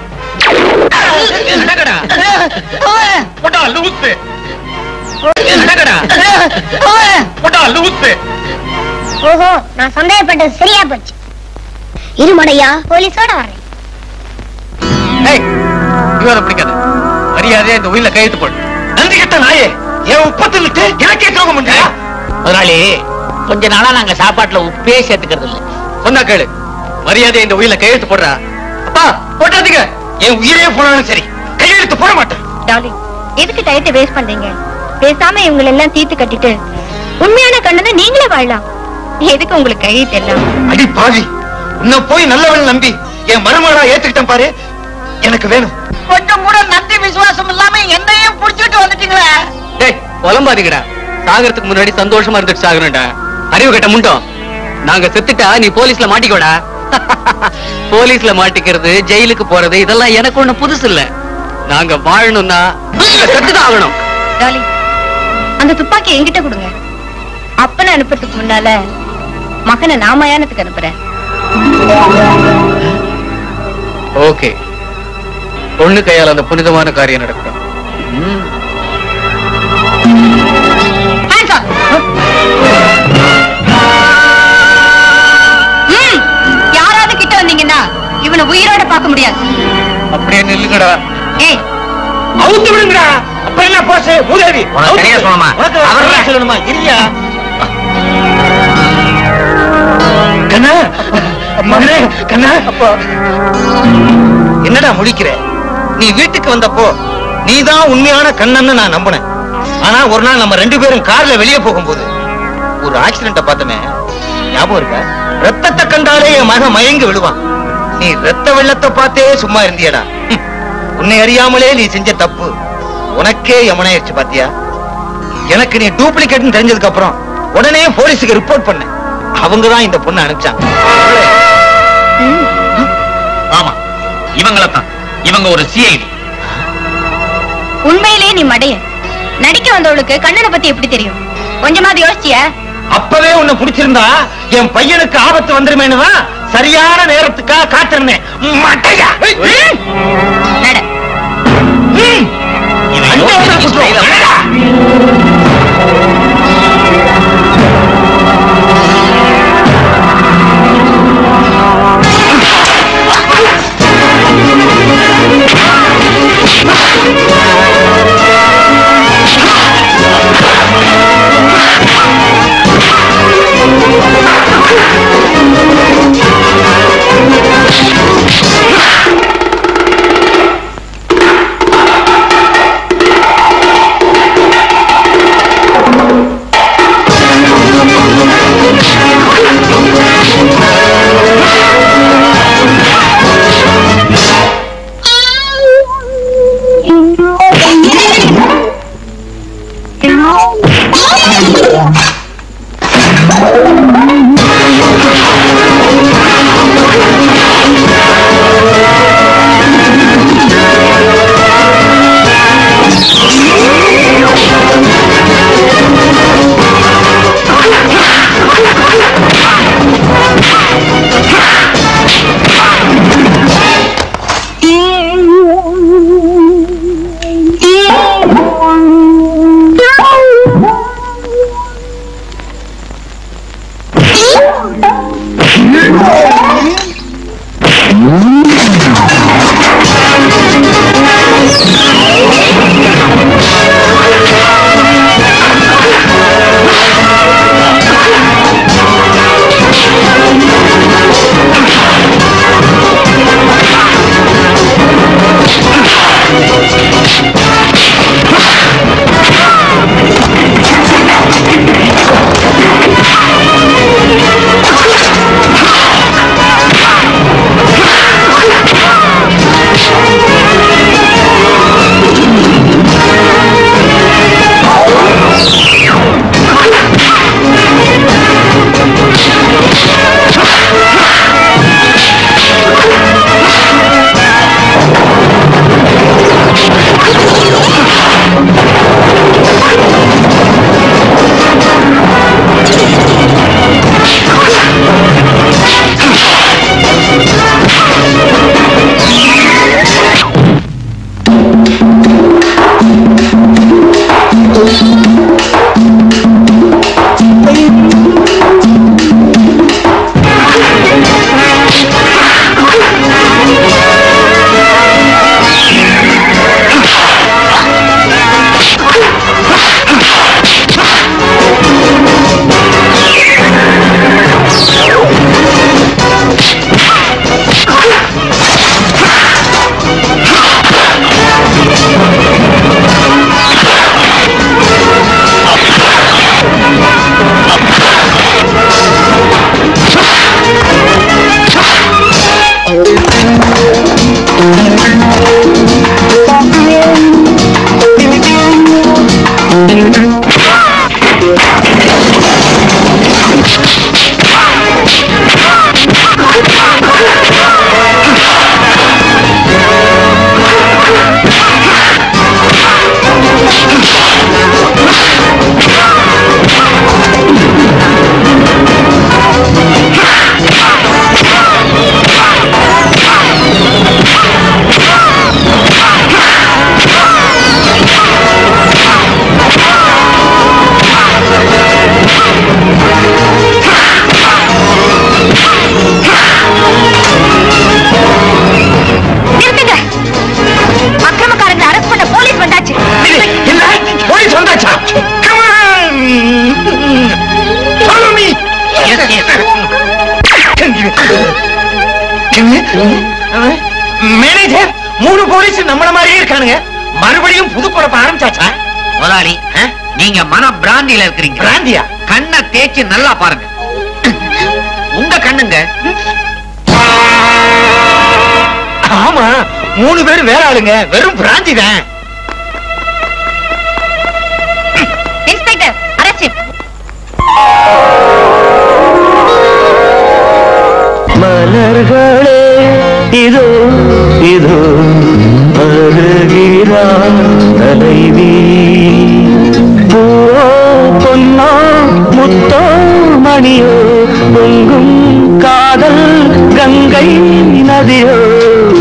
ஓஹோ, நான் சந்தேகப்பட்டது சரியா போச்சு. இருமடையா, போலீஸோட வரேன். பிடிக்காது. மரியாதையா இந்த உயிரை கையெழுத்து போடு. நன்றி கெட்ட நாயே, என் உப்பத்து விட்டு எனக்கே துரோகம் பண்றியா? முதலாளி, கொஞ்ச நாளா நாங்க சாப்பாட்டுல உப்பே சேர்த்துக்கிறது இல்ல. சொன்னா கேளு. மரியாதையா இந்த உயிரை கையெழுத்து போடுறா. அப்பா போட்டாதீங்க. என் உயிரே போனாலும் சரி, கையெழுத்து போட மாட்டேன். டார்லிங், எதுக்கு டயத்தை வேஸ்ட் பண்றீங்க? பேசாம இவங்களை எல்லாம் தீர்த்து கட்டிட்டு உண்மையான கண்ணனை நீங்களே வாழலாம். எதுக்கு உங்களுக்கு கையெழுத்து எல்லாம்? அடி பாவி, உன்னை போய் நல்லவன் நம்பி என் மருமகளா ஏத்துக்கிட்டேன் பாரு. எனக்கு வேணும். கொஞ்சம் கூட நன்றி விசுவாசம் இல்லாம என்னையும் புடிச்சிட்டு வந்துட்டீங்களே. டேய், புலம்பாதீங்கடா. சாகறதுக்கு முன்னாடி சந்தோஷமா இருந்துட்டு சாகணும்டா. அறிவு கட்ட முண்டோம். நாங்க செத்துட்டா நீ போலீஸ்ல மாட்டிக்கோடா. போலீஸ்ல மாட்டிக்கிறது, ஜெயிலுக்கு போறது இதெல்லாம் எனக்கு ஒண்ணு புதுசு இல்ல. நாங்க வாழணும்னா செத்துதான் ஆகணும். டாலி, அந்த துப்பாக்கி என்கிட்ட கொடுங்க. அப்பனை அனுப்புறதுக்கு முன்னால மகனை நான் மயானத்துக்கு அனுப்புறேன். ஓகே, பொண்ணு கையால் அந்த புனிதமான காரியம் நடக்கும். யாராவது கிட்ட வந்தீங்கன்னா இவனை உயிரோட பார்க்க முடியாது. அப்படியே நில்லுங்கடா. ஏய், அவுத்து விடுங்கடா. அப்புறம் என்ன போசே மூதேவி? சரியா சொல்லணுமா? அவர்ல சொல்லணுமா? இல்லையா கண்ணா? மகனே கண்ணா, என்னடா முழிக்கிற? நீ வீட்டுக்கு வந்தப்போ நீதான் உண்மையான கண்ணன்னு நான் நம்பினேன். ஆனா ஒரு நாள் நம்ம ரெண்டு பேரும் கார்ல வெளியே போகும்போது ஒரு ஆக்சிடென்ட பார்த்தமே, ஞாபகம் இருக்கா? ரத்தத்தை கண்டாலே என் மகன் மயங்கி விழுவான். நீ ரத்த வெள்ளத்தை பார்த்தே சும்மா இருந்தியடா. உன்னை அறியாமலே நீ செஞ்ச தப்பு உனக்கே யமனாயிருச்சு பாத்தியா? எனக்கு நீ டூப்ளிகேட்னு தெரிஞ்சதுக்கு அப்புறம் உடனே போலீஸுக்கு ரிப்போர்ட் பண்ண. அவங்கதான் இந்த பொண்ணை அனுப்பிச்சாங்க. ஆமா, இவங்களத்தான். இவங்க ஒரு சிஐடி. உண்மையிலேயே நீ மடைய. நடிக்க வந்தவளுக்கு கண்ணனை பத்தி எப்படி தெரியும்? கொஞ்சமாவது யோசிச்சியா? அப்பவே உன்னை பிடிச்சிருந்தா என் பையனுக்கு ஆபத்து வந்துருமேனு தான் சரியான நேரத்துக்காக காத்திருந்தேன். மட்டையா நட. மேனேஜர், மூணு போலீஸ் நம்மள மாதிரியே இருக்கானுங்க. மறுபடியும் புது குழப்பம் ஆரம்பிச்சாச்சா? முதலாளி, நீங்க மன பிராந்தியில இருக்கிறீங்க. பிராந்தியா? கண்ணை தேய்ச்சி நல்லா பாருங்க. உங்க கண்ணுங்க. ஆமா, மூணு பேரும் வேற ஆளுங்க. வெறும் பிராந்தி தான். Inspector, arrest. மலர்களே இதோ இதோ அருகிறார் தலைவி. பூவோ பொன்னோ முத்தோ மணியோ பொங்கும் காதல் கங்கை நதியோ